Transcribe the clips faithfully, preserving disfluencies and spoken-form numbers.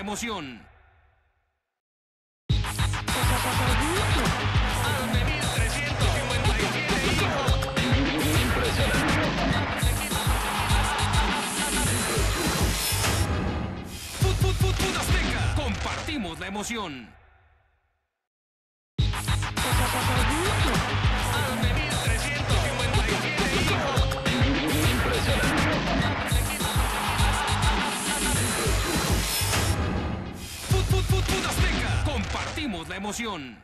emoción. Fut, fut, fut, fut Azteca. Compartimos la emoción. Fut, fut, fut, fut Azteca. Compartimos la emoción.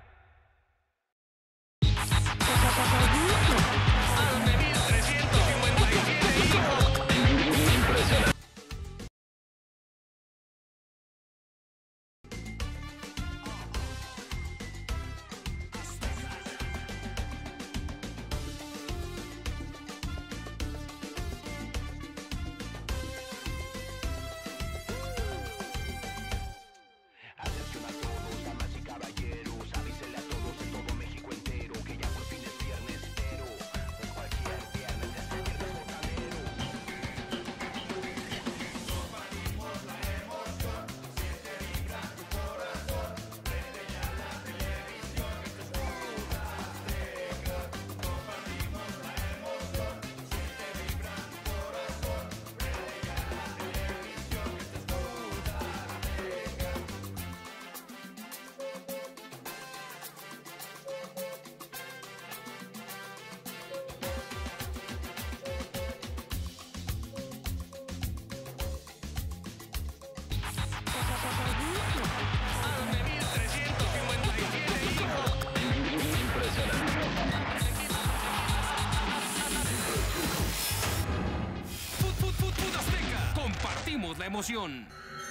Fut, fut, fut, fut Azteca. Compartimos la emoción.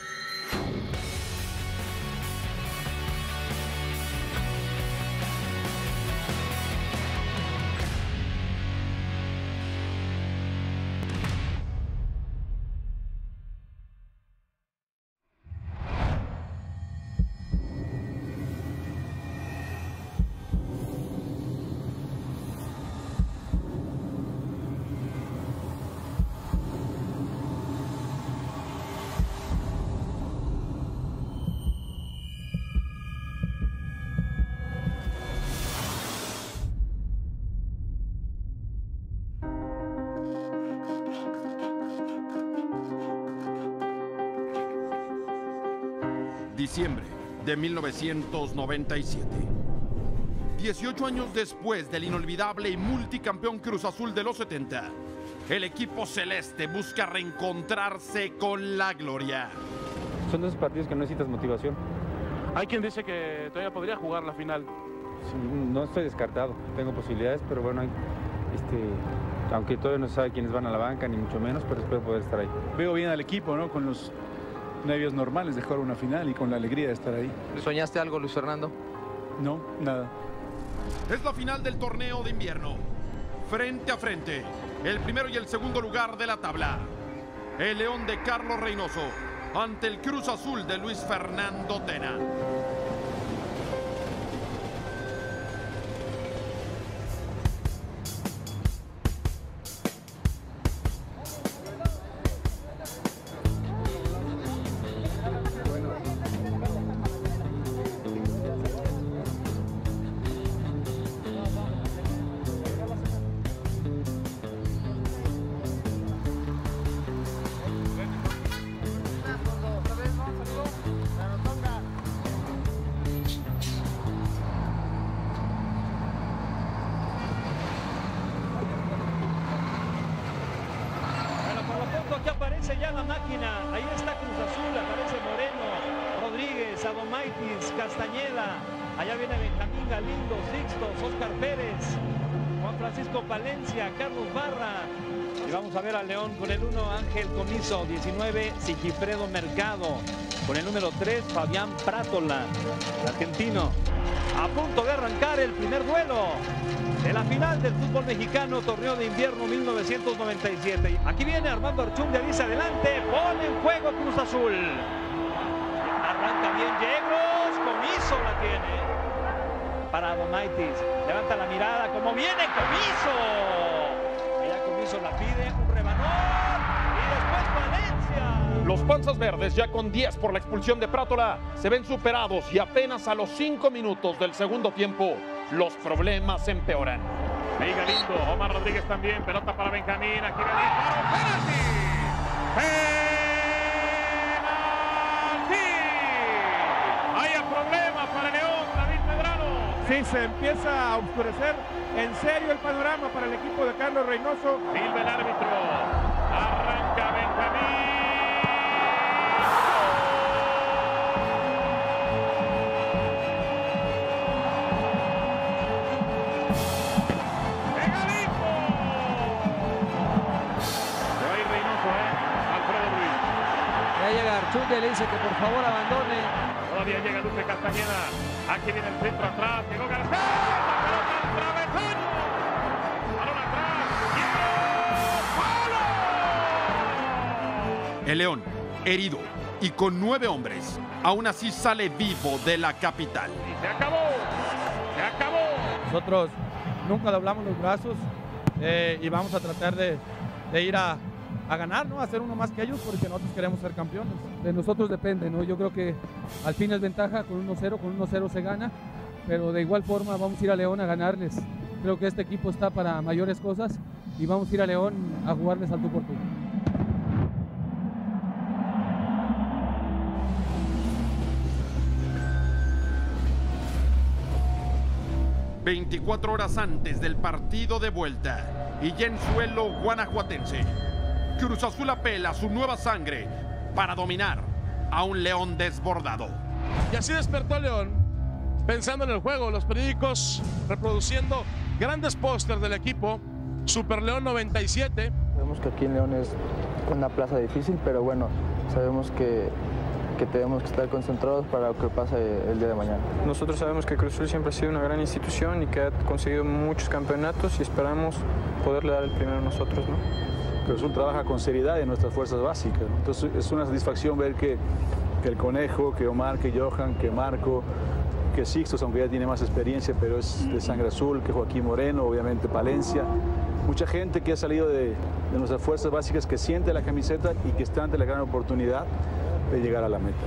Diciembre de mil novecientos noventa y siete. dieciocho años después del inolvidable y multicampeón Cruz Azul de los setenta, el equipo celeste busca reencontrarse con la gloria. Son de esos partidos que no necesitas motivación. Hay quien dice que todavía podría jugar la final. Sí, no estoy descartado, tengo posibilidades, pero bueno, hay, este, aunque todavía no se sabe quiénes van a la banca, ni mucho menos, pero espero poder estar ahí. Veo bien al equipo, ¿no? Con los nervios normales de jugar una final y con la alegría de estar ahí. ¿Soñaste algo, Luis Fernando? No, nada. Es la final del torneo de invierno. Frente a frente, el primero y el segundo lugar de la tabla. El León de Carlos Reynoso ante el Cruz Azul de Luis Fernando Tena. Aquí aparece ya la máquina, ahí está Cruz Azul, aparece Moreno, Rodríguez, Adomaitis, Castañeda, allá viene Benjamín Galindo, Sixtos, Oscar Pérez, Juan Francisco Palencia, Carlos Barra. Y vamos a ver al León con el uno, Ángel Comiso, diecinueve, Sigifredo Mercado, con el número tres, Fabián Prátola, el argentino. A punto de arrancar el primer duelo de la final del fútbol mexicano, torneo de invierno mil novecientos noventa y siete. Aquí viene Armando Archundia, dice adelante, pone en juego Cruz Azul. Arranca bien Yegros, Comiso la tiene para Adomaitis. Levanta la mirada, como viene Comiso. Ella Comiso la pide, un rebanón y después Valencia. Los Panzas Verdes, ya con diez por la expulsión de Prátola, se ven superados y apenas a los cinco minutos del segundo tiempo, los problemas empeoran. Ahí Galindo, Omar Rodríguez también, pelota para Benjamín, aquí va el disparo, ¡penalti! ¡Penalti! Haya problema para León, David Medrano. Sí, se empieza a oscurecer en serio el panorama para el equipo de Carlos Reynoso. Silva el árbitro, arranca Benjamín. Archundia le dice que por favor abandone. Todavía llega Lupe Castañeda. Aquí viene el centro atrás. Llegó García. La pelota al travesaño. Balón atrás. ¡Palo! El León, herido y con nueve hombres, aún así sale vivo de la capital. Y se acabó. Se acabó. Nosotros nunca doblamos los brazos eh, y vamos a tratar de, de ir a a ganar, ¿no? A hacer uno más que ellos porque nosotros queremos ser campeones. De nosotros depende, ¿no? Yo creo que al fin es ventaja, con uno cero, con uno cero se gana, pero de igual forma vamos a ir a León a ganarles. Creo que este equipo está para mayores cosas y vamos a ir a León a jugarles al tú por tú. veinticuatro horas antes del partido de vuelta y ya en suelo guanajuatense, Cruz Azul apela a su nueva sangre para dominar a un León desbordado. Y así despertó León, pensando en el juego, los periódicos reproduciendo grandes pósters del equipo, Super León noventa y siete. Sabemos que aquí en León es una plaza difícil, pero bueno, sabemos que, que tenemos que estar concentrados para lo que pase el día de mañana. Nosotros sabemos que Cruz Azul siempre ha sido una gran institución y que ha conseguido muchos campeonatos y esperamos poderle dar el primero a nosotros, ¿no? Cruz Azul trabaja con seriedad en nuestras fuerzas básicas, ¿no? Entonces es una satisfacción ver que, que el Conejo, que Omar, que Johan, que Marco, que Sixtos, aunque ya tiene más experiencia, pero es de sangre azul, que Joaquín Moreno, obviamente Palencia. Mucha gente que ha salido de, de nuestras fuerzas básicas, que siente la camiseta y que está ante la gran oportunidad de llegar a la meta.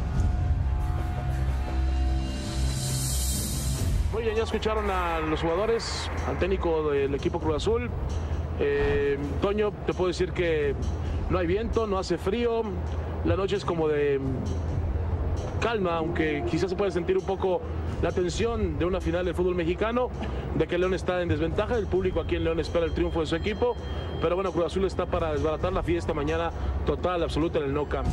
Muy bien, ya escucharon a los jugadores, al técnico del equipo Cruz Azul. Eh, Toño, te puedo decir que no hay viento, no hace frío, la noche es como de calma, aunque quizás se puede sentir un poco la tensión de una final del fútbol mexicano, de que León está en desventaja, el público aquí en León espera el triunfo de su equipo, pero bueno, Cruz Azul está para desbaratar la fiesta mañana total, absoluta en el Nou Camp.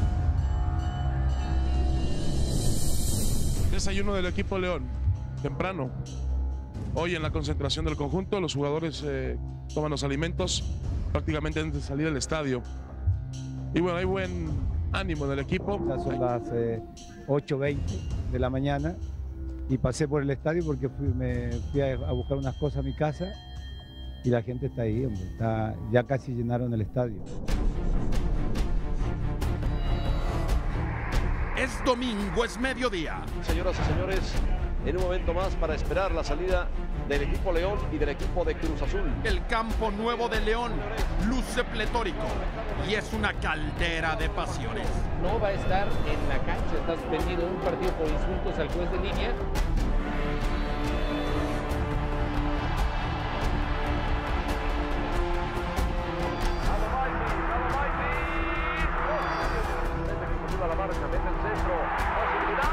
Desayuno del equipo León, temprano. Hoy en la concentración del conjunto, los jugadores eh, toman los alimentos prácticamente antes de salir del estadio. Y bueno, hay buen ánimo en el equipo. Ya son las eh, ocho veinte de la mañana y pasé por el estadio porque fui, me fui a, a buscar unas cosas a mi casa y la gente está ahí, hombre. Está, ya casi llenaron el estadio. Es domingo, es mediodía. Señoras y señores, en un momento más para esperar la salida del equipo León y del equipo de Cruz Azul. El campo nuevo de León luce pletórico y es una caldera de pasiones. No va a estar en la cancha, está suspendido un partido por insultos al juez de línea. A la marca, mete el centro, posibilidad.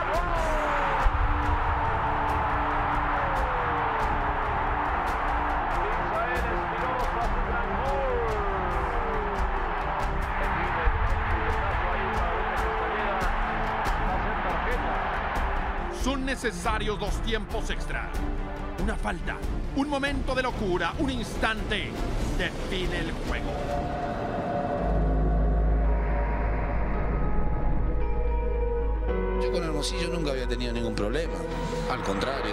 Son necesarios dos tiempos extra. Una falta, un momento de locura, un instante define el juego. Yo con Hermosillo nunca había tenido ningún problema, al contrario.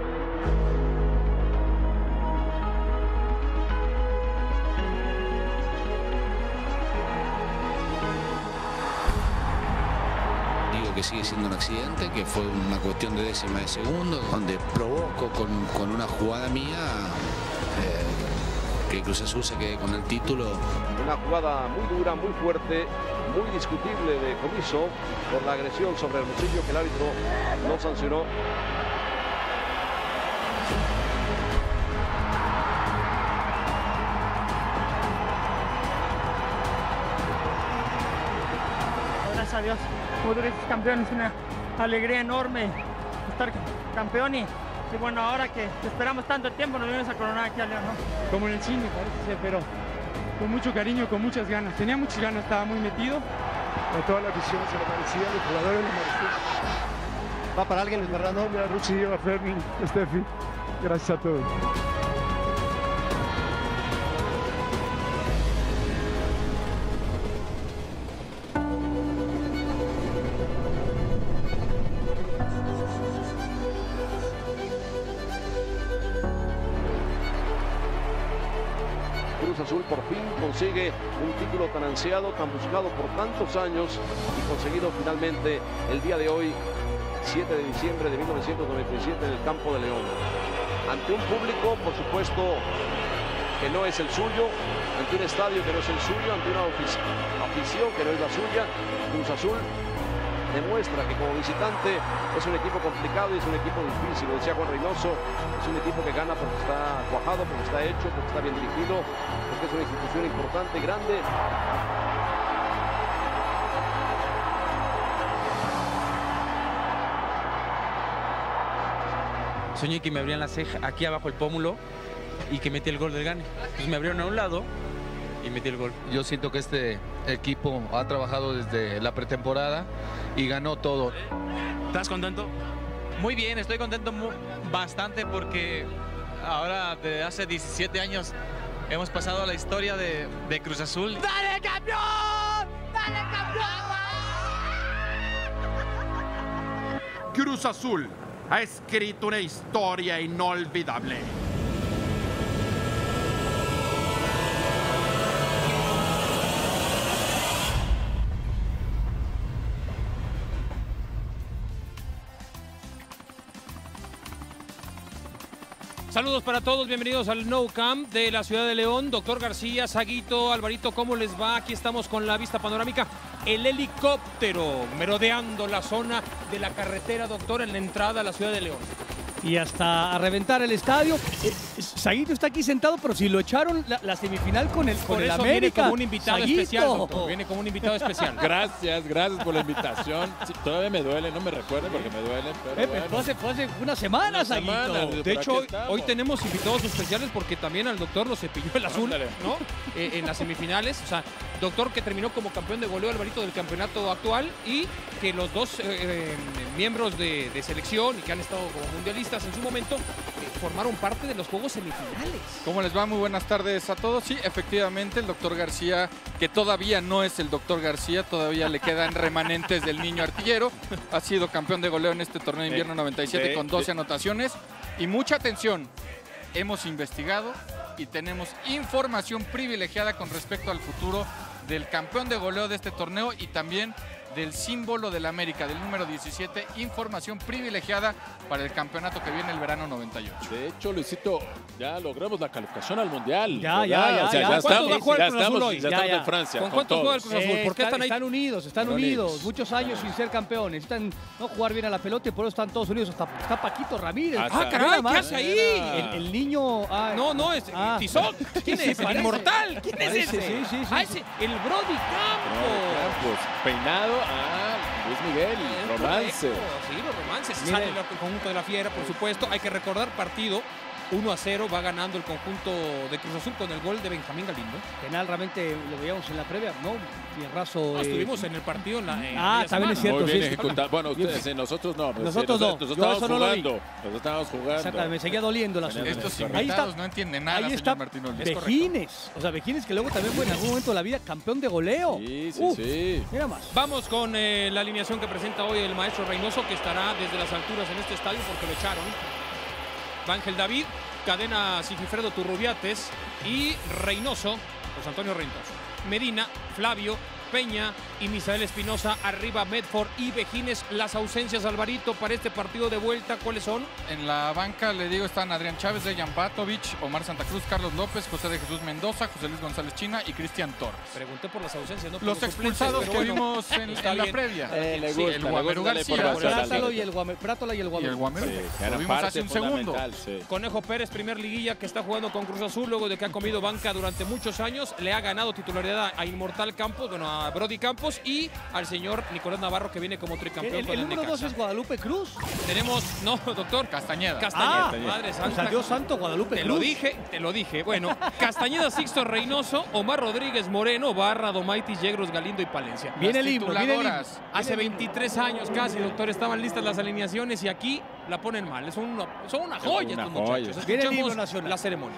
Digo que sigue siendo un accidente, que fue una cuestión de décima de segundo, donde provoco con, con una jugada mía eh, que Cruz Azul se quede con el título. Una jugada muy dura, muy fuerte, muy discutible de Comiso por la agresión sobre Hermosillo que el árbitro no sancionó. Gracias a Dios, pudimos campeones, una alegría enorme estar campeón y, y bueno, ahora que esperamos tanto tiempo nos vienes a coronar aquí a León, ¿no? Como en el cine parece ser, pero con mucho cariño, con muchas ganas. Tenía muchas ganas, estaba muy metido. A toda la afición se lo merecía, los jugadores lo merecían. ¿Va para alguien, Luis Fernando? A Ruchi, a Fermi, a Steffi. Gracias a todos. Cruz Azul por fin consigue un título tan ansiado, tan buscado por tantos años y conseguido finalmente el día de hoy, siete de diciembre de mil novecientos noventa y siete, en el Campo de León. Ante un público, por supuesto, que no es el suyo, ante un estadio que no es el suyo, ante una afición que no es la suya, Cruz Azul demuestra que como visitante es un equipo complicado y es un equipo difícil. Lo decía Juan Reynoso, es un equipo que gana porque está cuajado, porque está hecho, porque está bien dirigido, porque es una institución importante, grande. Soñé que me abrían la ceja aquí abajo el pómulo y que metí el gol del gane. Pues me abrieron a un lado y metí el gol. Yo siento que este equipo ha trabajado desde la pretemporada y ganó todo. ¿Estás contento? Muy bien, estoy contento muy, bastante porque ahora de hace diecisiete años hemos pasado a la historia de, de Cruz Azul. ¡Dale, campeón! ¡Dale, campeón! Cruz Azul ha escrito una historia inolvidable. Saludos para todos, bienvenidos al Nou Camp de la ciudad de León. Doctor García, Saguito, Alvarito, ¿cómo les va? Aquí estamos con la vista panorámica. El helicóptero merodeando la zona de la carretera, doctor, en la entrada a la ciudad de León. Y hasta a reventar el estadio. Eh, Saguito está aquí sentado, pero si lo echaron la, la semifinal con el, con Por el eso América. viene como un invitado Saguito. especial, doctor. Viene como un invitado especial. Gracias, gracias por la invitación. Sí, todavía me duele, no me recuerdo porque me duele. Pero Eh, pues, bueno. fue, hace, fue hace una semana, Una Saguito. semana, De hecho, hoy, hoy tenemos invitados especiales porque también al doctor lo cepilló el azul, ¿no? Eh, en las semifinales. O sea, doctor que terminó como campeón de goleo, Alvarito, del campeonato actual, y que los dos eh, eh, miembros de, de selección y que han estado como mundialistas en su momento eh, formaron parte de los juegos semifinales. ¿Cómo les va? Muy buenas tardes a todos. Sí, efectivamente, el doctor García, que todavía no es el doctor García, todavía le quedan remanentes del niño artillero. Ha sido campeón de goleo en este torneo de invierno noventa y siete de- con doce de- anotaciones. Y mucha atención, hemos investigado y tenemos información privilegiada con respecto al futuro del campeón de goleo de este torneo y también del símbolo del América, del número diecisiete, información privilegiada para el campeonato que viene el verano noventa y ocho. De hecho, Luisito, ya logramos la calificación al Mundial. Ya, ¿verdad? ya, ya, O sea, ya. ya ¿Cuántos estamos, va a jugar ya el Cruz Azul estamos, hoy? ya Ya, estamos ya. en Francia. ¿Con con cuántos juega el todos. Cruz Azul? ¿Por qué están, están ahí? están unidos, están Están unidos. unidos. Muchos años sin ser campeones. Necesitan no jugar bien a la pelota y por eso están todos unidos. Hasta está Paquito Ramírez. Ah, Mira caray, nada más. ¿qué hace ahí? El, el niño... ah, No, no, es ah. Tizoc. ¿Quién Sí, es? El parece. inmortal. ¿Quién es Parece, ese? sí, sí, sí. Ah, ese, el Brody Campos. Campos, peinado a Luis Miguel, Es romance. correcto, sí, los romances. Mire. Sale el conjunto de la Fiera, por supuesto. Hay que recordar partido uno a cero, va ganando el conjunto de Cruz Azul con el gol de Benjamín Galindo. Penal realmente lo veíamos en la previa, ¿no? Fierrazo. No, eh, estuvimos en el partido en la en Ah, media también es semana. cierto, Muy bien sí. ejecutado. Bueno, ustedes, eh, nosotros no. pues, Nosotros sí, no. Nosotros Yo estábamos eso no lo vi. jugando. Nosotros estábamos jugando. Exactamente, me seguía doliendo el asunto. Estos Correcto. Ahí está, invitados no entienden nada, ahí señor está Martín Olvera. Es correcto. Vejines. O sea, Vejines que luego también fue en algún momento de la vida campeón de goleo. Sí, sí, Uf, sí. Mira más. Vamos con eh, la alineación que presenta hoy el maestro Reynoso, que estará desde las alturas en este estadio porque lo echaron. Va Ángel David, Cadena Sigifredo Turrubiates y Reynoso, José Antonio Reynoso. Medina, Flavio, Peña y Misael Espinosa, arriba Medford y Vejines. Las ausencias, Alvarito, para este partido de vuelta, ¿cuáles son? En la banca, le digo, están Adrián Chávez, Dejan Batovich, Omar Santa Cruz, Carlos López, José de Jesús Mendoza, José Luis González China y Cristian Torres. Pregunté por las ausencias, no por los, los expulsados que bueno, vimos en, en la previa. Eh, le gusta, sí, el Guamerú García, Prátalo y el Guamerú. Prátola y el Guamerú. Y el Guamerú. Sí, lo vimos hace un segundo. Sí. Conejo Pérez, primer liguilla que está jugando con Cruz Azul, luego de que ha comido banca durante muchos años, le ha ganado titularidad a Inmortal Campos, bueno, a Brody Campos y al señor Nicolás Navarro, que viene como tricampeón. ¿El, con el, el número dos es Guadalupe Cruz? Tenemos, no, doctor. Castañeda. Castañeda. Ah, Madre santa. Dios santo, Guadalupe te Cruz. Te lo dije, te lo dije. Bueno, Castañeda, Sixto Reynoso, Omar Rodríguez Moreno, Barra, Domaitis, Yegros, Galindo y Palencia. Viene el himno, viene el himno. Hace veintitrés años casi, doctor, estaban listas las alineaciones y aquí la ponen mal. Son una, son una joya una estos joya. muchachos. Viene el himno Escuchamos nacional. la ceremonia.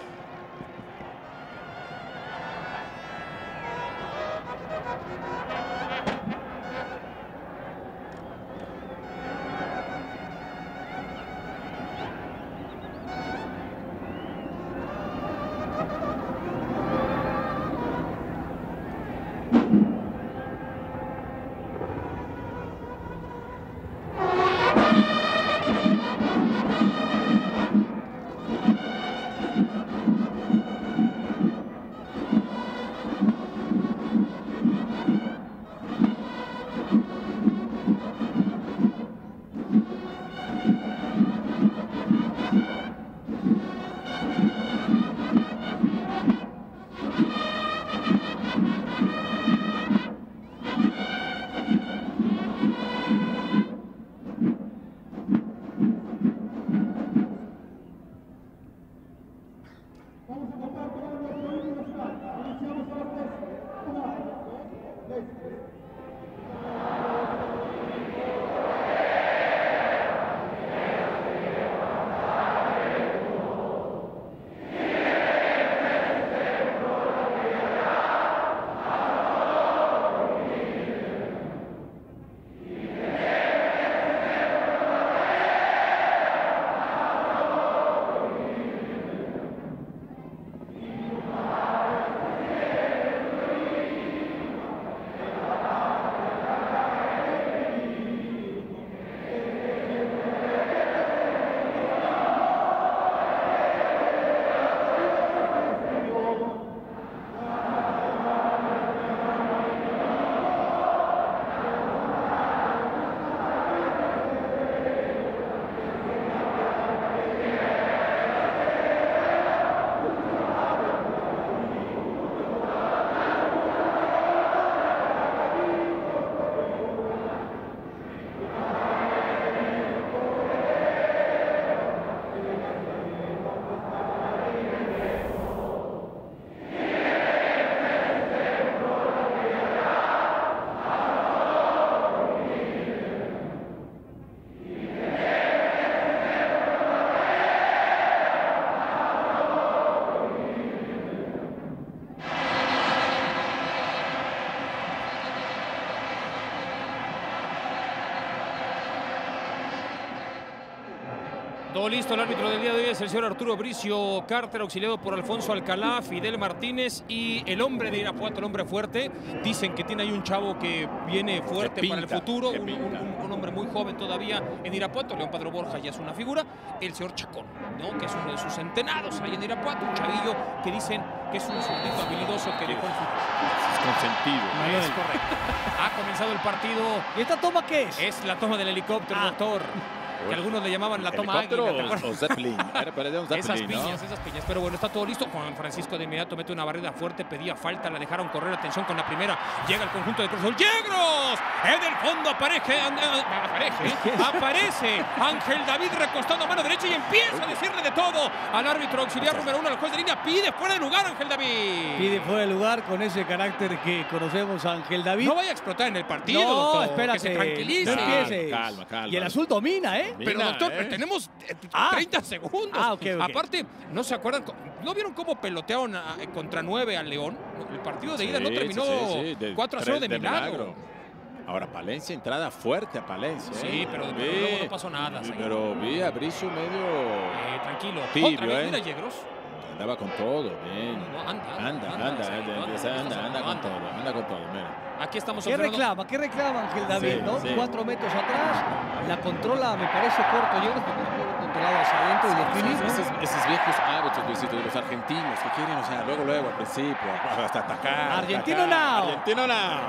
Todo listo, el árbitro del día de hoy es el señor Arturo Bricio Carter, auxiliado por Alfonso Alcalá, Fidel Martínez y el hombre de Irapuato, el hombre fuerte. Dicen que tiene ahí un chavo que viene fuerte pinta, para el futuro, un, pinta. un, un hombre muy joven todavía en Irapuato. León Padro Borja ya es una figura. El señor Chacón, ¿no? Que es uno de sus centenados ahí en Irapuato, un chavillo que dicen que es un zurdito habilidoso que dejó el fútbol. Es consentido. Es correcto. Ha comenzado el partido. ¿Y esta toma qué es? Es la toma del helicóptero, ah. doctor. Que algunos le llamaban la toma águila. O, o Zeppelin. Era para un Zeppelin, esas piñas, ¿no? esas piñas. Pero bueno, está todo listo. Juan Francisco de inmediato mete una barrida fuerte, pedía falta, la dejaron correr. Atención con la primera. Llega el conjunto de Cruz Azul. ¡Yegros! En el fondo aparece, aparece, aparece Ángel David recostando a mano derecha y empieza a decirle de todo al árbitro auxiliar número uno, al juez de línea. Pide fuera de lugar, Ángel David. Pide fuera de lugar con ese carácter que conocemos a Ángel David. No vaya a explotar en el partido, no, doctor. Espérate, que se tranquilice. No empieces. Calma, calma. Y el azul domina, ¿eh? Pero, Mira, doctor, ¿eh? tenemos ah. treinta segundos. Ah, okay, okay. Aparte, ¿no se acuerdan? ¿No vieron cómo pelotearon a, contra nueve al León? El partido de ida sí, no terminó sí, sí, cuatro a cero de, de milagro. milagro. Ahora, Palencia, entrada fuerte a Palencia. Sí, ¿eh? pero, pero vi, luego no pasó nada. Pero vi a Bricio medio... Eh, tranquilo. Tibio, Otra vez, ¿eh? mira Yegros. andaba con todo, bien. No, anda, anda, anda, anda, anda, anda, anda, anda con todo, anda con todo, mira. Aquí estamos ¿Qué observando. reclama? ¿Qué reclama Ángel David? Sí, ¿no? sí. Cuatro metros atrás, la controla, me parece corto, llega porque la puede controlar hacia adentro y define, ¿no? Esos, esos viejos hábitos, Luisito, de los argentinos que quieren, o sea, luego, luego, al principio, hasta atacar. Argentino atacar, now. Argentino now.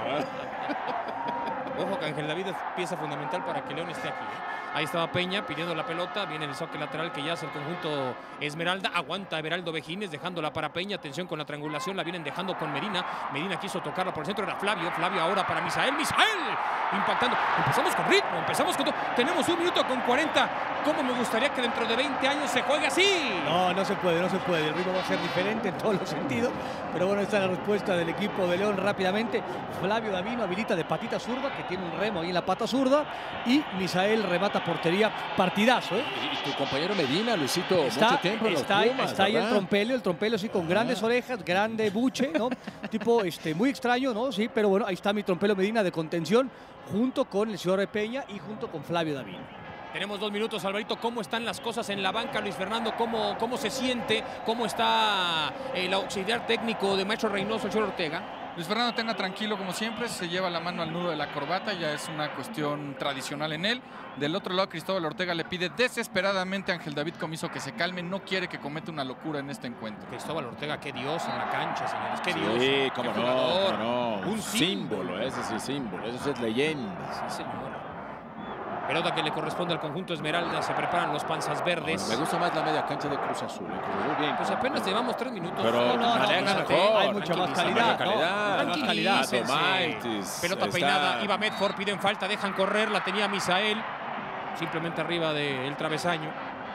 Ojo que Ángel David es pieza fundamental para que León esté aquí. ¿eh? Ahí estaba Peña pidiendo la pelota. Viene el saque lateral que ya hace el conjunto Esmeralda. Aguanta Everaldo Vejines dejándola para Peña. Atención con la triangulación. La vienen dejando con Medina. Medina quiso tocarla por el centro. Era Flavio. Flavio ahora para Misael. Misael impactando. Empezamos con ritmo. Empezamos con todo. Tenemos un minuto con cuarenta. ¿Cómo me gustaría que dentro de veinte años se juegue así? No, no se puede, no se puede. El ritmo va a ser diferente en todos los sentidos. Pero bueno, esta es la respuesta del equipo de León rápidamente. Flavio Davino habilita de patita zurda, que tiene un remo ahí en la pata zurda. Y Misael remata portería. Partidazo, ¿eh? Y tu compañero Medina, Luisito, Está, mucho tiempo en los está, Pumas, está ahí el ¿verdad? trompelio, el trompelio sí con grandes Ah. orejas, grande buche, ¿no? Tipo este, muy extraño, ¿no? Sí, pero bueno, ahí está mi trompelio Medina de contención junto con el señor Peña y junto con Flavio Davino. Tenemos dos minutos, Alvarito. ¿Cómo están las cosas en la banca, Luis Fernando? ¿Cómo, cómo se siente? ¿Cómo está el auxiliar técnico de Maestro Reynoso, el señor Ortega? Luis Fernando, tenga tranquilo como siempre, se lleva la mano al nudo de la corbata, ya es una cuestión tradicional en él. Del otro lado, Cristóbal Ortega le pide desesperadamente a Ángel David Comiso que se calme, no quiere que cometa una locura en este encuentro. Cristóbal Ortega, qué dios en la cancha, señores, qué dios. Sí, cómo qué no, jugador. cómo no. Un Un símbolo, ese sí, símbolo, eso es leyenda. Sí, señor. Pelota que le corresponde al conjunto Esmeralda, se preparan los panzas verdes. Bueno, me gusta más la media cancha de Cruz Azul. ¿eh? Cruz Azul bien. Pues apenas llevamos tres minutos. Pero no, no, no, maneja fíjate, mejor. hay mucha más calidad, Mucha calidad. No, Más tranquilícense. Atomaitis, Pelota está- peinada, iba Medford, piden falta, dejan correr, la tenía Misael. Simplemente arriba del travesaño.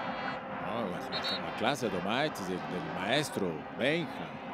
No, la, la clase de Atomaitis, del, del maestro Benja.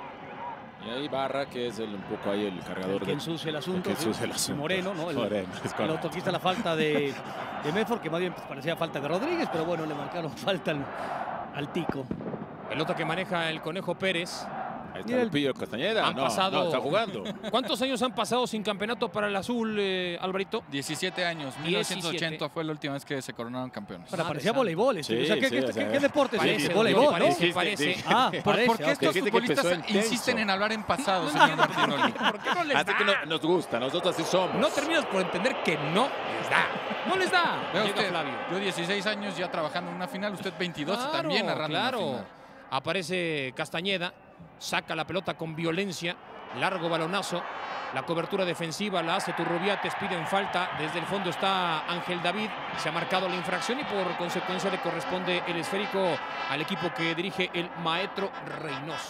Y ahí Barra, que es el, un poco ahí el cargador. El que de- ensucia el asunto. el que sí. ensucia el asunto. Moreno, ¿no? El, Moreno, es el correcto. autoquista la falta de, de Medford, que más bien pues, parecía falta de Rodríguez, pero bueno, le marcaron falta al, al Tico. Pelota que maneja el Conejo Pérez. Ahí está el Pillo Castañeda. Han no, pasado. no, está jugando. ¿Cuántos años han pasado sin campeonato para el azul, eh, Alvarito? diecisiete años, mil novecientos ochenta fue la última vez que se coronaron campeones. Pero parecía voleibol. Este. Sí, o sea, ¿qué, sí, qué, o sea, qué, qué deporte es parece, este? doctor, Voleibol, parece, ¿no? parece. Ah, ¿Por, parece. ¿por qué ok. estos Fíjate que futbolistas empezó intenso. insisten en hablar en pasado, señor Martinoli? ¿Por qué no les Hasta da? que no- nos gusta, nosotros así somos. No terminas por entender que no les da. No les da. Vea Llega usted, Flavio. yo dieciséis años ya trabajando en una final, usted veintidós Claro, y también narrando claro. una final. Aparece Castañeda, saca la pelota con violencia, largo balonazo, la cobertura defensiva la hace Turrubiates, piden falta, desde el fondo está Ángel David, se ha marcado la infracción y por consecuencia le corresponde el esférico al equipo que dirige el Maestro Reynoso.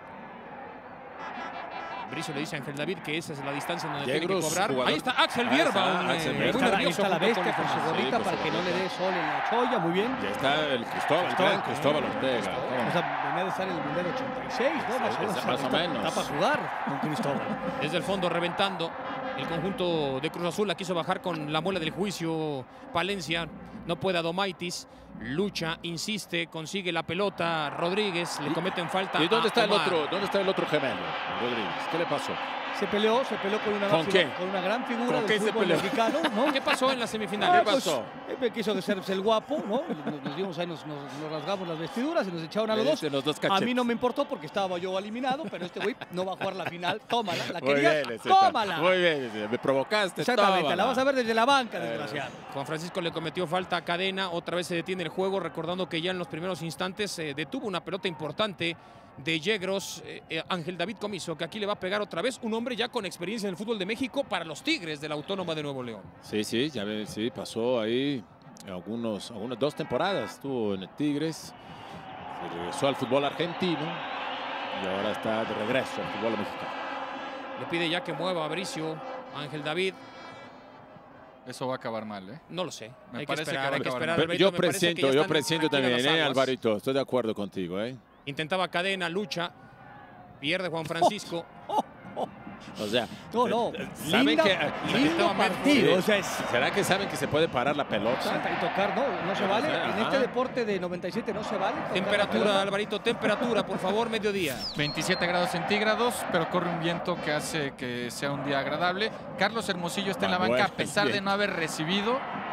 Bricio le dice a Ángel David que esa es la distancia en donde tiene que Yegros, cobrar. jugador. Ahí está Axel Ahí Bierba, está, un, Axel eh, Bierba. muy Ahí nervioso está la junto con bestia el con su defensor. gorrita Sí, para por que no le dé sol en la cholla, muy bien. Ya está el Cristóbal, el gran Cristóbal Ortega. O sea, venía de estar en el número ochenta y seis, ¿no? Más o menos. Más o Está- menos. Está para jugar con Cristóbal. Desde el fondo reventando el conjunto de Cruz Azul, la quiso bajar con la muela del juicio Palencia, no puede Adomaitis, lucha, insiste, consigue la pelota, Rodríguez, le cometen falta. ¿Y dónde a está el Omar? otro? ¿Dónde está el otro gemelo? Rodríguez. ¿Qué le pasó? Se peleó, se peleó con una, ¿Con máxima- quién? con una gran figura ¿Con del quién se fútbol peleó? mexicano, ¿no? ¿Qué pasó en la semifinal? Ah, ¿Qué pues, pasó? él me quiso serse el guapo, ¿no? Nos, nos dimos ahí, nos, nos- nos rasgamos las vestiduras y nos echaron a Le los dos. dicen los dos A cachetes. mí no me importó porque estaba yo eliminado, pero este güey no va a jugar la final. Tómala, la Muy querías, bien, Ezeta. tómala. Muy bien, Ezeta. Me provocaste. Exactamente, tómala. la vas a ver desde la banca, Eh, desgraciado. Juan Francisco le cometió falta a Cadena, otra vez se detiene el juego, recordando que ya en los primeros instantes eh, detuvo una pelota importante de Yegros, eh, eh, Ángel David Comiso, que aquí le va a pegar otra vez, un hombre ya con experiencia en el fútbol de México para los Tigres de la Autónoma de Nuevo León. Sí, sí, ya ves, sí, pasó ahí algunos, algunas dos temporadas, estuvo en el Tigres, se regresó al fútbol argentino y ahora está de regreso al fútbol mexicano. Le pide ya que mueva a Bricio, Ángel David, Eso va a acabar mal, ¿eh? no lo sé. Me hay que parece que esperar, va a hay que acabar esperar. mal. Alberto, Yo me parece que presiento, ya yo están presiento también, tranquilas ¿eh, las aguas. Alvarito? Estoy de acuerdo contigo, ¿eh? Intentaba Cadena, lucha, pierde Juan Francisco. O sea, No, no, ¿saben linda- que, lindo partido, o sea, es- ¿será que saben que se puede parar la pelota? Y tocar, no, no se vale. En Ajá. este deporte de noventa y siete no se vale. tocar la Temperatura, pelota. Alvarito, temperatura, por favor, mediodía. veintisiete grados centígrados, pero corre un viento que hace que sea un día agradable. Carlos Hermosillo está en la Ah, banca bueno, a pesar de bien. no haber recibido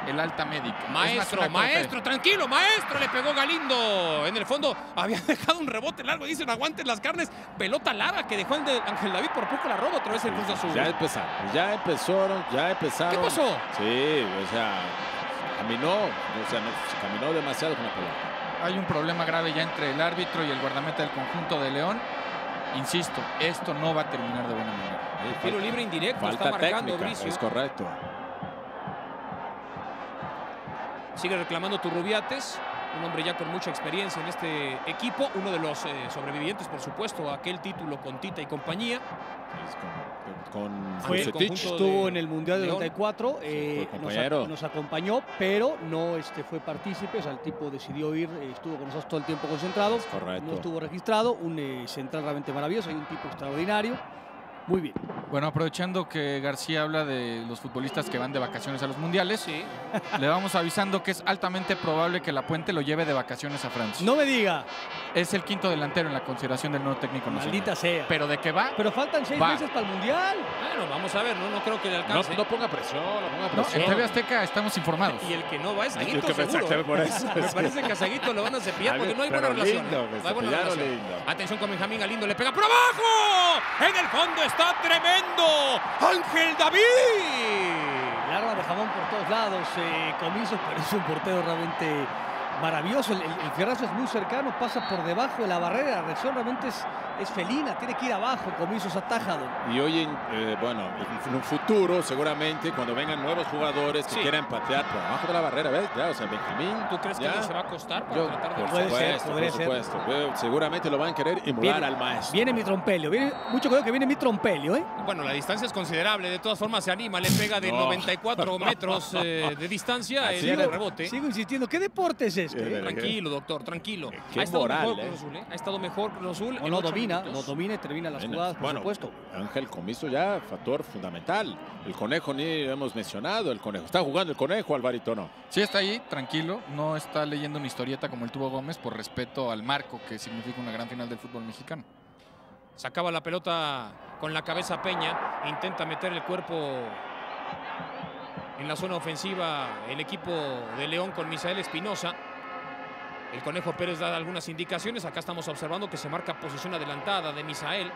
el alta médica. Es más Maestro, una maestro, corte. tranquilo, maestro, le pegó Galindo. En el fondo había dejado un rebote largo, dicen aguanten las carnes. Pelota larga que dejó el de Ángel David, por poco la roba otra vez el Cruz Azul. Ya empezaron, ya empezaron, ya empezaron. ¿Qué pasó? Sí, o sea, caminó, o sea, no, se caminó demasiado con la pelota. Hay un problema grave ya entre el árbitro y el guardameta del conjunto de León. Insisto, esto no va a terminar de buena manera. El tiro libre indirecto Falta está marcando técnica, Bricio. es correcto. Sigue reclamando Turrubiates, un hombre ya con mucha experiencia en este equipo, uno de los eh, sobrevivientes, por supuesto, a aquel título con Tita y compañía. Con, con Fue, estuvo en el Mundial del noventa y cuatro, eh, fue nos, compañero. a- nos acompañó, pero no este, fue partícipe. O sea, el tipo decidió ir, eh, estuvo con nosotros todo el tiempo concentrado. Correcto. No estuvo registrado, un eh, central realmente maravilloso, hay un tipo extraordinario. Muy bien. Bueno, aprovechando que García habla de los futbolistas que van de vacaciones a los mundiales, le vamos avisando que es altamente probable que La Puente lo lleve de vacaciones a Francia. No me diga. Es el quinto delantero en la consideración del nuevo técnico nacional. Maldita sea. Pero de qué va. Pero faltan seis Va. meses para el Mundial. Bueno, vamos a ver, no, no creo que le No, alcance. no ponga presión, no ponga No, presión. en T V Azteca estamos informados. Y el que no va es Yo Saguito, que pensaba seguro. que por eso. Me parece que a Saguito lo van a cepillar porque no hay buena Pero relación. lindo, No hay buena cepillaron relación. lindo. Atención con Benjamín Galindo, le pega por abajo. En el fondo está tremendo Ángel David. Larva de jamón por todos lados, eh, Comiso, pero es un portero realmente maravilloso. El, el, el fierrazo es muy cercano, pasa por debajo de la barrera. La reacción realmente es, es felina, tiene que ir abajo. Comiso es atajado. Y hoy, en, eh, bueno, en un futuro, seguramente, cuando vengan nuevos jugadores que Sí. quieran patear por abajo de la barrera, ¿ves? Ya, o sea, Benjamín. ¿Tú crees que ya. le se va a costar para Yo, tratar de por Puede ser, supuesto, podría por ser. supuesto. Veo- Seguramente lo van a querer emular Viene- al maestro. Viene mi trompelio, viene, mucho cuidado que viene mi trompelio, ¿eh? Bueno, la distancia es considerable, de todas formas se anima, le pega de No. noventa y cuatro metros eh, de distancia Así el era. rebote. Sigo insistiendo, ¿qué deporte es este? Eh, eh? Tranquilo, doctor, tranquilo. Qué ha estado moral, mejor eh. Cruz Azul, ¿eh? Ha estado mejor Cruz Azul. No, en no ocho domina, no minutos. domina y termina las Bueno, jugadas, por bueno, supuesto. Ángel Comiso ya, factor fundamental. El conejo ni hemos mencionado, el conejo. ¿Está jugando el conejo, Alvarito, no? Sí está ahí, tranquilo. No está leyendo una historieta como el tuvo Gómez por respeto al marco que significa una gran final del fútbol mexicano. Sacaba la pelota con la cabeza Peña, intenta meter el cuerpo en la zona ofensiva el equipo de León con Misael Espinosa. El Conejo Pérez da algunas indicaciones. Acá estamos observando que se marca posición adelantada de Misael.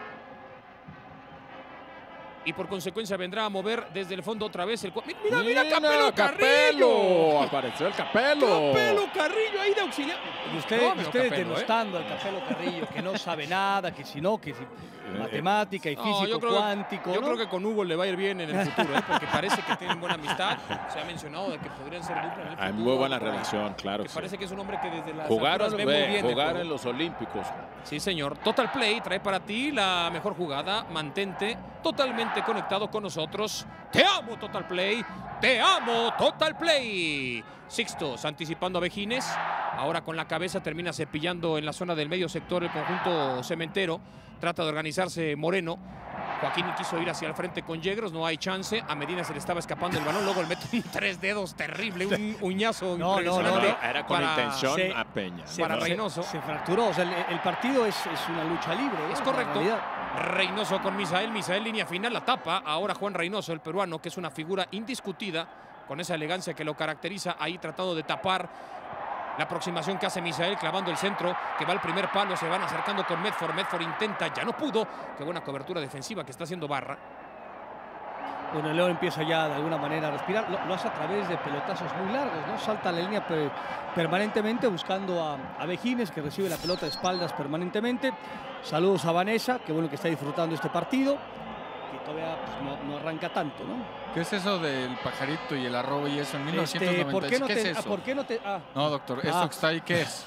Y por consecuencia vendrá a mover desde el fondo otra vez el... cua- Mira, mira, mira, Capelo Carrillo. Apareció el Capelo. Capelo Carrillo ahí de auxiliar. Y usted, No, veo ustedes Capello, ¿eh? denostando al Capelo Carrillo, que no sabe nada, que si no, que si matemática y No, físico yo creo, cuántico. yo ¿no? creo que con Hugo le va a ir bien en el futuro, ¿eh? Porque parece que tienen buena amistad. Se ha mencionado de que podrían ser dupla en el futuro. Hay muy buena relación, claro. Que que parece sí. que es un hombre que desde las Jugaron, alturas ve ve, muy bien. de jugar juego. en los Olímpicos. Sí, señor. Total Play trae para ti la mejor jugada. Mantente totalmente conectado con nosotros. Te amo, Total Play. Te amo, Total Play. Sixtos anticipando a Vejines. Ahora con la cabeza termina cepillando en la zona del medio sector el conjunto cementero. Trata de organizarse Moreno. Joaquín quiso ir hacia el frente con Yegros, no hay chance. A Medina se le estaba escapando el balón, luego le mete un tres dedos terrible, un uñazo No, no, no, impresionante. no, Era con para- intención se- a Peña. Se, para se- Reynoso. Se, fracturó, o sea, el, el partido es, es una lucha libre. ¿no? Es En correcto. realidad. Reynoso con Misael, Misael línea final, la tapa. Ahora Juan Reynoso, el peruano, que es una figura indiscutida, con esa elegancia que lo caracteriza, ahí tratando de tapar la aproximación que hace Misael, clavando el centro, que va al primer palo, se van acercando con Medford. Medford intenta, ya no pudo. Qué buena cobertura defensiva que está haciendo Barra. Bueno, el León empieza ya de alguna manera a respirar. Lo, lo hace a través de pelotazos muy largos, ¿no? Salta la línea per- permanentemente buscando a, a Vejines, que recibe la pelota de espaldas permanentemente. Saludos a Vanessa, que bueno que está disfrutando este partido, que todavía pues, no, no arranca tanto, ¿no? ¿Qué es eso del pajarito y el arrobo y eso en mil novecientos noventa? Este, ¿por qué no ¿Qué te, es ah, eso? ¿por qué no te, ah, No, doctor, Ah. esto que está ahí, ¿qué es?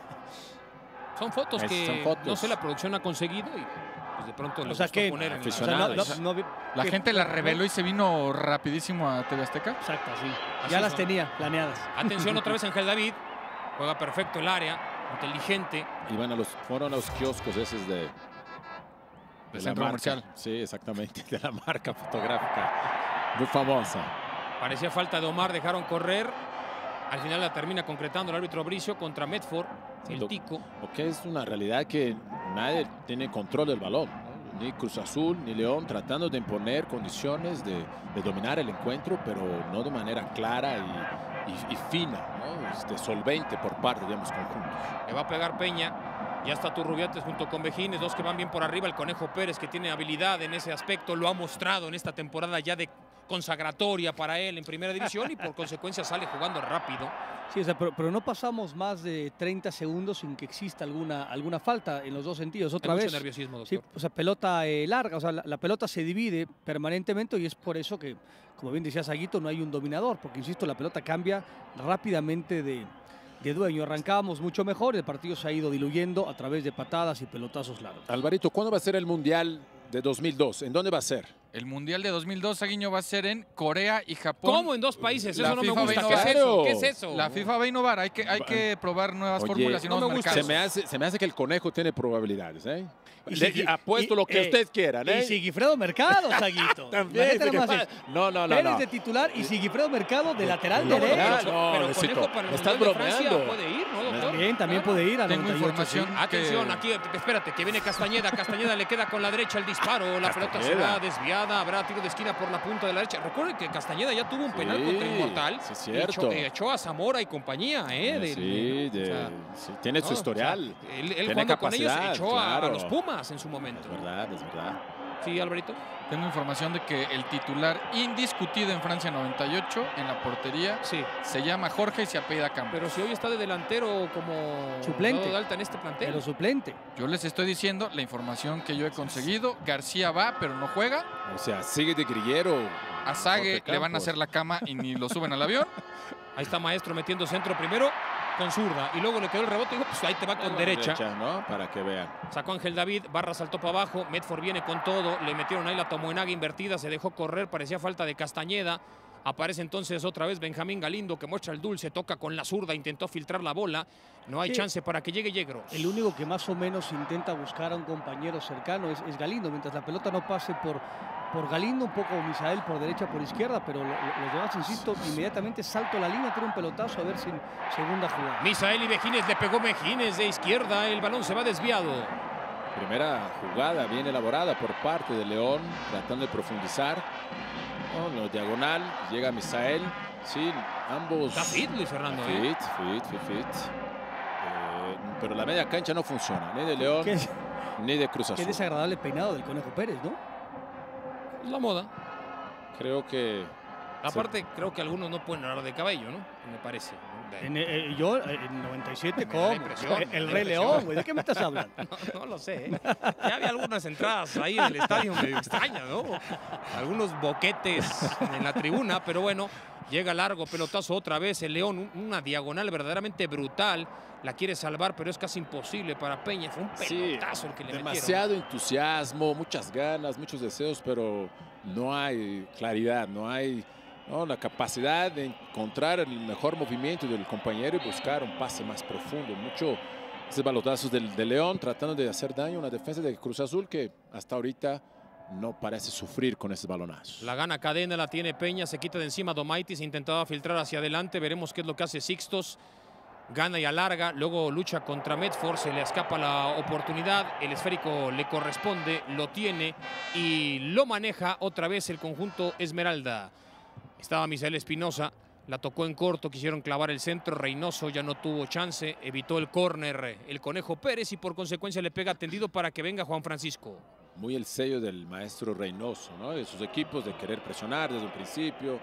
Son fotos Es- que son fotos. no sé, la producción ha conseguido y pues de pronto le o sea gustó que poner en la- o sea, no- no- aficionados. no vi- La que- gente la reveló y se vino rapidísimo a T V Azteca. Exacto, sí. Así Ya las son. tenía planeadas. Atención otra vez Ángel David. Juega perfecto el área, inteligente. Iban a los, fueron a los kioscos esos de... de la centro marca. comercial. Sí, exactamente, de la marca fotográfica. Muy famosa. Parecía falta de Omar, dejaron correr. Al final la termina concretando el árbitro Bricio contra Medford, el Lo- tico. Lo que es una realidad que nadie tiene control del balón. ¿no? ni Cruz Azul, ni León, tratando de imponer condiciones de, de dominar el encuentro, pero no de manera clara y, y, y fina, ¿no? Este, solvente por parte de ambos conjuntos. Le va a pegar Peña. Ya está Turrubiates junto con Vejines, dos que van bien por arriba. El Conejo Pérez, que tiene habilidad en ese aspecto, lo ha mostrado en esta temporada ya de consagratoria para él en primera división y por consecuencia sale jugando rápido. Sí, o sea, pero, pero no pasamos más de treinta segundos sin que exista alguna, alguna falta en los dos sentidos. Otra Hay vez. mucho nerviosismo, doctor. Sí, o sea, pelota eh, larga, o sea, la, la pelota se divide permanentemente y es por eso que, como bien decía Saguito, no hay un dominador, porque insisto, la pelota cambia rápidamente de, de dueño. Arrancábamos mucho mejor, el partido se ha ido diluyendo a través de patadas y pelotazos largos. Alvarito, ¿cuándo va a ser el Mundial de dos mil dos? ¿En dónde va a ser? El Mundial de dos mil dos, Saguiño, va a ser en Corea y Japón. ¿Cómo en dos países? Eso La no FIFA me gusta. va a ¿Qué es innovar. eso? ¿Qué es eso? La FIFA va a innovar. Hay que, hay que probar nuevas Oye, fórmulas y no nuevos me gusta. mercados. Se me, hace, se me hace que el Conejo tiene probabilidades, ¿eh? Y Le- si- apuesto y- lo que eh, ustedes quieran, ¿eh? Y Sigifredo Mercado, Saguito. También, Imagínate sí que nomás, pa- no, no, no, Pérez no. de titular y Sigifredo Mercado de lateral No, derecho. no, pero Luisito, Conejo para el me estás Mundial de Francia bromeando. puede ir, ¿no, doctor? También, también puede ir a Tengo noventa y ocho, información sí. Atención, aquí, espérate, que viene Castañeda. Castañeda le queda con la derecha el disparo. La pelota Castañeda. será desviada. Habrá tiro de esquina por la punta de la derecha. Recuerden que Castañeda ya tuvo un penal Sí, contra Inmortal. sí, es y cierto. echó, echó a Zamora y compañía, ¿eh? Del- Sí, de- o sea, sí, tiene su no, historial. o sea, él él tiene jugando con ellos capacidad, echó a- a, claro. los Pumas en su momento. Es verdad, es verdad. Sí, Alvarito. Tengo información de que el titular indiscutido en Francia noventa y ocho en la portería Sí. se llama Jorge y se apellida Campos. Pero si hoy está de delantero como Suplente. dado de alta en este plantel. Pero suplente. Yo les estoy diciendo la información que yo he conseguido. García va, pero no juega. O sea, sigue de grillero. A Sague Jorge le van a Campos. hacer la cama y ni lo suben al avión. Ahí está Maestro metiendo centro primero con zurda y luego le quedó el rebote y dijo, pues ahí te va con derecha. ¿no? Para que vean. Sacó Ángel David, Barra saltó para abajo, Medford viene con todo, le metieron ahí la Tomoenaga invertida, se dejó correr, parecía falta de Castañeda. Aparece entonces otra vez Benjamín Galindo que muestra el dulce, toca con la zurda, intentó filtrar la bola. No hay Sí. chance para que llegue Yegros. El único que más o menos intenta buscar a un compañero cercano es, es Galindo, mientras la pelota no pase por, por Galindo, un poco Misael por derecha, por izquierda, pero lo- lo- los demás, insisto, inmediatamente salto la línea, tiro un pelotazo a ver si en segunda jugada. Misael y Mejines, le pegó Mejines de izquierda, el balón se va desviado. Primera jugada bien elaborada por parte de León, tratando de profundizar. Oh, no, diagonal, llega Misael. Sí, ambos. Está fit, Luis Fernando, ¿eh? Fit, fit, fit, fit. Eh, pero la media cancha no funciona, ni de León, Qué, ni de Cruz qué Azul. desagradable peinado del Conejo Pérez, ¿no? Es la moda. Creo que. Aparte, creo que algunos no pueden hablar de cabello, ¿no? Me parece. De- En, eh, yo, eh, en noventa y siete, Me da ¿cómo? la impresión, El, me da el la Rey impresión. León, güey, ¿de qué me estás hablando? No, no lo sé. ¿eh? Ya había algunas entradas ahí en el estadio medio extrañas, ¿no? Algunos boquetes en la tribuna, pero bueno, llega largo, pelotazo otra vez. El León, un- una diagonal verdaderamente brutal. La quiere salvar, pero es casi imposible para Peña. Fue un Sí, pelotazo el que le demasiado entusiasmo, muchas ganas, muchos deseos, pero no hay claridad, no hay ¿no? la capacidad de encontrar el mejor movimiento del compañero y buscar un pase más profundo. Mucho esos balotazos del, de León tratando de hacer daño a una defensa de Cruz Azul que hasta ahorita no parece sufrir con esos balonazos. La gana Cadena, la tiene Peña, se quita de encima Domaitis, intentaba filtrar hacia adelante, veremos qué es lo que hace Sixtos. Gana y alarga, luego lucha contra Medford, se le escapa la oportunidad, el esférico le corresponde, lo tiene y lo maneja otra vez el conjunto Esmeralda. Estaba Misael Espinosa, la tocó en corto, quisieron clavar el centro, Reynoso ya no tuvo chance, evitó el córner el Conejo Pérez y por consecuencia le pega tendido para que venga Juan Francisco. Muy el sello del maestro Reynoso, ¿no? De sus equipos, de querer presionar desde un principio,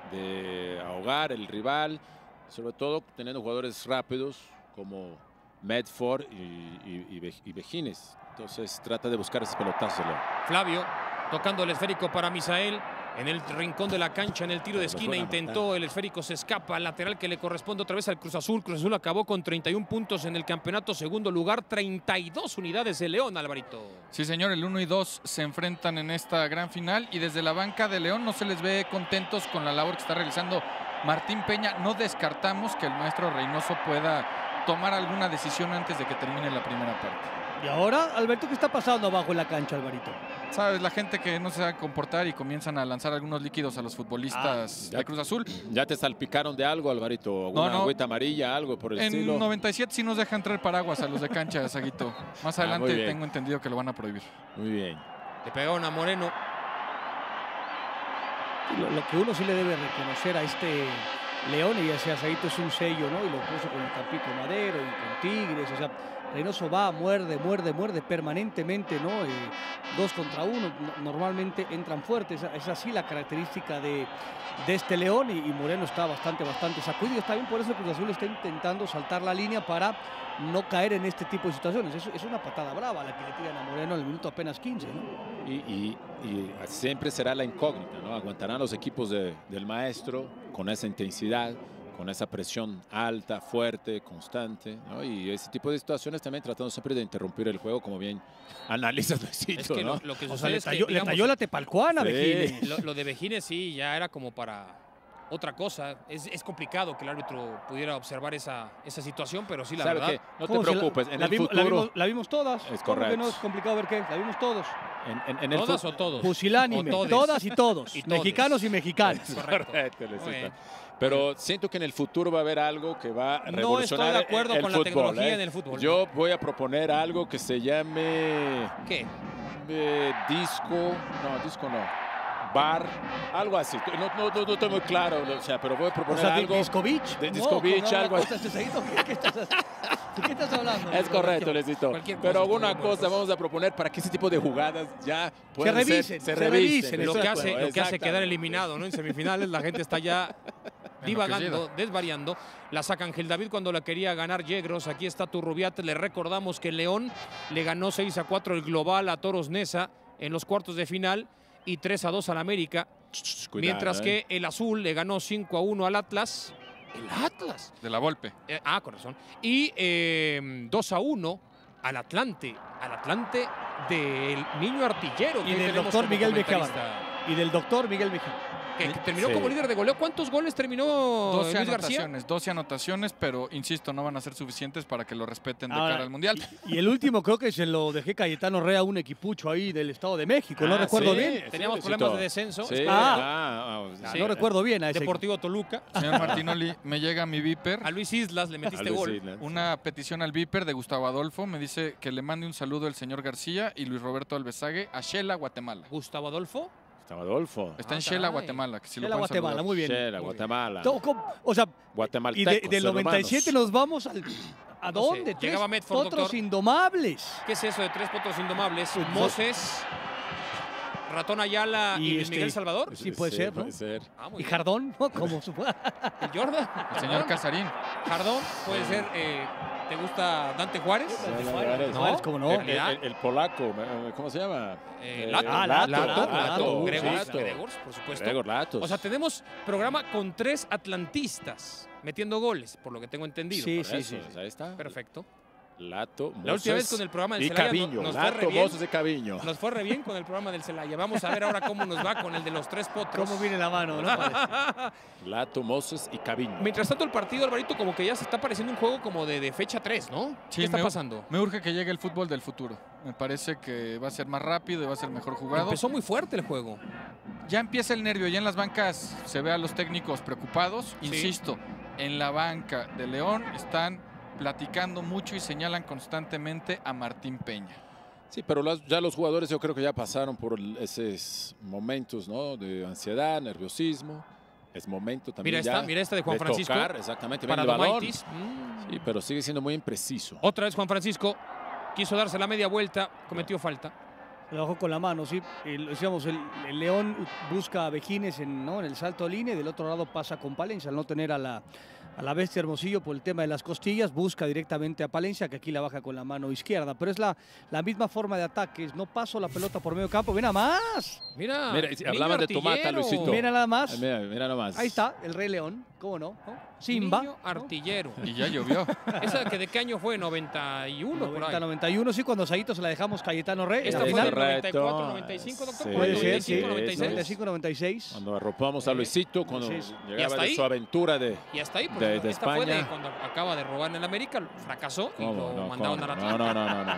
de ahogar el rival, sobre todo teniendo jugadores rápidos como Medford y, y, y, Ve- y Vejines. Entonces trata de buscar esos pelotazos de León. Flavio tocando el esférico para Misael en el rincón de la cancha, en el tiro de Los esquina, van a intentó, matar. el esférico se escapa, lateral que le corresponde otra vez al Cruz Azul. Cruz Azul acabó con treinta y un puntos en el campeonato, segundo lugar, treinta y dos unidades de León, Alvarito. Sí, señor, el uno y dos se enfrentan en esta gran final y desde la banca de León no se les ve contentos con la labor que está realizando Martín Peña. No descartamos que el maestro Reynoso pueda tomar alguna decisión antes de que termine la primera parte. Y ahora, Alberto, ¿qué está pasando abajo en la cancha, Alvarito? Sabes, la gente que no se sabe comportar y comienzan a lanzar algunos líquidos a los futbolistas Ah, de Cruz Azul. ¿Ya te salpicaron de algo, Alvarito? ¿Alguna No, no. agüita amarilla, algo por el En estilo? noventa y siete sí nos dejan traer paraguas a los de cancha, Saguito. Más Ah, adelante muy bien. tengo entendido que lo van a prohibir. Muy bien. Le pegaron a Moreno. Lo, lo que uno sí le debe reconocer a este León, y ya sea Saito es un sello, ¿no? Y lo puso con el Tampico Madero y con Tigres, o sea, Reynoso va, muerde, muerde, muerde permanentemente, ¿no? Eh, dos contra uno, no, normalmente entran fuertes, es así la característica de, de este León, y, y Moreno está bastante, bastante sacudido. Está bien, por eso Cruz Azul está intentando saltar la línea para no caer en este tipo de situaciones. Es, es una patada brava la que le tiran a Moreno en el minuto apenas quince, ¿no? Y, y, y siempre será la incógnita, ¿no? Aguantarán los equipos de, del maestro con esa intensidad, con esa presión alta, fuerte, constante, ¿no? Y ese tipo de situaciones también tratando siempre de interrumpir el juego, como bien analizas Luisito, Es que ¿no? lo, lo que O sea, sucede le es que, talló, le digamos, talló la tepalcuana, Sí. Vejines. Lo, lo de Vejines sí, ya era como para otra cosa. Es, es complicado que el árbitro pudiera observar esa, esa situación, pero sí, la ¿Sabe verdad. qué? No te ¿Cómo se la- preocupes, en la el vimos, futuro... La vimos, la vimos todas. Es ¿Cómo que correcto. no es complicado ver qué? La vimos todos. En, en, en el ¿Todas fu- o todos? Pusilánime. O todes. Todas y todos. Y todes. Mexicanos y mexicanas. Correcto. Correcto, Muy Luisito. bien. Pero siento que en el futuro va a haber algo que va a No estoy revolucionar de acuerdo el, el con la fútbol, tecnología ¿eh? en el fútbol. Yo voy a proponer algo que se llame ¿Qué? eh, disco, no, disco no, bar, algo así. No, no, no, no estoy muy claro, o sea, pero voy a O proponer sea, de algo. Disco Beach. De No, Disco ¿cómo Beach, habla algo así. cosas, Cesadito? ¿Qué, qué estás, ¿De qué estás hablando? Es correcto, Cualquier Luisito. cualquier cosa, Pero alguna cualquier cosa vamos a proponer para que ese tipo de jugadas ya Se puedan revisen, ser, se revisen. Lo estoy que de hace, acuerdo, lo que hace quedar exactamente. eliminado, ¿no? En semifinales la gente está ya divagando, desvariando. La saca Ángel David cuando la quería ganar Yegros. Aquí está Turrubiat. Le recordamos que León le ganó seis a cuatro el global a Toros Neza en los cuartos de final y tres a dos al América. Cuidado, mientras eh. que el azul le ganó cinco a uno al Atlas. El Atlas. De la Volpe. Eh, ah, con razón. Y eh, dos a uno al Atlante. Al Atlante del niño artillero. Y que del tenemos doctor como Miguel Bejabar. comentarista. Y del doctor Miguel Bejabar. Que, que terminó Sí. como líder de goleo. ¿Cuántos goles terminó doce Luis García? anotaciones, doce anotaciones, pero insisto, no van a ser suficientes para que lo respeten de Ahora, cara al Mundial. Y, y el último creo que se lo dejé Cayetano Rea, un equipucho ahí del Estado de México. No Ah, recuerdo sí, bien. sí, Teníamos Luisito. problemas de descenso. Sí, Ah. ah, ah, Sí. No recuerdo bien a ese. Deportivo Toluca. Señor Martinoli, me llega mi Viper. A Luis Islas le A metiste Luis gol. Islas. Una petición al Viper de Gustavo Adolfo. Me dice que le mande un saludo el señor García y Luis Roberto Alvesague a Shela, Guatemala. Gustavo Adolfo. Estaba Adolfo. Está en Ah, Shela, caray. Guatemala. Que si lo Shela, pueden Guatemala, saludar. muy bien. Shela, Muy bien. Guatemala. To- co- O sea, y Guatemaltecos, de, del noventa y siete hermanos. nos vamos al, ¿a No sé, dónde? Tres llegaba Medford, potros doctor. indomables. ¿Qué es eso de tres potros indomables? Pues, Moses, Ratón Ayala y, Y Luis este- Miguel Salvador. Sí, puede ser, ¿no? Puede ser. Ah, muy Y bien. Jardón, ¿no? Como su... El Jordan. El señor Casarín. Jardón, puede ser. eh, ¿Te gusta Dante Juárez? Dante Juárez, ¿No? ¿cómo no? El, el- el polaco, eh, ¿cómo se llama? Eh, Eh, Lato. Ah, Lato, Lato, Lato, Lato, Lato, Gregors, Lato. Gregors, por supuesto. Gregor Latos. O sea, tenemos programa con tres atlantistas metiendo goles, por lo que tengo entendido. Sí, Por sí, eso, sí. Ahí está. Perfecto. Lato, La última vez Moses con el programa del y Celaya Caviño. nos, nos fue re Lato, bien. Moses y Caviño. Nos fue re bien con el programa del Celaya. Vamos a ver ahora cómo nos va con el de los tres potros. ¿Cómo viene la mano? ¿no? Lato, Moses y Caviño. Mientras tanto, el partido, Alvarito, como que ya se está pareciendo un juego como de, de fecha tres, ¿no? Sí, ¿Qué está me- pasando? Me urge que llegue el fútbol del futuro. Me parece que va a ser más rápido y va a ser mejor jugado. Empezó muy fuerte el juego. Ya empieza el nervio, ya en las bancas se ve a los técnicos preocupados. Sí. Insisto, en la banca de León están platicando mucho y señalan constantemente a Martín Peña. Sí, pero las- ya los jugadores yo creo que ya pasaron por el- esos momentos, ¿no? De ansiedad, nerviosismo. Es momento también Mira ya esta, mira esta de Juan Francisco. tocar, exactamente, Para bien el balón. Domaitis. Mm. Sí, pero sigue siendo muy impreciso. Otra vez Juan Francisco quiso darse la media vuelta, cometió falta. Se lo bajó con la mano, sí. El, decíamos, el, el León busca a Vejines en, ¿no? en el salto de línea y del otro lado pasa con Palencia. Al no tener a la, a la bestia Hermosillo por el tema de las costillas, busca directamente a Palencia, que aquí la baja con la mano izquierda. Pero es la, la misma forma de ataque. No paso la pelota por medio campo. ¡Mira más! Mira, Mira, niño hablaban de Tomata, artillero. Luisito. Mira nada más. Mira, mira nomás. Ahí está, el Rey León. ¿Cómo no? ¿No? Simba. Niño artillero. Y ya llovió. ¿Esa que de qué año fue? noventa y uno por noventa ahí. noventa y uno, sí, cuando Saito se la dejamos Cayetano Rey. ¿Esta en la fue final. del noventa y cuatro noventa y cinco, doctor? Sí, Puede ser, sí. noventa y cinco noventa y seis. noventa y cinco noventa y seis. Cuando arropamos a Luisito, cuando Sí, sí. ¿Y llegaba hasta de ahí? su aventura de, Y hasta ahí, de, porque de esta fue de España. cuando acaba de robar en el América, fracasó y ¿Cómo? lo No, mandaron ¿cómo? a la no, no, no, no, no,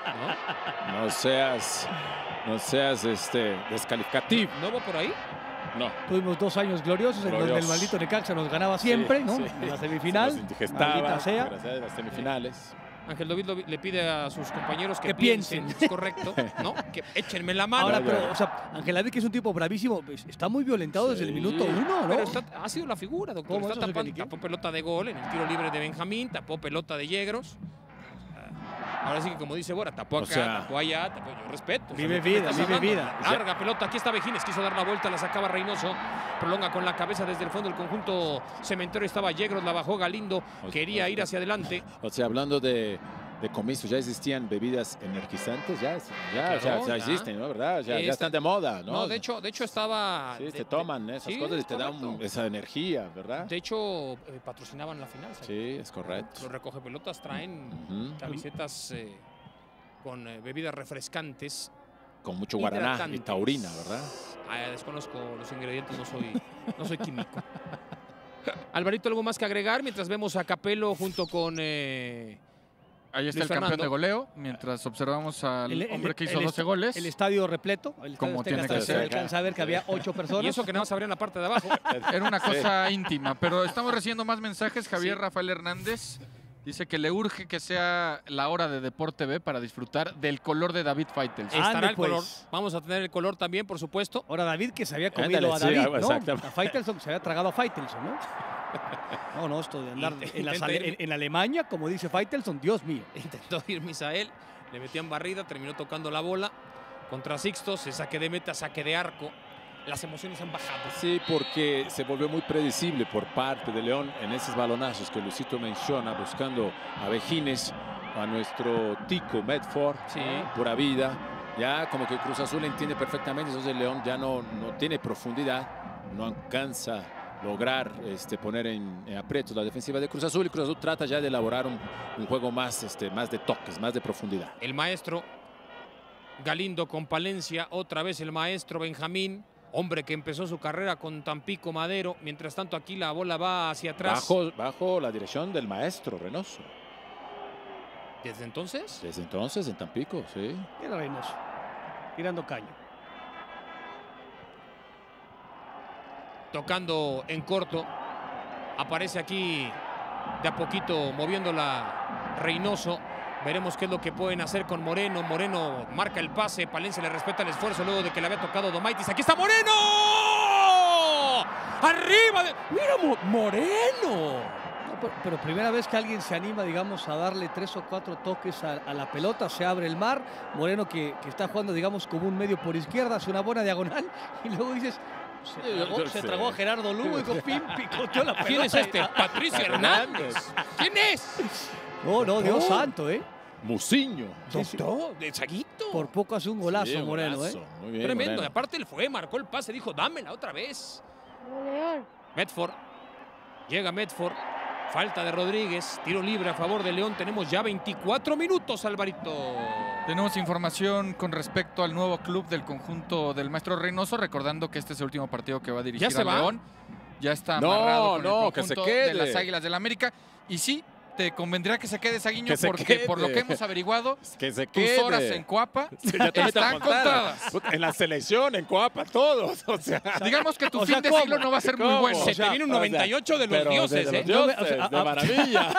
no. No seas, no seas este, descalificativo. ¿No va por ahí? No. Tuvimos dos años gloriosos en donde el Gloriosos. maldito Necaxa nos ganaba siempre, Sí, ¿no? sí. En la semifinal. Nos indigestaba, Maldita sea. gracias a las semifinales. Ángel David lo- le pide a sus compañeros que, Que piensen, piensen. es correcto, ¿no? Que échenme la mano. Ahora, pero, o sea, Ángel David, que es un tipo bravísimo, pues, está muy violentado desde el minuto uno, ¿no? Pero está- ha sido la figura, doctor. ¿Cómo? Está ¿Eso se tapando- caliqué? tapó pelota de gol en el tiro libre de Benjamín, tapó pelota de Yegros. Ahora sí que, como dice Bora, tapó O acá, sea, tapó allá, tapó, yo respeto. o sea, vive lo que me vida, estás vive hablando. vida. Larga pelota, aquí está Vejines, quiso dar la vuelta, la sacaba Reynoso, prolonga con la cabeza desde el fondo del conjunto cementero, estaba Yegros, la bajó Galindo, quería ir hacia adelante. O sea, hablando de, de comicios, ¿ya existían bebidas energizantes? Ya, ya, Claro, ya, ya ya. existen, ¿no? ¿Verdad? Ya, ya Este- están de moda, ¿no? No, de hecho, de hecho estaba... Sí, de- te toman esas sí, cosas y es te dan correcto. esa energía, ¿verdad? De hecho, eh, patrocinaban la final. ¿sabes? Sí, es correcto. Los recoge pelotas traen Ujú. camisetas eh, con eh, bebidas refrescantes. Con mucho guaraná y hidratantes. taurina, ¿verdad? Ah, desconozco los ingredientes, no soy, no soy químico. Alvarito, ¿algo más que agregar? Mientras vemos a Capello junto con... eh, Ahí está Luis el campeón Fernando. de goleo, mientras observamos al El- el- hombre que hizo el doce est- goles. El estadio repleto. El estadio Como está tiene hasta que se ser. alcanza a ver que había ocho personas. Y eso que nada más abrían la parte de abajo. Era una cosa íntima, pero estamos recibiendo más mensajes. Javier Rafael Hernández dice que le urge que sea la hora de Deporte B para disfrutar del color de David Faitelson. Estará Ande, el color. pues. Vamos a tener el color también, por supuesto. Ahora David, que se había comido Ándale, a sí, David, ¿no? exactamente. A Faitelson, se había tragado a Faitelson, ¿no? No, no, esto de andar Int- en, las intenta Ale- ir- en- en Alemania, como dice Faitelson, Dios mío. Intentó ir Misael, le metían barrida, terminó tocando la bola contra Sixto, se saque de meta, saque de arco. Las emociones han bajado. Sí, porque se volvió muy predecible por parte de León en esos balonazos que Luisito menciona, buscando a Vejines, a nuestro tico Medford, Sí. pura vida. Ya como que Cruz Azul entiende perfectamente, entonces León ya no, no tiene profundidad, no alcanza a lograr este, poner en, en aprietos la defensiva de Cruz Azul, y Cruz Azul trata ya de elaborar un, un juego más, este, más de toques, más de profundidad. El maestro Galindo con Palencia, otra vez el maestro Benjamín, hombre que empezó su carrera con Tampico Madero. Mientras tanto aquí la bola va hacia atrás. Bajo, bajo la dirección del maestro Reynoso. ¿Desde entonces? Desde entonces en Tampico, sí. Era Reynoso, tirando caño. Tocando en corto. Aparece aquí de a poquito moviéndola Reynoso. Veremos qué es lo que pueden hacer con Moreno. Moreno marca el pase. Palencia le respeta el esfuerzo luego de que le había tocado Domaitis. ¡Aquí está Moreno! ¡Arriba! De... ¡Mira, Mo- Moreno! No, pero, pero primera vez que alguien se anima, digamos, a darle tres o cuatro toques a, a la pelota, se abre el mar. Moreno que, que está jugando, digamos, como un medio por izquierda, hace una buena diagonal y luego dices... Se tragó, se tragó a Gerardo Lugo y con fin picoteó la pelota. ¿Quién es este? Patricio Hernández. ¿Quién es? No, no, Dios No. santo, ¿eh? Muciño. Doctor, de Saguito. Por poco hace un golazo, Sí, un Moreno, golazo. ¿eh? Muy bien, Tremendo. Moreno. Y aparte él fue, marcó el pase, dijo, dámela otra vez. Medford. Llega Medford. Falta de Rodríguez. Tiro libre a favor de León. Tenemos ya veinticuatro minutos, Alvarito. Tenemos información con respecto al nuevo club del conjunto del maestro Reynoso, recordando que este es el último partido que va a dirigir ¿Ya se a va? León. Ya está No, amarrado con no, el que se conjunto quede. de las Águilas del América. Y sí, te convendría que se quede Saguiño Que se porque quede. por lo que hemos averiguado, Que se tus quede. horas en Coapa Sí, ya te están voy a contar. contadas. Puta, En la selección, en Coapa, todos. O sea, Digamos que tu O fin sea, de ¿cómo? siglo no va a ser muy ¿Cómo? bueno. Se te viene un noventa y ocho de los pero dioses, de ¿eh? los No, dioses, o sea, de a- maravilla.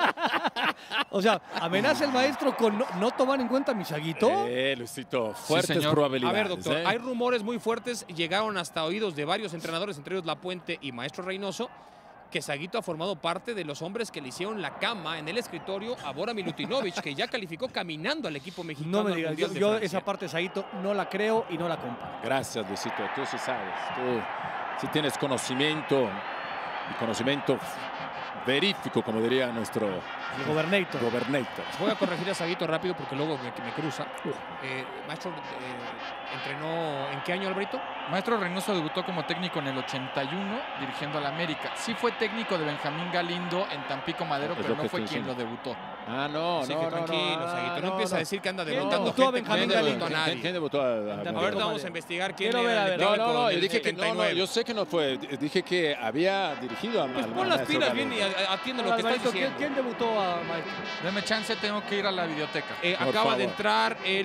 O sea, amenaza el maestro con no, no tomar en cuenta a mi Saguito. Eh, Luisito, fuertes señor. probabilidades. A ver, doctor, ¿eh? hay rumores muy fuertes, llegaron hasta oídos de varios entrenadores, entre ellos Lapuente y Maestro Reynoso, que Saguito ha formado parte de los hombres que le hicieron la cama en el escritorio a Bora Milutinovic, que ya calificó caminando al equipo mexicano. No me al digas, Mundial yo, de yo Francia. esa parte de Saguito no la creo y no la compro. Gracias, Luisito. Tú sí sabes. Tú sí tienes conocimiento y conocimiento verífico, como diría nuestro El gobernator. gobernator. Voy a corregir a Saguito rápido porque luego me, que me cruza. Eh, maestro, eh, ¿entrenó en qué año, Alvarito? Maestro Reynoso debutó como técnico en el ochenta y uno dirigiendo al América. Sí fue técnico de Benjamín Galindo en Tampico Madero, Es pero lo no que fue estoy quien lo diciendo. debutó. Ah, no, Así no, que no, tranquilo, no, Saguito. No, no, empieza a no. decir que anda ¿Quién debutando debutó a gente Benjamín que no Galindo? debutó a ¿Quién, nadie. quién debutó a, a- A ver, Ahorita Galindo? vamos a investigar quién Quiero ver, era a el ver. No, técnico no, no, yo del dije que no, no, setenta y nueve. yo sé que no fue. Dije que había dirigido a. Pues al- pon al las maestro pilas bien Galindo. y a- atiende lo Ahora, que estás Alvarito, ¿quién, diciendo. ¿quién debutó a maestro? Deme chance, tengo que ir a la videoteca. Eh, Por acaba de favor. entrar el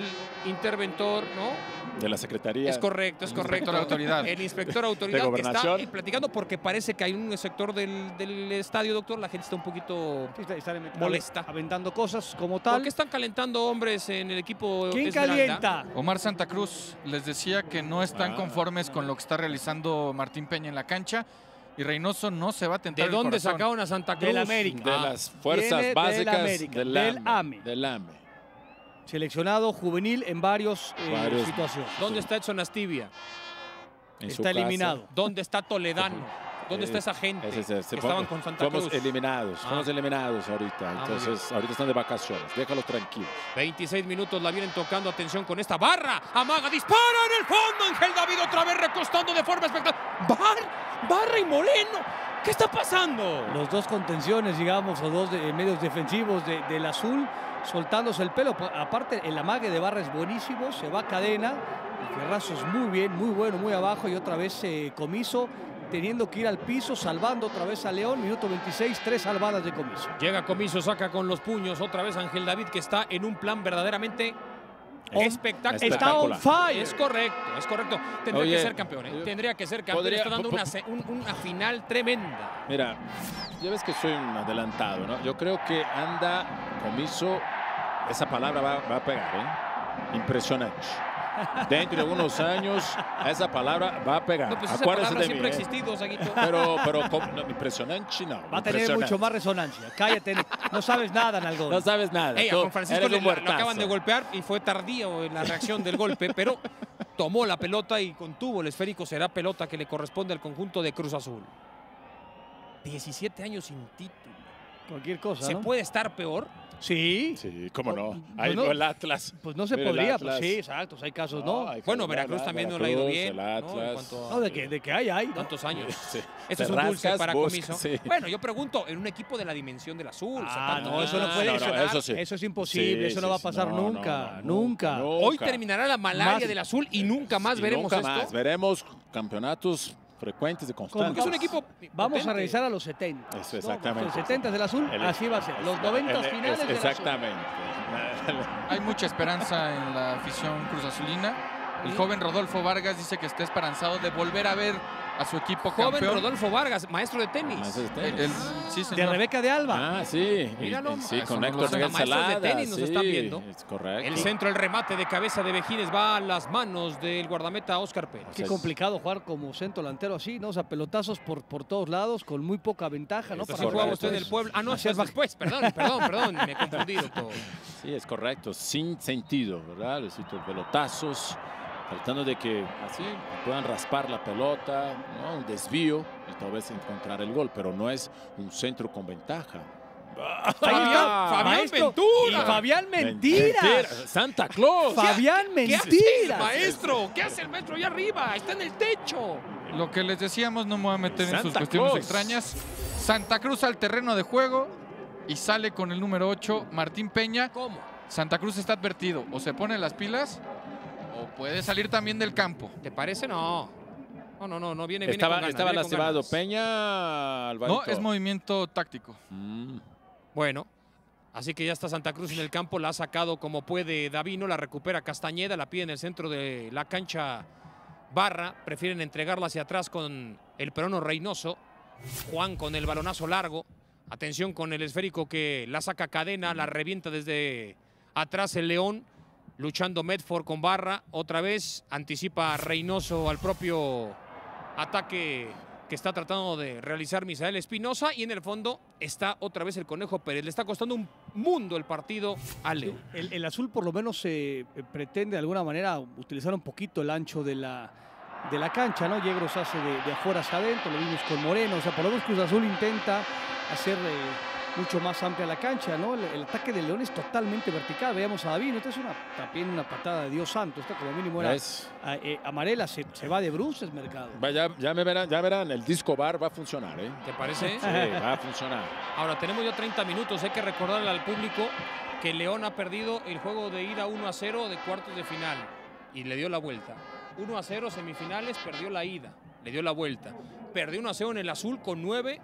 interventor, ¿no? De la Secretaría. Es correcto, es correcto. Inspector de autoridad. El inspector de autoridad De que está gobernación. eh, platicando porque parece que hay un sector del, del estadio, doctor, la gente está un poquito Sí, está- están molesta. aventando cosas como tal. ¿Por qué están calentando hombres en el equipo ¿Quién Esmeralda? calienta? Omar Santa Cruz les decía que no están Ah. conformes con lo que está realizando Martín Peña en la cancha y Reynoso no se va a tentar ¿De el dónde corazón. sacaron a Santa Cruz? Del América. De Ah, las fuerzas Viene del básicas América, del, del AME, AME. Del AME. Seleccionado juvenil en varios, eh, Varios. situaciones. ¿Dónde está Edson Astivia? En su Está casa. eliminado. ¿Dónde está Toledano? ¿Dónde Eh, está esa gente ese es ese. que Fue- estaban con Santa Fuimos Cruz? eliminados, Ah. fuimos eliminados ahorita. muy Entonces, ahorita están de vacaciones. Déjalos tranquilos. veintiséis minutos la vienen tocando. Atención con esta barra. Amaga, dispara en el fondo. Ángel David otra vez recostando de forma espectacular. Bar, Barra y Moreno. ¿Qué está pasando? Los dos contenciones, digamos, o dos de- medios defensivos de- del azul, soltándose el pelo. Pa- Aparte, el amague de Barra es buenísimo, se va a cadena. El Ferrazo es muy bien, muy bueno, muy abajo. Y otra vez eh, Comiso, teniendo que ir al piso, salvando otra vez a León. Minuto veintiséis, tres salvadas de Comiso. Llega Comiso, saca con los puños otra vez Ángel David, que está en un plan verdaderamente espectacular. Está on fire. Es correcto, es correcto. Tendría Oye, que ser campeón, ¿eh? yo- Tendría que ser campeón. podría- Está dando po- una, se- un- una final tremenda. Mira, ya ves que soy un adelantado, ¿no? Yo creo que anda Comiso, esa palabra va, va a pegar, ¿eh? Impresionante. Dentro de unos años, esa palabra va a pegar. No, pues esa Acuérdense palabra de siempre mí, ha ¿eh? existido, Saguito. Pero, pero com- no, impresionante no. Va a tener impresionante. mucho más resonancia. Cállate, no sabes nada, Nalgón. No sabes nada. Ey, a tú Juan Francisco eres le, un lo muertazo. acaban de golpear y fue tardío en la reacción del golpe, pero tomó la pelota y contuvo el esférico. Será pelota que le corresponde al conjunto de Cruz Azul. diecisiete años sin título. Cualquier cosa, ¿Se ¿no? puede estar peor? Sí. Sí, cómo no. Pues Ahí no, el Atlas. Pues no se Mira el podría, pues Atlas. sí, exacto, hay casos, ¿no? hay que Bueno, ver, Veracruz ¿verdad? también no le ha ido Veracruz, bien. el ¿no? En Atlas. cuanto a- No, de que, de que hay, hay. ¿no? Tantos años. Sí. Esto es Te un dulce rascas, para buscas, Comiso. sí. Bueno, yo pregunto, en un equipo de la dimensión del azul. Ah, Santa no, Cruz, eso no puede no, no, ser. eso sí. Eso es imposible, Sí, eso no sí, va a sí. pasar No, no, nunca, no, nunca. no. Hoy Nunca. terminará la malaria Más- del azul y nunca más Y veremos nunca esto. más. Veremos campeonatos frecuentes y Como constantes. que es un equipo Vamos potente. a revisar a los setenta. Eso, exactamente. Los setenta del azul, El- así va a ser. Los el- noventa el- finales es- del azul. Exactamente. Hay mucha esperanza en la afición Cruz Azulina. El joven Rodolfo Vargas dice que está esperanzado de volver a ver a su equipo Joven campeón. Rodolfo Vargas, maestro de tenis. Maestro de tenis. El- el- sí, De señor. Rebeca de Alba. Ah, sí. Míralo, Y- y- Sí, eso con no Héctor lo sé. Miguel Maestros de Salada. tenis nos sí, están viendo. Es correcto. El centro, el remate de cabeza de Vejines va a las manos del guardameta Óscar Pérez. Qué complicado jugar como centro delantero así, ¿no? O sea, pelotazos por, por todos lados, con muy poca ventaja, ¿no? Eso Así es jugaba correcto. usted en el Puebla. Ah, no, Hacer eso es después. Perdón, perdón, perdón. Me confundí, doctor. Sí, es correcto. Sin sentido, ¿verdad? Les cito pelotazos, tratando de que así puedan raspar la pelota, ¿no? Un desvío y tal vez encontrar el gol, pero no es un centro con ventaja. Fabián, Fabián Maestro, Ventura. y Fabián Mentiras. Santa Claus. Fabián ¿Qué hace el Mentiras. maestro? ¿Qué hace el maestro allá arriba? Está en el techo. Lo que les decíamos, no me voy a meter en sus Santa cuestiones Claus. extrañas. Santa Cruz al terreno de juego y sale con el número ocho, Martín Peña. ¿Cómo? Santa Cruz está advertido. O se pone las pilas o puede salir también del campo. ¿Te parece? No. No, no, no, no viene, viene Estaba, con ganas, estaba viene con lastimado ganas. Peña, Alvarito. No, es movimiento táctico. Mm. Bueno, así que ya está Santa Cruz en el campo, la ha sacado como puede Davino, la recupera Castañeda, la pide en el centro de la cancha Barra, prefieren entregarla hacia atrás con el peruano Reynoso, Juan con el balonazo largo, atención con el esférico que la saca Cadena, la revienta desde atrás el León, luchando Medford con Barra, otra vez anticipa Reynoso al propio ataque que está tratando de realizar Misael Espinosa y en el fondo está otra vez el Conejo Pérez. Le está costando un mundo el partido a León. El, el azul por lo menos eh, pretende de alguna manera utilizar un poquito el ancho de la, de la cancha, ¿no? Yegros hace de, de afuera hacia adentro, lo vimos con Moreno, o sea, por lo menos Cruz Azul intenta hacer eh, mucho más amplia la cancha, ¿no? El, el ataque de León es totalmente vertical, veamos a Davino, esta es una, también una patada de Dios santo, esta como mínimo era Es- a- eh, amarela, se, se va de bruces, Mercado. Va, Ya, ya me verán, ya verán, el disco bar va a funcionar, ¿eh? ¿Te parece? Sí, va a funcionar. Ahora, tenemos ya treinta minutos. Hay que recordarle al público que León ha perdido el juego de ida uno a cero de cuartos de final y le dio la vuelta. uno a cero semifinales, perdió la ida, le dio la vuelta. Perdió uno a cero en el azul con nueve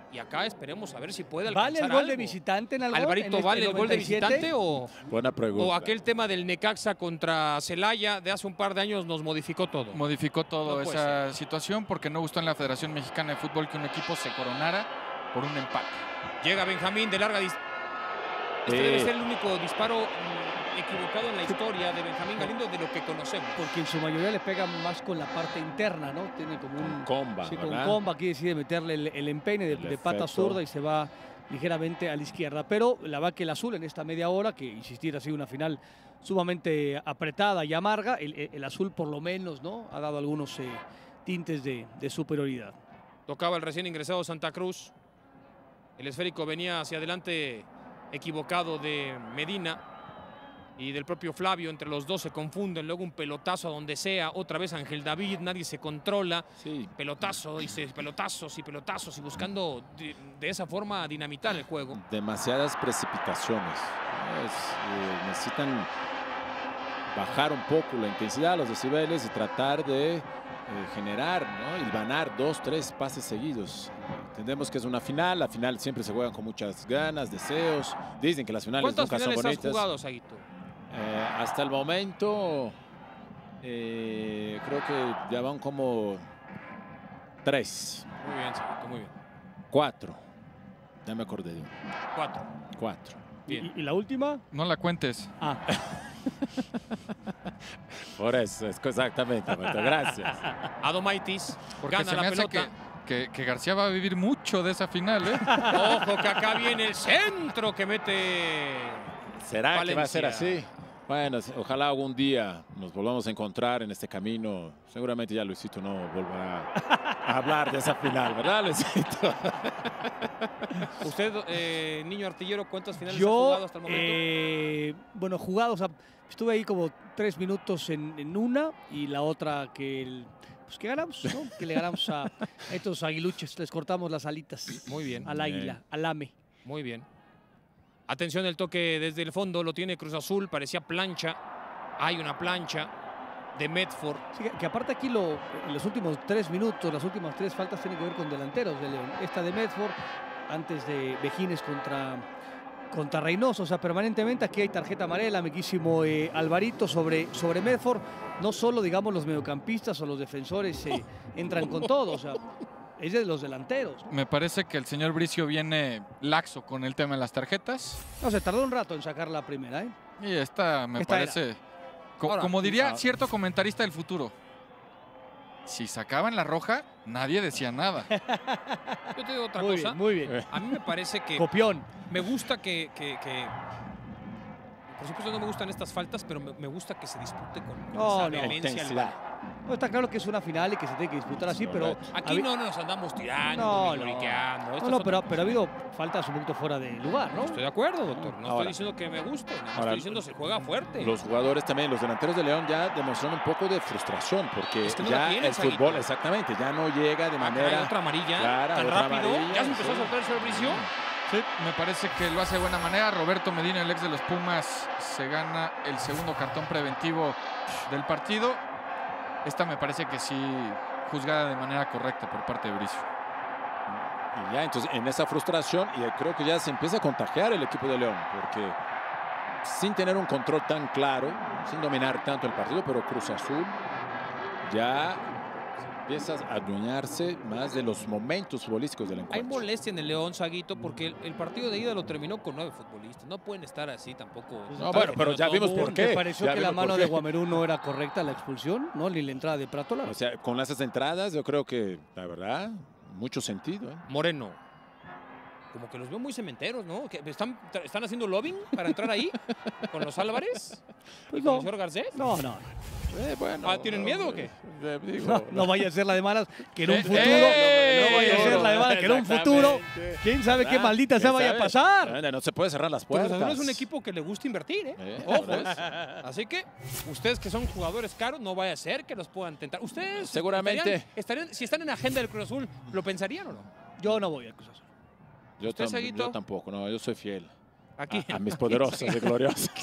y acá esperemos a ver si puede ¿Vale alcanzar el gol algo. de visitante en algo? Alvarito, en ¿vale este el gol de noventa y siete? visitante o, Buena pregunta. o aquel tema del Necaxa contra Celaya de hace un par de años nos modificó todo? Modificó todo No puede esa ser. situación porque no gustó en la Federación Mexicana de Fútbol que un equipo se coronara por un empate. Llega Benjamín de larga distancia. Este Eh. debe ser el único disparo mm, equivocado en la historia de Benjamín Galindo de lo que conocemos. Porque en su mayoría le pega más con la parte interna, ¿no? Tiene como un comba, sí, con ¿verdad? comba, aquí decide meterle el, el empeine de, El de pata efecto. zurda y se va ligeramente a la izquierda. Pero la va que el azul en esta media hora, que insistir ha sido una final sumamente apretada y amarga, el, el- el azul por lo menos, ¿no? Ha dado algunos eh, tintes de, de superioridad. Tocaba el recién ingresado Santa Cruz. El esférico venía hacia adelante equivocado de Medina y del propio Flavio. Entre los dos se confunden. Luego un pelotazo a donde sea. Otra vez Ángel David. Nadie se controla. Sí. Pelotazo, dice, pelotazos y pelotazos. Y buscando de, de esa forma dinamitar el juego. Demasiadas precipitaciones. Es, eh, necesitan bajar un poco la intensidad, los decibeles y tratar de eh, generar, ¿no? Hilvanar dos, tres pases seguidos. Entendemos que es una final, la final siempre se juegan con muchas ganas, deseos. Dicen que las finales ¿Cuántas nunca son finales has bonitas. jugado, Saguito? Eh, hasta el momento, eh, creo que ya van como tres, Muy bien, Saguito, muy bien. cuatro. Ya me acordé de uno. Cuatro. Cuatro. ¿Y, y la última? No la cuentes. Ah. Por eso, es exactamente. Alberto, gracias. Adomaitis Porque gana se la me hace pelota. que, que, que García va a vivir mucho de esa final, ¿eh? Ojo que acá viene el centro que mete ¿Será Valencia. que va a ser así? Bueno, ojalá algún día nos volvamos a encontrar en este camino. Seguramente ya Luisito no volverá a hablar de esa final, ¿verdad, Luisito? Usted, eh, niño artillero, ¿cuántas finales ha Yo, jugado hasta el momento? eh, bueno, jugado, o sea, estuve ahí como tres minutos en, en una y la otra que, el- pues que ganamos, ¿no? Que le ganamos a, a estos aguiluches, les cortamos las alitas. Muy bien. Al águila, Bien. al ame. Muy bien. Atención, el toque desde el fondo lo tiene Cruz Azul, parecía plancha. Hay una plancha de Medford. Sí, que, que aparte aquí lo, en los últimos tres minutos, las últimas tres faltas tienen que ver con delanteros de León. Esta de Medford, antes de Vejines contra, contra Reynoso. O sea, permanentemente aquí hay tarjeta amarela, amiguísimo eh, Alvarito sobre, sobre Medford. No solo, digamos, los mediocampistas o los defensores eh, entran con todo. O sea, es de los delanteros. Me parce que el señor Bricio viene laxo con el tema de las tarjetas. No, se tardó un rato en sacar la primera, ¿eh? Y esta me Esta era. parece, co- Ahora, como diría ah. cierto comentarista del futuro, si sacaban la roja, nadie decía nada. Yo te digo otra Muy cosa. bien, muy bien. A mí me parece que... Copión. Me gusta que, que- que- Por supuesto no me gustan estas faltas, pero me, me gusta que se dispute con No, esa no. vehemencia. Intensidad. No, está claro que es una final y que se tiene que disputar así, pero... Aquí habi- no nos andamos tirando, No, ni no. lloriqueando. No, Estas no, son- pero, pero ha habido faltas un poquito fuera de lugar, ¿no? Estoy de acuerdo, doctor. No Ahora. estoy diciendo que me guste. No Ahora, estoy diciendo se juega fuerte. Los jugadores también, los delanteros de León ya demostraron un poco de frustración porque Es que no la ya tienen, el Saguito. fútbol, exactamente, ya no llega de Ah, manera caray, otra amarilla. clara, Tan otra rápido. amarilla, Ya se empezó sí. a soltar el señor Bricio. Sí, me parece que lo hace de buena manera. Roberto Medina, el ex de los Pumas, se gana el segundo cartón preventivo del partido. Esta me parece que sí juzgada de manera correcta por parte de Bricio. Y ya, entonces, en esa frustración, y creo que ya se empieza a contagiar el equipo de León, porque sin tener un control tan claro, sin dominar tanto el partido, pero Cruz Azul ya empieza a adueñarse más de los momentos futbolísticos del Hay encuentro. molestia en el León, Saguito, porque el, el partido de ida lo terminó con nueve futbolistas. No pueden estar así tampoco. No, bueno, pero ya vimos por qué. ¿Te pareció Ya que la vimos por mano qué. de Guamerú no era correcta la expulsión? ¿No? Ni la entrada de Prátola. O sea, con esas entradas, yo creo que, la verdad, mucho sentido. ¿eh? Moreno. Como que los veo muy cementeros, ¿no? Que ¿Están, ¿Están haciendo lobbying para entrar ahí con los Álvarez? Pues ¿Y con no. el señor Garcés? No, no. Eh, bueno, Ah, ¿tienen miedo o qué? eh, digo, No, no vaya a ser la de malas, que en un Eh, futuro, eh, no vaya a ser la de malas, que en un futuro, exactamente. quién sabe qué ¿Verdad? maldita ¿Quién sea vaya a sabe? pasar. No, no se puede cerrar las Cruz puertas. Azul es un equipo que le gusta invertir, ¿eh? Eh, Ojo. por eso. Así que ustedes que son jugadores caros, no vaya a ser que los puedan tentar. Ustedes Seguramente. estarían- estarían- si están en agenda del Cruz Azul, ¿lo pensarían o no? Yo no voy al Cruz Azul. Yo, ¿Usted, tam- Saguito? yo tampoco, no, yo soy fiel Aquí. a, a mis poderosas y gloriosas.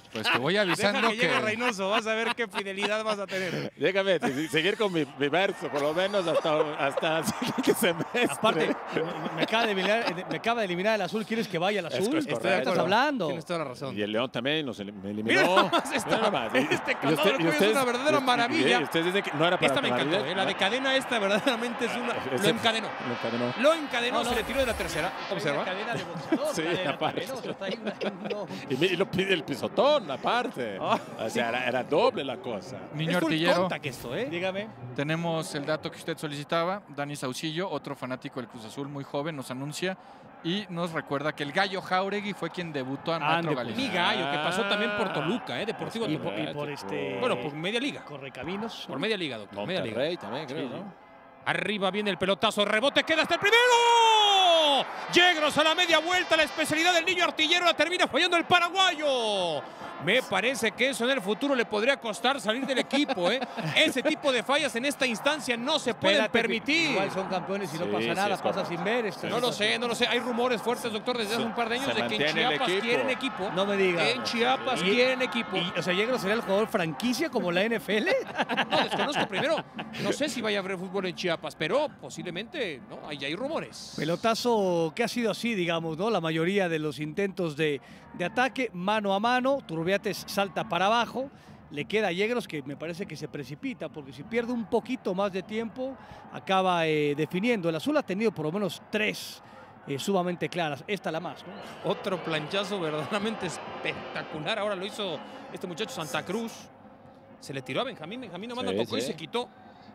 Pues te voy avisando Deja que, que... llegue Reynoso, vas a ver qué fidelidad vas a tener. Déjame seguir con mi, mi verso, por lo menos hasta, hasta el siguiente semestre. Aparte, me, me, acaba de eliminar, me acaba de eliminar el azul. ¿Quieres que vaya el azul? Es, es ¿Qué estás hablando? Tienes toda la razón. Y el León también nos elim me eliminó. Mira nomás esta, Mira nomás. este Y usted- calor y es ustedes- una verdadera y- maravilla. y ustedes dicen que no era para Esta me encantó, maravilla. ¿eh? La de cadena esta verdaderamente es una... Ese- Lo encadenó. Lo encadenó. Lo encadenó, No, no. se le tiró de la tercera. Observa. Cadena de boxeador, Sí, cadena aparte. penosa, está ahí una- no. Y, mi- y lo pide el pisotón, aparte. Ah, o sea, era, era doble la cosa. Niño Es full artillero, contact esto, ¿eh? Dígame. tenemos el dato que usted solicitaba. Dani Saucillo, otro fanático del Cruz Azul muy joven, nos anuncia y nos recuerda que el Gallo Jauregui fue quien debutó a Metro Ande, pues. Galicia. Mi gallo, que pasó también por Toluca, ¿eh? Deportivo Y Toluca. por, y por este... Bueno, por media liga. Correcaminos. Por media liga, doctor. Media liga. Monterrey también, creo, Sí, ¿no? Arriba viene el pelotazo, rebote, queda hasta el primero. Yegros a la media vuelta, la especialidad del niño artillero, la termina fallando el paraguayo. Me parece que eso en el futuro le podría costar salir del equipo, ¿eh? Ese tipo de fallas en esta instancia no se pueden Espérate, permitir. Igual son campeones y no Sí, pasa sí, nada, es pasa correcto. sin ver. Esta No lo sé, no lo sé. Hay rumores fuertes, doctor, desde hace Se- un par de años se de que en mantiene el Chiapas equipo. quieren equipo. No me digas. En Chiapas Y- quieren equipo. Y, o sea, Yegros sería el jugador franquicia como la N F L. No, desconozco primero. No sé si vaya a haber fútbol en Chiapas, pero posiblemente, ¿no? Ahí hay rumores. Pelotazo que ha sido así, digamos, ¿no? La mayoría de los intentos de, de ataque, mano a mano, Turbiates salta para abajo, le queda a Yegros que me parece que se precipita, porque si pierde un poquito más de tiempo, acaba eh, definiendo. El azul ha tenido por lo menos tres eh, sumamente claras, esta la más, ¿no? Otro planchazo verdaderamente espectacular. Ahora lo hizo este muchacho Santa Cruz. Se le tiró a Benjamín. Benjamín nomás Sí, lo tocó y sí. se quitó.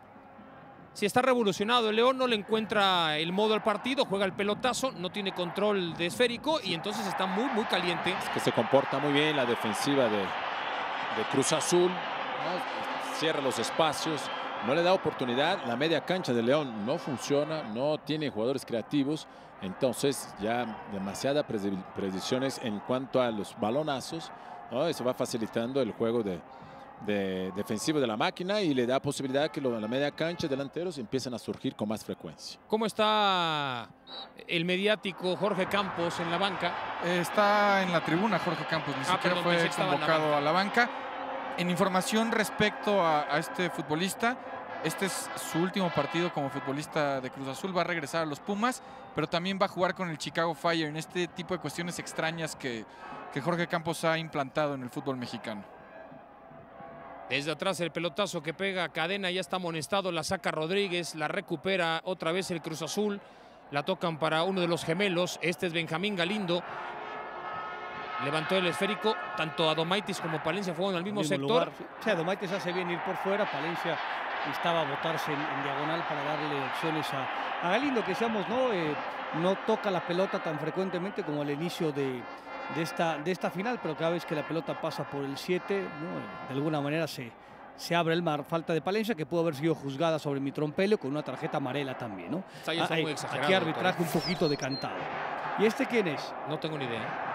Si está revolucionado el León, no le encuentra el modo al partido, juega el pelotazo, no tiene control de esférico y entonces está muy, muy caliente. Que se comporta muy bien la defensiva de, de Cruz Azul, ¿no? Cierra los espacios, no le da oportunidad. La media cancha de León no funciona, no tiene jugadores creativos, entonces ya demasiadas predicciones en cuanto a los balonazos, ¿no? Y se va facilitando el juego de, de defensivo de la máquina y le da posibilidad que lo, la media cancha delanteros empiecen a surgir con más frecuencia. ¿Cómo está el mediático Jorge Campos en la banca? Está en la tribuna Jorge Campos, ni Ah, siquiera perdón, fue pensé que estaba en la convocado banca. a la banca. En información respecto a, a este futbolista, este es su último partido como futbolista de Cruz Azul, va a regresar a los Pumas, pero también va a jugar con el Chicago Fire en este tipo de cuestiones extrañas que, que Jorge Campos ha implantado en el fútbol mexicano. Desde atrás el pelotazo que pega Cadena, ya está amonestado, la saca Rodríguez, la recupera otra vez el Cruz Azul, la tocan para uno de los gemelos, este es Benjamín Galindo. Levantó el esférico, tanto Adomaitis como Palencia fueron al mismo, Mismo sector. lugar. Sí, Adomaitis hace bien ir por fuera, Palencia estaba a botarse en, en diagonal para darle opciones a, a Galindo, que seamos, ¿no? Eh, no toca la pelota tan frecuentemente como al inicio de, de, esta, de esta final, pero cada vez que la pelota pasa por el siete, ¿no? De alguna manera se, se abre el mar. Falta de Palencia que pudo haber sido juzgada sobre mi trompelio con una tarjeta amarela también, ¿no? Está, ya está Ah, muy eh, exagerado, aquí arbitraje doctor. un poquito decantado. ¿Y este quién es? No tengo ni idea.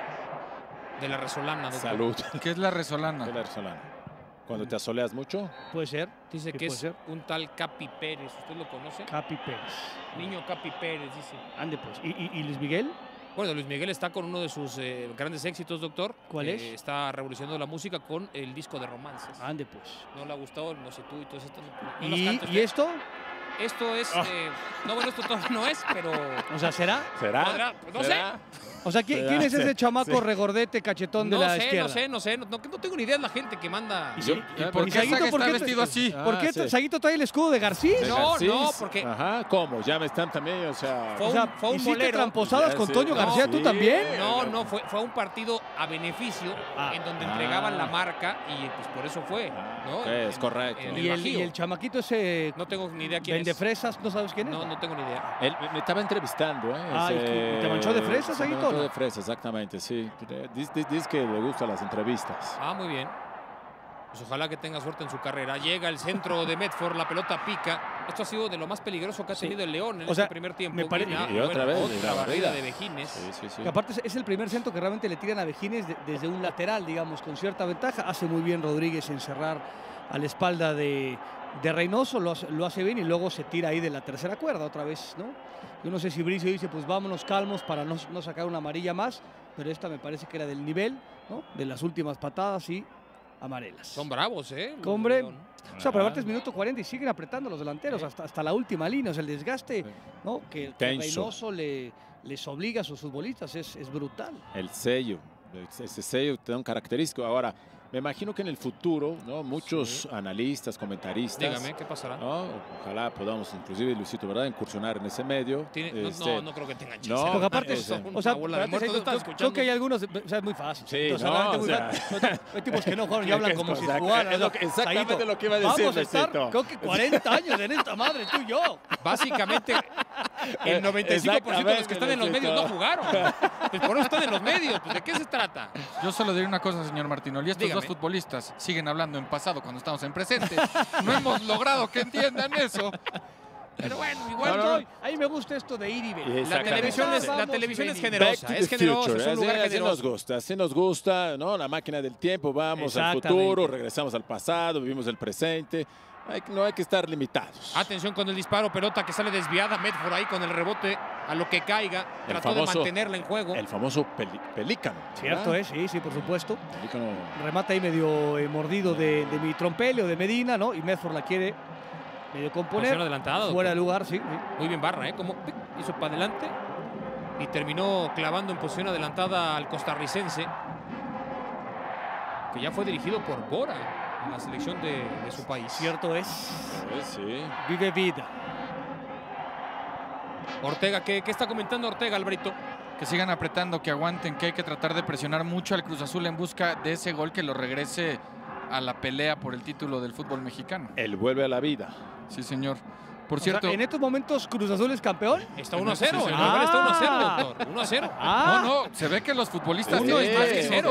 De la Resolana, doctor. Salud. ¿Qué es la Resolana? ¿Qué es la Resolana? Cuando te asoleas mucho. Puede ser. Dice ¿Qué que puede es ser? un tal Capi Pérez. ¿Usted lo conoce? Capi Pérez. Niño Capi Pérez, dice. Ande pues. ¿Y, y, y Luis Miguel? Bueno, Luis Miguel está con uno de sus eh, grandes éxitos, doctor. ¿Cuál Eh, es? Está revolucionando la música con el disco de romances. Ande pues. No le ha gustado, no sé tú y todo esto. No, no las ¿Y, canta ¿y usted. esto? Esto es... Ah. eh, no, bueno, esto todavía no es, pero... O sea, ¿será? ¿Será? Podrá- no ¿Será? sé. O sea, ¿quién, ¿Será? quién es ese Sí, chamaco sí. regordete, cachetón No de la sé, izquierda? no sé, no sé. No, no, no tengo ni idea de la gente que manda... ¿Y, Yo- sí? ¿y ¿Y por qué Saguito, Saga por está qué vestido así? ¿Por Ah, qué sí. Saguito trae el escudo de Garcís? ¿De No, Garcís? no, porque- Ajá, ¿cómo? Ya me están también, o sea... Fue O un, sea, fue un ¿hiciste bolero. tramposadas Ya con sé. Toño No, García tú sí. también? No, no, fue, fue un partido a beneficio Ah. en donde Ah. entregaban la marca y pues por eso fue, ¿no? ok, En- es correcto. en ¿Y el, Bajío. y el chamaquito ese No tengo ni idea quién vende es. fresas? ¿No sabes quién es? No, no tengo ni idea. Él me estaba entrevistando, ¿eh? Ah, ¿y Ese- te manchó de fresas, se me Saguito, manchó no? de fresas, exactamente, sí. Dice, dice- dice que le gustan las entrevistas. Ah, muy bien. Pues ojalá que tenga suerte en su carrera. Llega el centro de Medford, la pelota pica. Esto ha sido de lo más peligroso que ha tenido el León en O sea, este primer tiempo. me pare- Mira, Y otra bueno, vez, otra la barrida barrida. de Vejines. Sí, sí, sí. Que aparte es- es el primer centro que realmente le tiran a Vejines de- desde un lateral, digamos, con cierta ventaja. Hace muy bien Rodríguez en cerrar a la espalda de, de Reynoso, lo hace, lo hace bien y luego se tira ahí de la tercera cuerda otra vez, ¿no? Yo no sé si Bricio dice, pues vámonos calmos para no, no sacar una amarilla más, pero esta me parece que era del nivel ¿no? De las últimas patadas y amarelas. Son bravos, ¿eh? Hombre, o sea, pero aparte es minuto cuarenta y siguen apretando los delanteros hasta, hasta la última línea. O sea, el desgaste, ¿no? que, que Reynoso le, les obliga a sus futbolistas es, es brutal. El sello, ese sello te da un característico. Ahora, me imagino que en el futuro, ¿no? Muchos sí. analistas, comentaristas. Dígame, ¿qué pasará? ¿no? Ojalá podamos, inclusive, Luisito, ¿verdad?, incursionar en ese medio. ¿Tiene? Este, no, no, no creo que tengan chance. No, porque aparte, ese, o sea, muertos, yo, yo, creo que hay algunos, o sea, es muy fácil. Sí, o sea, no, muy o sea, fácil. Hay tipos que no jugaron y hablan como si jugaran. Es lo que, exactamente Saito, lo que iba a decir, vamos a estar, creo que cuarenta años en esta madre, tú y yo. Básicamente, el noventa y cinco por ciento de los que están en los medios no jugaron. Pues por eso están en los medios. Pues, ¿de qué se trata? Yo solo diré una cosa, señor Martinoli. Estos Dígame. dos futbolistas siguen hablando en pasado cuando estamos en presente. No hemos logrado que entiendan eso. Pero bueno, igual no, yo, no. A mí me gusta esto de ir y venir. La televisión es, la televisión es generosa, es generosa, es un lugar así, generoso. Así nos gusta, así nos gusta, ¿no? La máquina del tiempo, vamos al futuro, regresamos al pasado, vivimos el presente. Hay, no hay que estar limitados. Atención con el disparo, pelota que sale desviada, Medford ahí con el rebote a lo que caiga, el trató famoso, de mantenerla en juego. El famoso peli, pelícano. Cierto, ¿eh? Sí, sí, por supuesto. Pelícano. Remata ahí medio eh, mordido de, de mi trompelio, de Medina, ¿no? Y Medford la quiere medio componer. Fuera de lugar, sí, sí. Muy bien Barra, ¿eh? Como hizo para adelante y terminó clavando en posición adelantada al costarricense, que ya fue dirigido por Bora en la selección de, de su país. Cierto es. Sí, sí. Vive vida. Ortega, ¿qué, ¿qué está comentando Ortega, Alvarito? Que sigan apretando, que aguanten, que hay que tratar de presionar mucho al Cruz Azul en busca de ese gol que lo regrese a la pelea por el título del fútbol mexicano. Él vuelve a la vida. Sí, señor. Por o cierto, sea, ¿en estos momentos Cruz Azul es campeón? Está uno a cero. Sí, el ah. está uno a cero, doctor. uno a cero. Ah. No, no, se ve que los futbolistas... Uno es más que cero.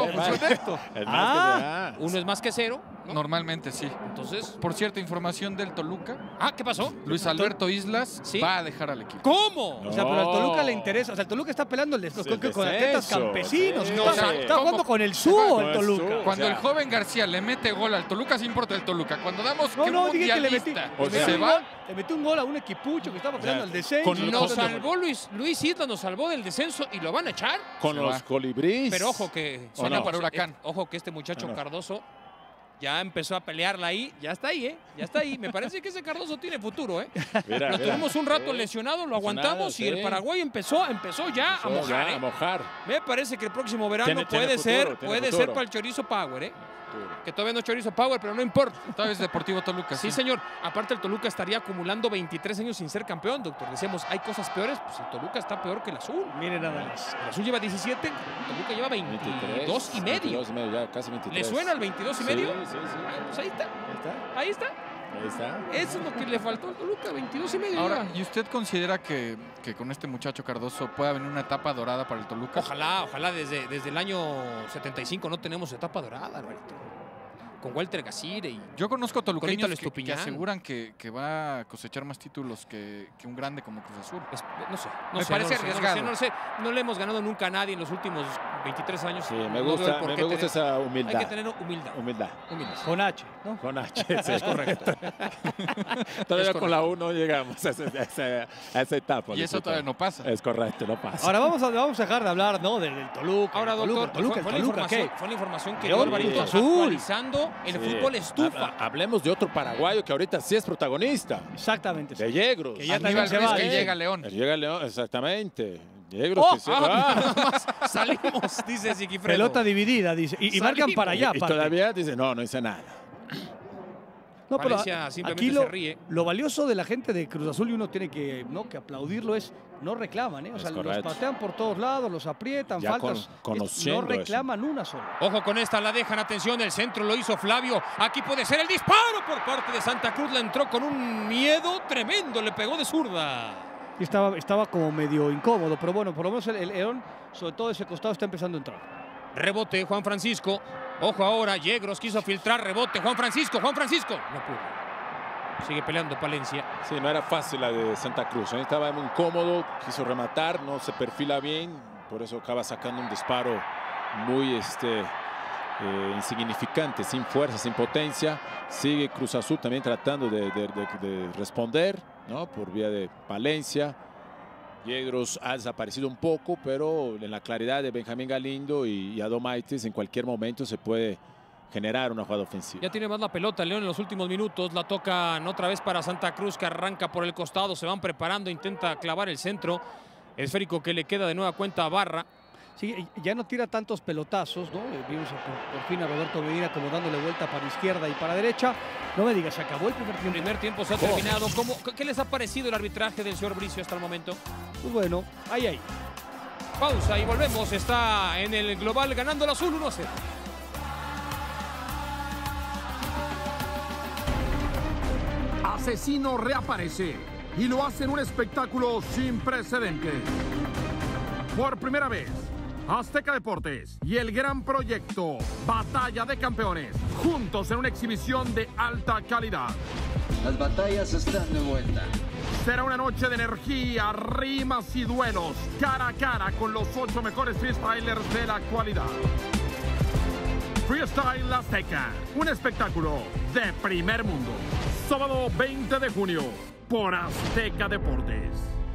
Ah. Uno es más que cero. ¿no? Normalmente sí. Entonces, por cierto, información del Toluca. Ah, ¿qué pasó? Luis Alberto Islas ¿Sí? va a dejar al equipo. ¿Cómo? No. O sea, pero al Toluca le interesa. O sea, el Toluca está peleando el descenso con, con atletas campesinos. Sí. No, o sea, está jugando con el Subo el Toluca. Cuando o sea, el joven García le mete gol al Toluca, sí importa el Toluca. Cuando damos no, que no, un dije que le metí, o sea, le, se va. le metió un gol a un equipucho que estaba peleando o sea, el descenso. Con nos salvó Luis, Luis Islas, nos salvó del descenso y lo van a echar. Con se los va. colibríes. Pero ojo que suena no? para Huracán. Eh, ojo que este muchacho no, no. Cardoso ya empezó a pelearla ahí, ya está ahí, ¿eh? Ya está ahí. Me parece que ese Cardoso tiene futuro, ¿eh? Mira, lo mira. tuvimos un rato sí. lesionado, lo aguantamos sí. y el Paraguay empezó, empezó ya empezó a mojar, ya, ¿eh? a mojar. Me parece que el próximo verano tiene, puede tiene ser, futuro, puede futuro. ser para el Chorizo Power, ¿eh? Que todavía no es Chorizo Power, pero no importa. Todavía es Deportivo Toluca. Sí, sí, señor. Aparte, el Toluca estaría acumulando veintitrés años sin ser campeón, doctor. Decíamos, ¿hay cosas peores? Pues el Toluca está peor que el Azul. Miren nada más. El Azul lleva diecisiete, el Toluca lleva veintidós y medio. veintidós y medio, ya casi veintitrés. ¿Le suena el veintidós y medio? Sí, sí, sí. Ah, pues ahí está. Ahí está. Ahí está. Ahí está. Eso es lo que le faltó al Toluca, veintidós y medio. Ahora, ¿y usted considera que, que con este muchacho Cardoso pueda venir una etapa dorada para el Toluca? Ojalá, ojalá. Desde, desde el año setenta y cinco no tenemos etapa dorada, Alberto. Con Walter Gacire y yo conozco toluqueños que, que aseguran que, que va a cosechar más títulos que, que un grande como Cruz Azul. Es, no sé, no me sé, parece no arriesgado. No, sé, no, sé, no le hemos ganado nunca a nadie en los últimos veintitrés años. Sí, me gusta, no me, me gusta tener, esa humildad. Hay que tener humildad. Humildad. humildad. Con H, ¿no? Con H, sí. Es correcto. Todavía es con la U no llegamos a esa, a esa, a esa etapa. Y eso todavía no pasa. Es correcto, no pasa. Ahora vamos a, vamos a dejar de hablar, ¿no? Del, del Toluca. Ahora, doctor, Toluca, fue, el Toluca, fue, ¿qué? la información, fue la información que dio Alvarito actualizando el sí. fútbol estufa. Hablemos de otro paraguayo que ahorita sí es protagonista. Exactamente. De Yegros. Que ya también se va. Que llega León. Que llega León, exactamente. Yegros oh, que se ah, va. Salimos, dice Sigifredo. Pelota dividida, dice. Y, y marcan para allá. Y, y todavía dice, no, no hice nada. No, pero aquí lo, se ríe. lo valioso de la gente de Cruz Azul y uno tiene que, ¿no? que aplaudirlo es no reclaman, ¿eh? O sea, los patean por todos lados, los aprietan, ya faltas. Con, no reclaman eso. Una sola. Ojo con esta, la dejan, atención, el centro lo hizo Flavio. Aquí puede ser el disparo por parte de Santa Cruz. La entró con un miedo tremendo, le pegó de zurda. Y estaba, estaba como medio incómodo, pero bueno, por lo menos el, el León, sobre todo ese costado, está empezando a entrar. Rebote, Juan Francisco. Ojo ahora, Yegros quiso filtrar, rebote, Juan Francisco, Juan Francisco. No pudo. Sigue peleando Palencia. Sí, no era fácil la de Santa Cruz. ¿eh? Estaba muy incómodo, quiso rematar, no se perfila bien. Por eso acaba sacando un disparo muy este, eh, insignificante, sin fuerza, sin potencia. Sigue Cruz Azul también tratando de, de, de, de responder, ¿no? Por vía de Palencia. Yegros ha desaparecido un poco, pero en la claridad de Benjamín Galindo y, y Adomaitis en cualquier momento se puede generar una jugada ofensiva. Ya tiene más la pelota León en los últimos minutos. La tocan otra vez para Santa Cruz, que arranca por el costado. Se van preparando, intenta clavar el centro. Esférico que le queda de nueva cuenta a Barra. Sí, ya no tira tantos pelotazos, ¿no? Vimos por, por fin a Roberto Medina como dándole vuelta para izquierda y para derecha. No me digas, se acabó el primer tiempo. El primer tiempo se ha terminado. ¿Cómo, ¿Qué les ha parecido el arbitraje del señor Bricio hasta el momento? Pues bueno, ahí, ahí. Pausa y volvemos. Está en el global ganando el azul uno a cero. Asesino reaparece y lo hace en un espectáculo sin precedentes. Por primera vez, Azteca Deportes y el gran proyecto Batalla de Campeones, juntos en una exhibición de alta calidad. Las batallas están de vuelta. Será una noche de energía, rimas y duelos, cara a cara con los ocho mejores freestylers de la actualidad. Freestyle Azteca, un espectáculo de primer mundo. Sábado veinte de junio, por Azteca Deportes.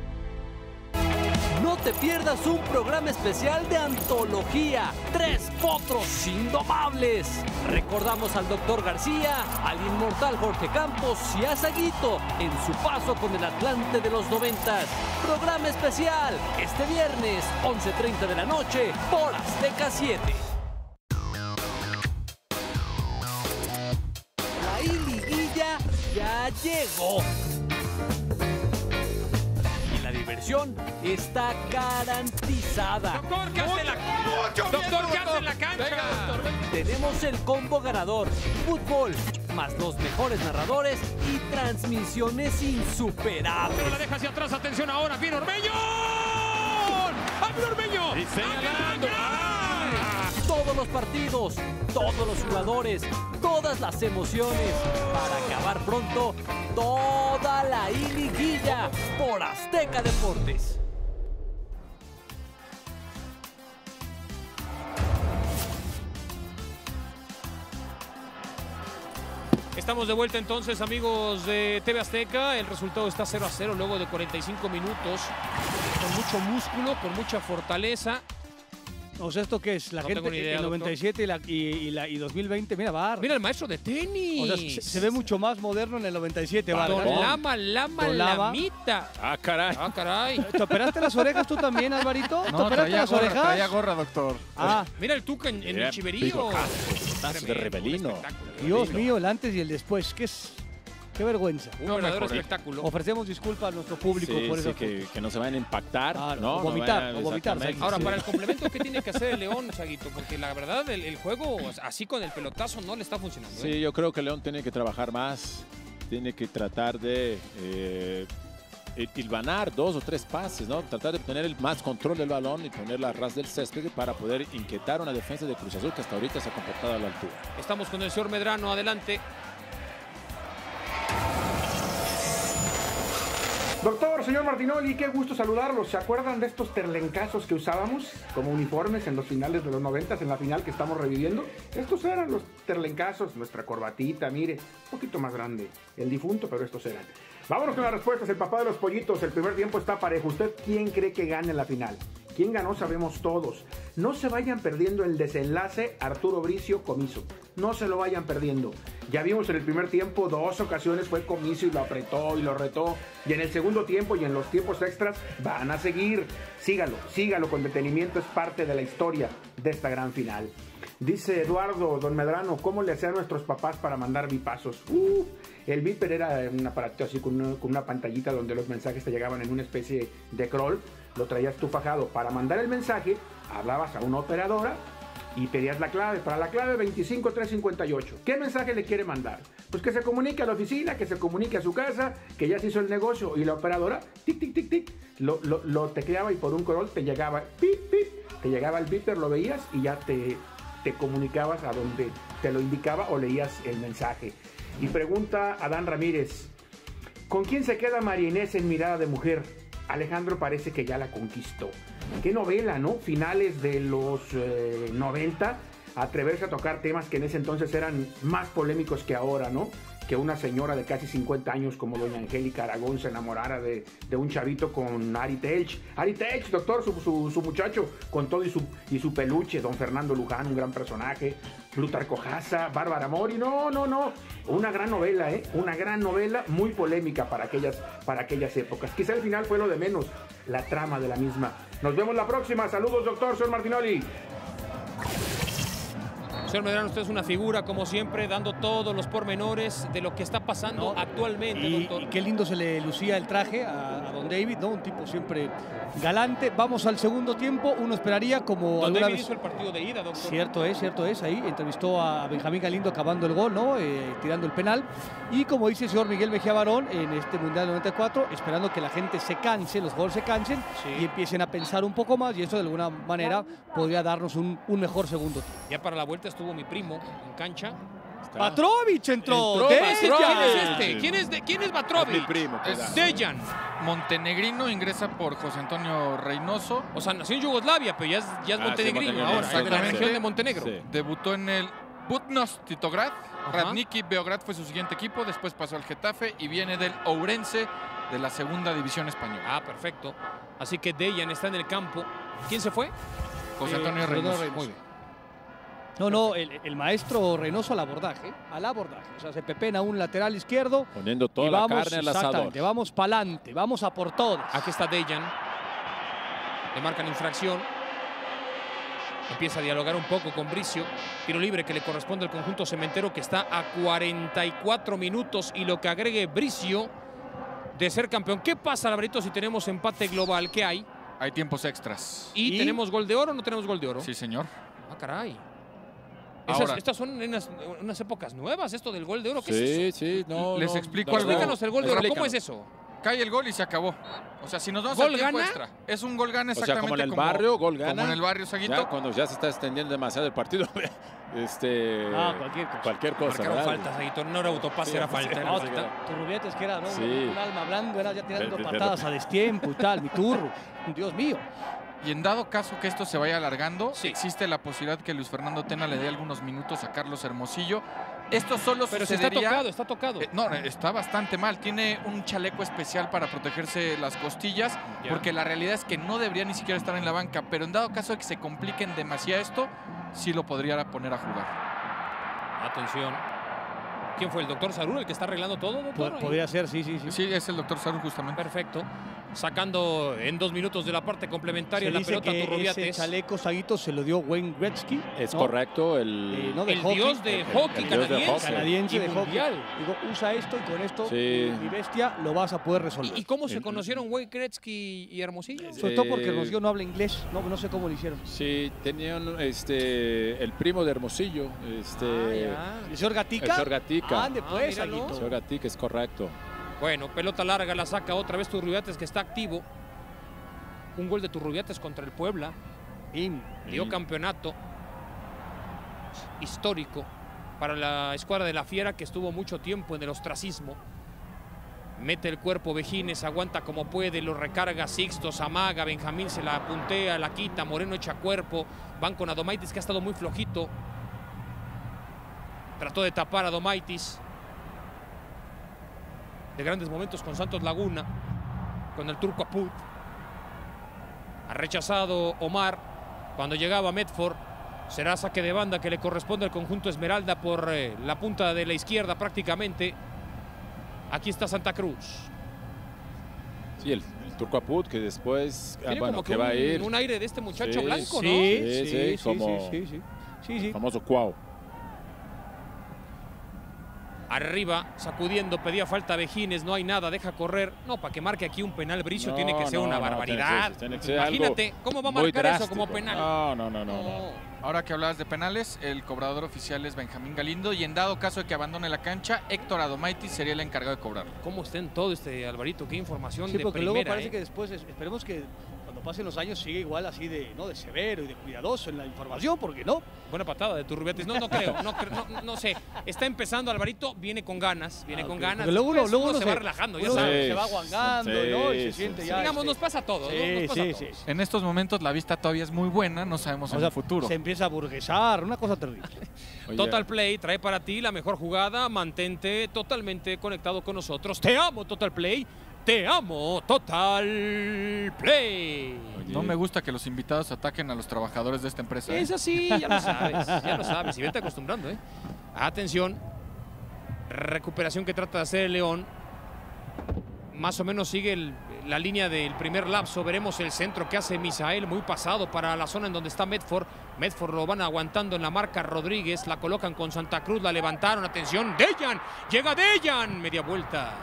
No te pierdas un programa especial de antología. Tres potros indomables. Recordamos al doctor García, al inmortal Jorge Campos y a Saguito en su paso con el Atlante de los noventas. Programa especial este viernes, once treinta de la noche, por Azteca siete. La I-Liguilla ya llegó. La diversión está garantizada. Doctor, ¿qué hace en la, doctor, ¿qué hace en la cancha? Venga, tenemos el combo ganador, fútbol, más los mejores narradores y transmisiones insuperables. Pero la deja hacia atrás, atención ahora, viene Ormeño. ¡Abre Ormeño! Y señalando. Todos los partidos, todos los jugadores, todas las emociones, para acabar pronto toda la I-Liguilla por Azteca Deportes. Estamos de vuelta entonces, amigos de T V Azteca. El resultado está cero a cero luego de cuarenta y cinco minutos. Con mucho músculo, con mucha fortaleza. O sea, ¿esto qué es? La no gente tengo ni idea, el noventa y siete y, la, y, y, la, y dos mil veinte, mira, Bar. Mira el maestro de tenis. O sea, se, se ve mucho más moderno en el noventa y siete, Bar. Don Lama, Lama, Lamita. Ah, caray. Ah, caray. ¿Te operaste las orejas tú también, Alvarito? ¿Te No, operaste traía las gorra, orejas? traía gorra, doctor. Ah. Mira el Tuca en, en el chiverío. De Rebelino. Dios mío, el antes y el después. ¿Qué es? Qué vergüenza. Un verdadero espectáculo. Ofrecemos disculpas a nuestro público Sí, por sí, eso. que, que no se vayan a impactar. Ah, no, o vomitar, no vayan, o vomitar. exactamente. Ahora, Sí. para el complemento, ¿qué tiene que hacer el León, Saguito? Porque la verdad, el, el juego así con el pelotazo no le está funcionando. ¿eh? Sí, yo creo que León tiene que trabajar más. Tiene que tratar de eh, hilvanar dos o tres pases, ¿no? Tratar de tener el más control del balón y ponerla a ras del césped para poder inquietar una defensa de Cruz Azul que hasta ahorita se ha comportado a la altura. Estamos con el señor Medrano, adelante. Doctor, señor Martinoli, qué gusto saludarlos. ¿Se acuerdan de estos terlencazos que usábamos como uniformes en los finales de los noventas, en la final que estamos reviviendo? Estos eran los terlencazos, nuestra corbatita, mire, un poquito más grande, el difunto, pero estos eran. Vámonos con las respuestas. El papá de los pollitos, el primer tiempo está parejo. ¿Usted quién cree que gane la final? ¿Quién ganó? Sabemos todos. No se vayan perdiendo el desenlace Arturo Bricio Comiso. No se lo vayan perdiendo. Ya vimos en el primer tiempo, dos ocasiones fue Comiso y lo apretó y lo retó. Y en el segundo tiempo y en los tiempos extras van a seguir. Sígalo, sígalo con detenimiento. Es parte de la historia de esta gran final. Dice Eduardo, don Medrano, ¿cómo le hacían nuestros papás para mandar bipazos? Uh, el Viper era un aparato así con una, con una pantallita donde los mensajes te llegaban en una especie de crawl. Lo traías tú fajado. Para mandar el mensaje, hablabas a una operadora y pedías la clave. Para la clave veinticinco tres cincuenta y ocho. ¿Qué mensaje le quiere mandar? Pues que se comunique a la oficina, que se comunique a su casa, que ya se hizo el negocio. Y la operadora, tic, tic, tic, tic, lo, lo, lo tecleaba y por un crawl te llegaba, pip, pip, te llegaba el Viper, lo veías y ya te, te comunicabas a donde te lo indicaba o leías el mensaje. Y pregunta Adán Ramírez, ¿con quién se queda María Inés en Mirada de Mujer? Alejandro parece que ya la conquistó. Qué novela, ¿no? Finales de los eh, noventa. atreverse a tocar temas que en ese entonces eran más polémicos que ahora, ¿no? Que una señora de casi cincuenta años como doña Angélica Aragón se enamorara de, de un chavito con Ari Telch. Ari Telch, doctor, su, su, su muchacho, con todo y su, y su peluche, don Fernando Luján, un gran personaje, Plutarco Jasa, Bárbara Mori, no, no, no, una gran novela, ¿eh? Una gran novela muy polémica para aquellas, para aquellas épocas. Quizá el final fue lo de menos, la trama de la misma. Nos vemos la próxima. Saludos, doctor, señor Martinoli. Señor Medrano, usted es una figura, como siempre, dando todos los pormenores de lo que está pasando no, actualmente, y, doctor. Y qué lindo se le lucía el traje a, a don David, ¿no? Un tipo siempre galante. Vamos al segundo tiempo. Uno esperaría como... Don David vez... hizo el partido de ida, doctor. Cierto es, cierto es. Ahí entrevistó a Benjamín Galindo acabando el gol, ¿no? Eh, tirando el penal. Y como dice el señor Miguel Mejía Barón, en este Mundial noventa y cuatro, esperando que la gente se canse, los jugadores se cansen sí. y empiecen a pensar un poco más. Y eso de alguna manera podría darnos un, un mejor segundo tiempo. Ya para la vuelta estuvo mi primo en cancha. Batrovic entró. entró ¿Quién es este? ¿Quién es, de, ¿quién es Batrovic? Es mi primo. Es Dejan. Montenegrino, ingresa por José Antonio Reynoso. O sea, nació en Yugoslavia, pero ya es, ya es ah, montenegrino. Sí, ahora, es de la región de Montenegro. Sí. Debutó en el Butnos Titograd. Radniki Beograd fue su siguiente equipo. Después pasó al Getafe y viene del Ourense de la segunda división española. Ah, perfecto. Así que Dejan está en el campo. ¿Quién se fue? José Antonio eh, Reynoso. Reynoso. Muy bien. No, no, el, el maestro Reynoso al abordaje, al abordaje. O sea, se pepena un lateral izquierdo. Poniendo toda y vamos, la carne al asador. Vamos para adelante, vamos a por todas. Aquí está Dejan. Le marcan infracción. Empieza a dialogar un poco con Bricio. Tiro libre que le corresponde al conjunto cementero, que está a cuarenta y cuatro minutos. Y lo que agregue Bricio de ser campeón. ¿Qué pasa, Alvarito, si tenemos empate global? ¿Qué hay? Hay tiempos extras. ¿Y, ¿Y tenemos gol de oro o no tenemos gol de oro? Sí, señor. Ah, caray. Esas, Ahora, estas son unas, unas épocas nuevas, esto del gol de oro. ¿Qué sí, es eso? Sí, no. Les no, explico no, algo. Explícanos el gol de oro. ¿Cómo es eso? Cae el gol y se acabó. O sea, si nos vamos ¿Gol al tiempo gana? extra. Es un gol gana exactamente. O sea, como en el como, barrio, gol gana. Como en el barrio, Saguito. Ya, cuando ya se está extendiendo demasiado el partido. este, ah, cualquier cosa. Cualquier cosa. Marcaron falta, Saguito. No era autopase, sí, era falta. Sí, era no, falta. Turrubieta es que era, ¿no? Sí. Un alma hablando, era ya tirando de, de, patadas de, de, a destiempo y tal. Mi turro. Dios mío. Y en dado caso que esto se vaya alargando, sí. existe la posibilidad que Luis Fernando Tena le dé algunos minutos a Carlos Hermosillo. Esto solo Pero sucedería... si está tocado, está tocado. Eh, no, está bastante mal. Tiene un chaleco especial para protegerse las costillas, ya. porque la realidad es que no debería ni siquiera estar en la banca. Pero en dado caso de que se compliquen demasiado esto, sí lo podría poner a jugar. Atención. ¿Quién fue? ¿El doctor Sarur el que está arreglando todo, doctor? Podría ser, sí, sí, sí. Sí, es el doctor Sarur justamente. Perfecto. Sacando en dos minutos de la parte complementaria se la dice pelota que a Turrubiates. Ese chaleco, Saguito, se lo dio Wayne Gretzky. Es ¿no? correcto. El, eh, no, de el hockey. dios de hockey el canadiense. Dios de hockey. Canadiense y de mundial. hockey. Digo, usa esto y con esto, sí. mi bestia, lo vas a poder resolver. ¿Y, y cómo se el, conocieron Wayne Gretzky y Hermosillo? Sobre todo porque Hermosillo no habla inglés. No, no sé cómo lo hicieron. Sí, tenían este, el primo de Hermosillo. Este, ah, ¿El señor Gatica? El señor Gatica. Ande pues, ah, El señor Gatica, es correcto. Bueno, pelota larga, la saca otra vez Turrubiates, que está activo. Un gol de Turrubiates contra el Puebla. Y dio campeonato histórico para la escuadra de la Fiera, que estuvo mucho tiempo en el ostracismo. Mete el cuerpo Vejines, aguanta como puede, lo recarga Sixtos, amaga, Benjamín se la puntea, la quita, Moreno echa cuerpo. Van con Adomaitis, que ha estado muy flojito. Trató de tapar a Adomaitis. De grandes momentos con Santos Laguna, con el turco Aput. Ha rechazado Omar cuando llegaba Medford. Será saque de banda que le corresponde al conjunto Esmeralda por eh, la punta de la izquierda prácticamente. Aquí está Santa Cruz. Sí, el, el turco Aput, que después Tiene ah, bueno, como que, que va un, a ir. un aire de este muchacho sí, blanco, sí, ¿no? Sí, sí, sí, sí, como sí, sí, sí. Sí, sí. famoso Cuau. Arriba, sacudiendo, pedía falta Vejines, no hay nada, deja correr. No, para que marque aquí un penal Bricio no, tiene que ser no, una no, barbaridad. Tiene que ser, tiene que ser Imagínate, ¿cómo va a marcar drástico. Eso como penal? No, no, no, no, no. Ahora que hablabas de penales, el cobrador oficial es Benjamín Galindo y en dado caso de que abandone la cancha, Héctor Adomaitis sería el encargado de cobrar. ¿Cómo está en todo este Alvarito? ¿Qué información sí, de porque primera? Luego parece eh? que después, esperemos que cuando pasen los años sigue igual así de, ¿no? de severo y de cuidadoso en la información, porque no. Buena patada de Turrubiates. No, no creo, no, no, no sé. Está empezando Alvarito, viene con ganas, viene ah, con okay. ganas. Pero luego uno, luego uno uno se, se va relajando, ya uno sabes. Se va aguangando, sí, ¿no? Y se siente sí, ya. Digamos, este... nos pasa a todos. Sí, ¿no? Nos pasa sí, a todos. sí. En estos momentos la vista todavía es muy buena, no sabemos o en sea, el futuro. Se empieza a burguesar, una cosa terrible. Oye. Total Play trae para ti la mejor jugada, mantente totalmente conectado con nosotros. Te amo, Total Play. Te amo, Total Play. Oye. No me gusta que los invitados ataquen a los trabajadores de esta empresa. Es ¿eh? así, ya lo sabes, ya lo sabes. Y vete acostumbrando, ¿eh? Atención. Recuperación que trata de hacer el León. Más o menos sigue el, la línea del primer lapso. Veremos el centro que hace Misael, muy pasado para la zona en donde está Medford. Medford lo van aguantando en la marca Rodríguez. La colocan con Santa Cruz, la levantaron. Atención, Dejan. Llega Dejan. Media vuelta.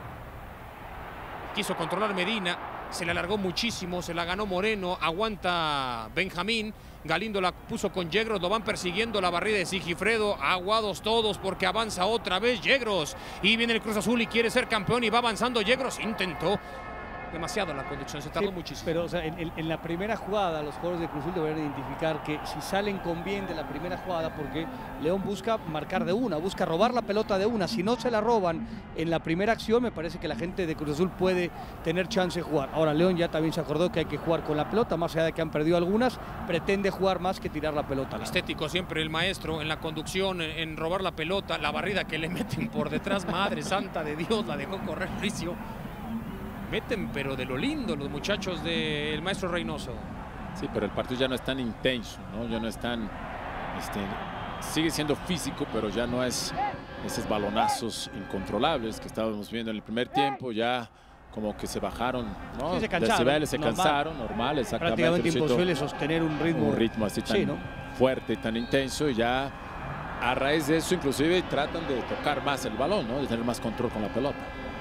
Quiso controlar Medina, se le alargó muchísimo, se la ganó Moreno, aguanta Benjamín, Galindo la puso con Yegros, lo van persiguiendo la barrida de Sigifredo, aguados todos porque avanza otra vez Yegros, y viene el Cruz Azul y quiere ser campeón y va avanzando Yegros, intentó demasiado la conducción, se tardó sí, muchísimo. Pero o sea, en, en la primera jugada los jugadores de Cruz Azul deberían identificar que si salen con bien de la primera jugada, porque León busca marcar de una, busca robar la pelota de una, si no se la roban en la primera acción, me parece que la gente de Cruz Azul puede tener chance de jugar. Ahora León ya también se acordó que hay que jugar con la pelota, más allá de que han perdido algunas, pretende jugar más que tirar la pelota. Estético siempre el maestro en la conducción, en, en robar la pelota, la barrida que le meten por detrás, madre santa de Dios, la dejó correr Bricio. Meten, pero de lo lindo, los muchachos del maestro Reynoso. Sí, pero el partido ya no es tan intenso, ¿no? Ya no es tan... Este, sigue siendo físico, pero ya no es esos balonazos incontrolables que estábamos viendo en el primer tiempo. Ya como que se bajaron, ¿no? Sí, se cansaron. Decibeles se normal. cansaron, normal, exactamente. Prácticamente imposible sostener un ritmo. Un ritmo así tan sí, ¿no? fuerte y tan intenso. Y ya a raíz de eso, inclusive, tratan de tocar más el balón, ¿no? De tener más control con la pelota.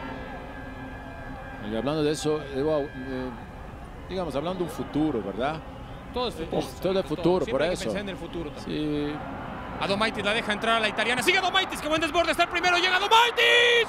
Y hablando de eso, eh, digamos, hablando de un futuro, ¿verdad? Todo es futuro. Todo es futuro, todo. por hay eso. Que pensar en el futuro también. Sí. Adomaitis la deja entrar a la italiana. Sigue Adomaitis, que buen desborde. Está el primero. Llega Adomaitis.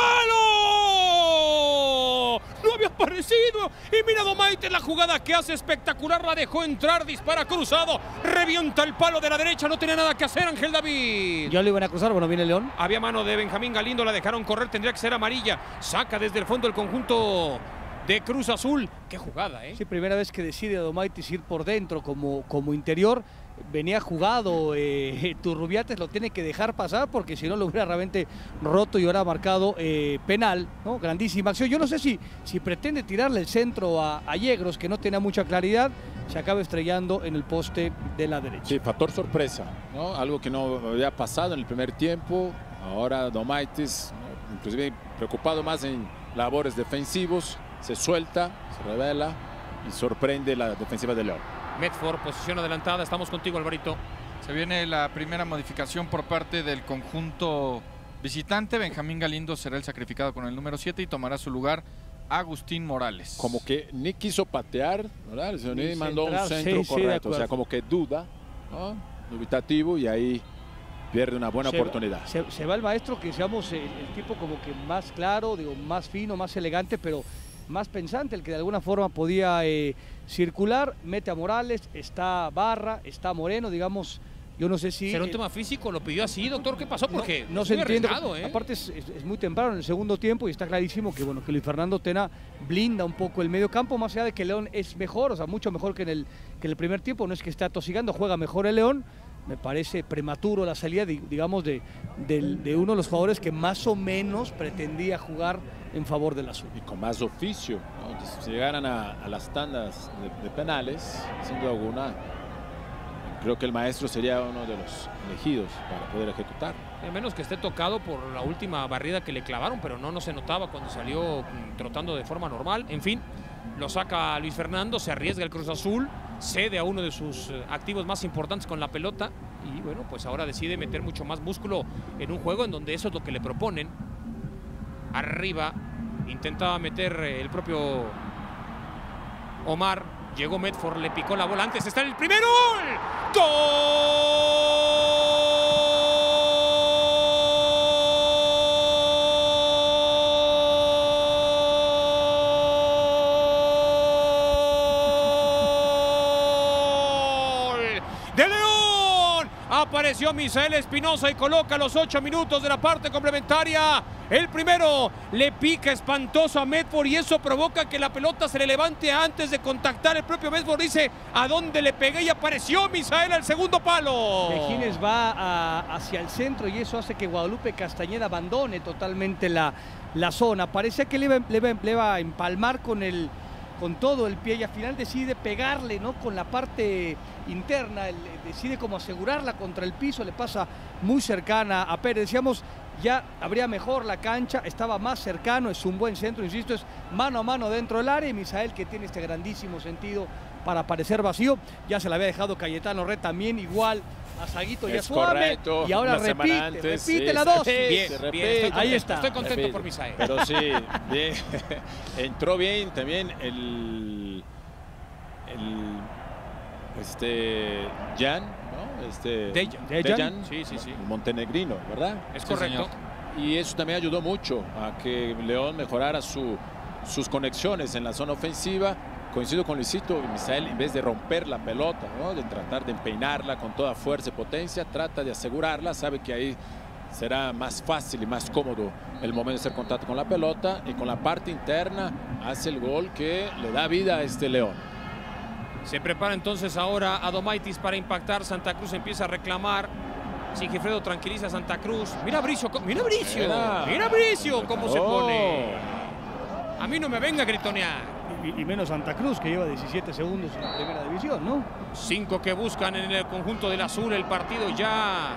¡Palo! No había aparecido. Y mira Adomaitis la jugada que hace espectacular. La dejó entrar. Dispara cruzado. Revienta el palo de la derecha. No tiene nada que hacer Ángel David. Ya lo iban a cruzar. Bueno, viene León. Había mano de Benjamín Galindo. La dejaron correr. Tendría que ser amarilla. Saca desde el fondo el conjunto de Cruz Azul. Qué jugada, ¿eh? Sí, primera vez que decide Adomaitis ir por dentro como, como interior. Venía jugado eh, Turrubiates, lo tiene que dejar pasar porque si no lo hubiera realmente roto y hubiera marcado eh, penal, ¿no? Grandísima acción. Yo no sé si, si pretende tirarle el centro a, a Yegros, que no tenía mucha claridad, se acaba estrellando en el poste de la derecha. Sí, factor sorpresa, ¿no? Algo que no había pasado en el primer tiempo. Ahora Adomaitis, ¿no? Inclusive preocupado más en labores defensivos, se suelta, se revela y sorprende la defensiva de León. Medford, posición adelantada. Estamos contigo, Alvarito. Se viene la primera modificación por parte del conjunto visitante. Benjamín Galindo será el sacrificado con el número siete y tomará su lugar Agustín Morales. Como que ni quiso patear, ¿verdad? Ni mandó un centro sí, correcto. Sí, o sea, como que duda, ¿no? Dubitativo, y ahí pierde una buena se oportunidad. Va, se, se va el maestro, que seamos el, el tipo como que más claro, digo, más fino, más elegante, pero más pensante, el que de alguna forma podía eh, circular. Mete a Morales, está Barra, está Moreno, digamos, yo no sé si... ¿Será un tema físico? ¿Lo pidió así, doctor? ¿Qué pasó? Porque no, no se entiende. ¿eh? Aparte es, es, es muy temprano en el segundo tiempo y está clarísimo que, bueno, que Luis Fernando Tena blinda un poco el medio campo, más allá de que León es mejor, o sea, mucho mejor que en el, que en el primer tiempo. No es que esté atosigando, juega mejor el León. Me parece prematuro la salida, digamos, de, de, de uno de los jugadores que más o menos pretendía jugar en favor del azul. Y con más oficio, ¿no? Si llegaran a, a las tandas de, de penales, sin duda alguna, creo que el maestro sería uno de los elegidos para poder ejecutar. A menos que esté tocado por la última barrida que le clavaron, pero no, no se notaba cuando salió trotando de forma normal. En fin, lo saca Luis Fernando, se arriesga el Cruz Azul, cede a uno de sus activos más importantes con la pelota y bueno, pues ahora decide meter mucho más músculo en un juego en donde eso es lo que le proponen. Arriba intentaba meter el propio Omar, llegó Medford, le picó la bola, antes está en el primero gol. ¡Gol! Apareció Misael Espinosa y coloca los ocho minutos de la parte complementaria. El primero le pica espantoso a Medford y eso provoca que la pelota se le levante antes de contactar. El propio Medford dice a dónde le pegué y apareció Misael al segundo palo. Mejines va a, hacia el centro y eso hace que Guadalupe Castañeda abandone totalmente la, la zona. Parecía que le iba, le iba, le iba a empalmar con el... con todo el pie y al final decide pegarle, ¿no? Con la parte interna, el, decide como asegurarla contra el piso, le pasa muy cercana a Pérez. Decíamos, ya habría mejor la cancha, estaba más cercano, es un buen centro, insisto, es mano a mano dentro del área y Misael, que tiene este grandísimo sentido para parecer vacío, ya se la había dejado Cayetano Red también, igual a Saguito y a Suárez, y ahora repite, antes, repite sí, la dosis. sí, Bien, se repite. bien, estoy contento, ahí está. Estoy contento Repite. por Misael. Pero sí, bien. Entró bien también el, el este Jan, ¿no? Este Dejan. Dejan, Sí, sí, sí. el montenegrino, ¿verdad? Es Sí, correcto. señor. Y eso también ayudó mucho a que León mejorara su, sus conexiones en la zona ofensiva. Coincido con Luisito, Misael, en vez de romper la pelota, ¿no? De tratar de empeinarla con toda fuerza y potencia, trata de asegurarla, sabe que ahí será más fácil y más cómodo el momento de hacer contacto con la pelota, y con la parte interna hace el gol que le da vida a este León. Se prepara entonces ahora Adomaitis para impactar. Santa Cruz empieza a reclamar. Sigifredo tranquiliza a Santa Cruz. Mira Bricio, mira Bricio, Mira. mira Bricio cómo se Oh. pone. A mí no me venga a gritonear. Y, y menos Santa Cruz, que lleva diecisiete segundos en la primera división, ¿no? Cinco que buscan en el conjunto del azul. El partido ya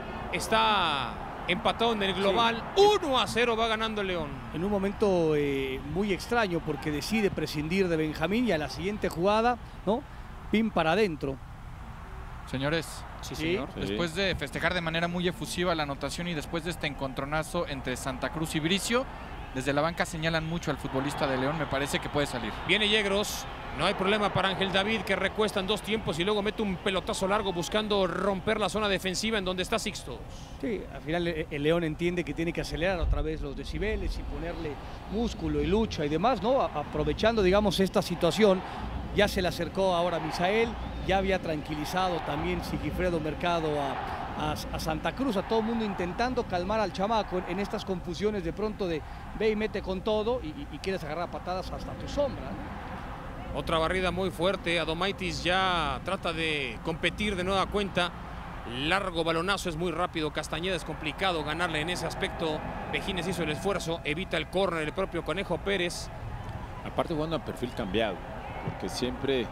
está empatado en el global. uno a cero va ganando el León. En un momento eh, muy extraño, porque decide prescindir de Benjamín y a la siguiente jugada, ¿no? Pin para adentro. Señores, Sí, Sí. señor. Sí. después de festejar de manera muy efusiva la anotación y después de este encontronazo entre Santa Cruz y Bricio, desde la banca señalan mucho al futbolista de León, me parece que puede salir. Viene Yegros. No hay problema para Ángel David, que recuesta en dos tiempos y luego mete un pelotazo largo buscando romper la zona defensiva en donde está Sixto. Sí, al final el, el León entiende que tiene que acelerar otra vez los decibeles y ponerle músculo y lucha y demás, ¿no? A- aprovechando, digamos, esta situación, ya se le acercó ahora Misael, ya había tranquilizado también Sigifredo Mercado a, a- a Santa Cruz, a todo el mundo intentando calmar al chamaco en, en estas confusiones de pronto de ve y mete con todo y, y- y quieres agarrar a patadas hasta tu sombra, ¿no? Otra barrida muy fuerte. Adomaitis ya trata de competir de nueva cuenta. Largo balonazo, es muy rápido. Castañeda es complicado ganarle en ese aspecto. Mejines hizo el esfuerzo, evita el córner el propio Conejo Pérez. Aparte jugando a perfil cambiado, porque siempre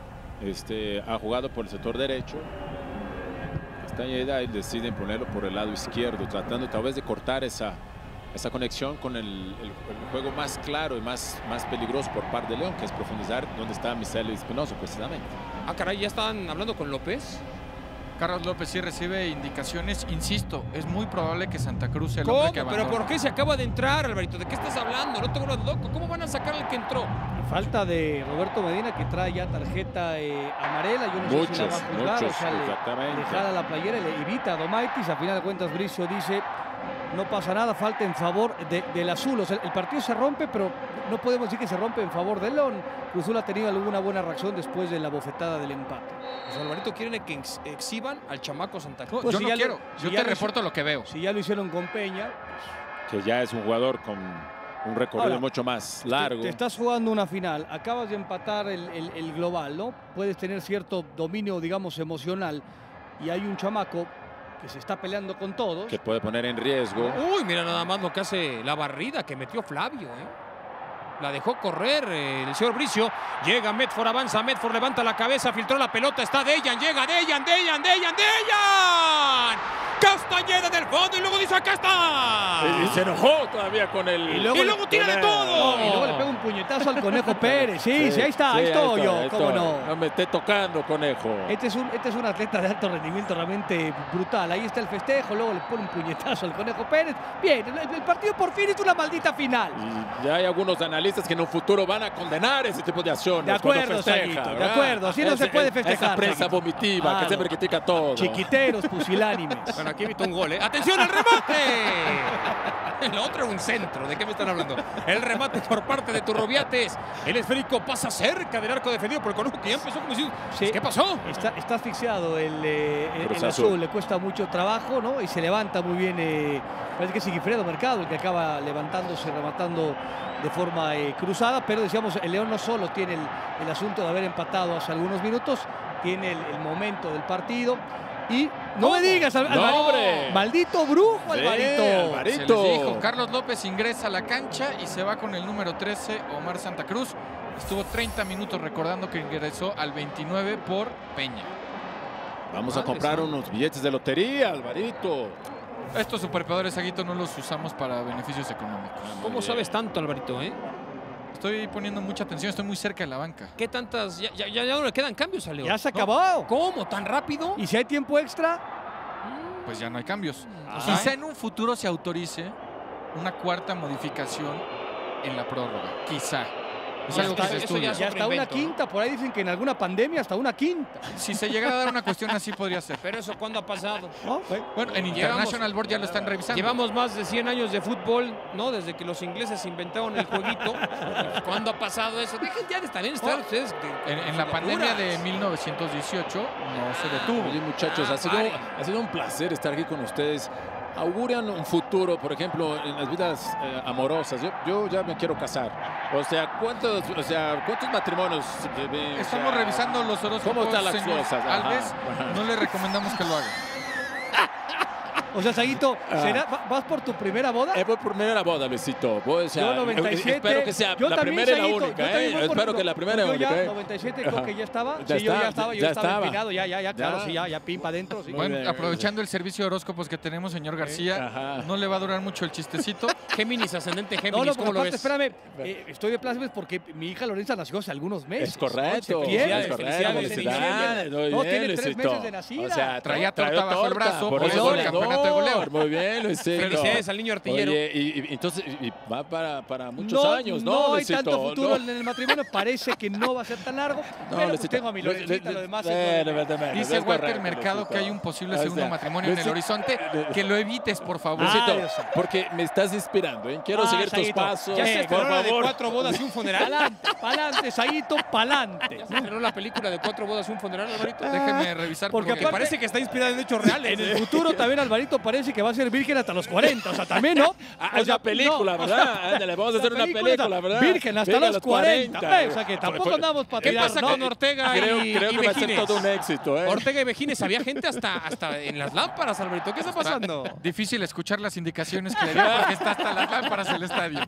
este, ha jugado por el sector derecho. Castañeda y deciden ponerlo por el lado izquierdo, tratando tal vez de cortar esa, esa conexión con el, el- el juego más claro y más, más peligroso por parte de León, que es profundizar donde está Misael Espinosa precisamente. Ah, caray, ya están hablando con López. Carlos López sí recibe indicaciones, insisto, es muy probable que Santa Cruz sea el ¿Cómo? hombre que ¿Pero abandone. por qué se acaba de entrar, Alvarito? ¿De qué estás hablando? No te vuelvas loco. ¿Cómo van a sacar al que entró? Falta de Roberto Medina, que trae ya tarjeta eh, amarela. Yo no sé si la va a Muchos, juzgar, muchos, o sea, le- exactamente. le jala la playera y le evita a Adomaitis. A final de cuentas, Bricio dice, no pasa nada, falta en favor de- del azul. O sea, el partido se rompe, pero no podemos decir que se rompe en favor del León. Cruz Azul ha tenido alguna buena reacción después de la bofetada del empate. Pues Alvarito, quieren que ex- exhiban al chamaco Santa Cruz. Pues yo si no ya lo- quiero, si yo ya te lo reporto lo que veo. Si ya lo hicieron con Peña, Que ya es un jugador con un recorrido Ahora, mucho más largo. Te, te estás jugando una final, acabas de empatar el, el- el global, ¿no? Puedes tener cierto dominio, digamos, emocional, y hay un chamaco que se está peleando con todos. Que puede poner en riesgo. Uy, mira nada más lo que hace la barrida que metió Flavio, ¿eh? La dejó correr eh, el señor Bricio. Llega Medford, avanza Medford, levanta la cabeza, filtró la pelota, está Dejan, llega Dejan, Dejan, Dejan, Dejan. Castañeda del fondo y luego dice, acá está. Y se enojó todavía con el... Y luego tira de todo. No, y luego le pega un puñetazo al Conejo Pérez. Sí, sí, ahí está, ahí estoy yo, ahí cómo estoy. no. No me esté tocando, Conejo. Este es, un, este es un atleta de alto rendimiento realmente brutal. Ahí está el festejo, luego le pone un puñetazo al Conejo Pérez. Bien, el, el partido por fin es una maldita final. Y ya hay algunos analistas que en un futuro van a condenar ese tipo de acciones. De acuerdo, cuando festeja, Saguito, de ¿verdad? acuerdo, así no se puede festejar, Esa prensa Saguito. vomitiva Ah, que no. siempre critica todo. Chiquiteros, pusilánimes. Bueno, aquí evitó un gol, ¿eh? ¡Atención al remate! el otro era un centro. ¿De qué me están hablando? El remate por parte de Turrubiates. El esférico pasa cerca del arco defendido por el Conejo, que ya empezó como si... Sí. ¿Qué pasó? Está, está asfixiado el, eh, el, Cruz el azul. Azul. Le cuesta mucho trabajo, ¿no? Y se levanta muy bien. Eh, parece que es Sigifredo Mercado el que acaba levantándose, rematando de forma eh, cruzada. Pero decíamos, el León no solo tiene el, el asunto de haber empatado hace algunos minutos, tiene el, el momento del partido. Y no ¿Cómo? me digas, Al- No, Alvarito, hombre. maldito brujo, Sí, Alvarito. Se les dijo, Carlos López ingresa a la cancha y se va con el número trece, Omar Santa Cruz. Estuvo treinta minutos recordando que ingresó al veintinueve por Peña. Vamos a comprar unos billetes de lotería, Alvarito. Estos superpeadores, Aguito, no los usamos para beneficios económicos. ¿Cómo sabes tanto, Alvarito, eh? Estoy poniendo mucha atención, estoy muy cerca de la banca. ¿Qué tantas? Ya, ya, ya no le quedan cambios a León. Ya se ¿no? acabó. ¿Cómo? ¿Tan rápido? ¿Y si hay tiempo extra? Pues ya no hay cambios. Ah. Quizá en un futuro se autorice una cuarta modificación en la prórroga. Quizá. Es Ya algo que está- se eso estudia. ya hasta una quinta, por ahí dicen que en alguna pandemia hasta una quinta. Si se llegara a dar una cuestión así podría ser. Pero eso, ¿cuándo ha pasado? Bueno, en Llevamos- International Board ya lo están revisando. Llevamos más de cien años de fútbol, ¿no? Desde que los ingleses inventaron el jueguito. ¿Cuándo ha pasado eso? Dejen ya de estar bien estar ustedes. que- En, en con la sus pandemia locuras. de mil novecientos dieciocho no se detuvo. Oye, muchachos, Ah, ha, sido, vale. ha sido un placer estar aquí con ustedes. Auguran un futuro, por ejemplo, en las vidas eh, amorosas. Yo, yo ya me quiero casar. O sea, ¿cuántos, o sea, ¿cuántos matrimonios? eh, eh, o Estamos sea, revisando los horóscopos. ¿Cómo están las señor cosas? Ajá, Alves, ajá. no le recomendamos que lo haga. O sea, Saguito, Ah. ¿será- va- ¿vas por tu primera boda? Es por primera boda, Luisito. Voy, o sea, Yo noventa y siete. Espero que sea Yo la también, primera y la Saguito, yo única. también ¿eh? voy por- Espero que la primera y yo la ya, única. ¿eh? noventa y siete creo que ya estaba. Ya sí, yo ya está, estaba, yo ya estaba estaba. empinado, ya, ya, ya, claro, Ya. sí, ya, ya pimpa adentro. Sí. Bueno, aprovechando el servicio de horóscopos que tenemos, señor García, no le va a durar mucho el chistecito. Géminis, ascendente No, Géminis, no, ¿cómo lo aparte, ves? espérame, eh, estoy de plácemes porque mi hija Lorenza nació hace algunos meses. Es correcto, Once, bien, es correcto. felicidades, Felicidades, muy No, bien, tiene tres Luisito. meses de nacida. O sea, Traía trae torta bajo el brazo, por por eso eso el el campeonato de goleo. Muy bien, Luisito. Felicidades al niño artillero. Oye, y, y entonces y va para, para muchos no, años, ¿no, no hay Luisito? tanto futuro No. en el matrimonio, parece que no va a ser tan largo, No, pero pues Luisito, tengo a mi Lu- Lorencita, Lu- lo demás Bueno, es... bueno, bueno, Dice es Walter correcto, Mercado Luisito. que hay un posible O segundo sea, matrimonio en el Luisito- horizonte. Que lo evites, por favor. Luisito, Ay, Dios. porque me estás inspirando, ¿eh? Quiero Ah, seguir tus Saguito, pasos. Ya se por estrenó la de favor. cuatro bodas y un funeral. Pa'lante, pa'lante, Saguito, pa'lante. Ya se estrenó la película de cuatro bodas y un funeral, Alvarito. Déjeme revisar. Porque Porque aparte- parece que está inspirada en hechos reales. En el futuro también Alvarito parece que va a ser virgen hasta los cuarenta, o sea, también, ¿no? Ah, O es sea, una película, no, ¿verdad? Ándale, vamos a hacer una película, película, ¿verdad? Virgen hasta Venga, a los cuarenta. Eh, o sea, que Fue- tampoco fue- andamos para ¿Qué tirar, pasa ¿no? con Ortega Creo, y, creo y que va a ser Mejines? todo un éxito, ¿eh? Ortega y Mejines, había gente hasta, hasta en las lámparas, Alvarito. ¿Qué está pasando? Difícil escuchar las indicaciones que le dio porque está hasta las lámparas el estadio.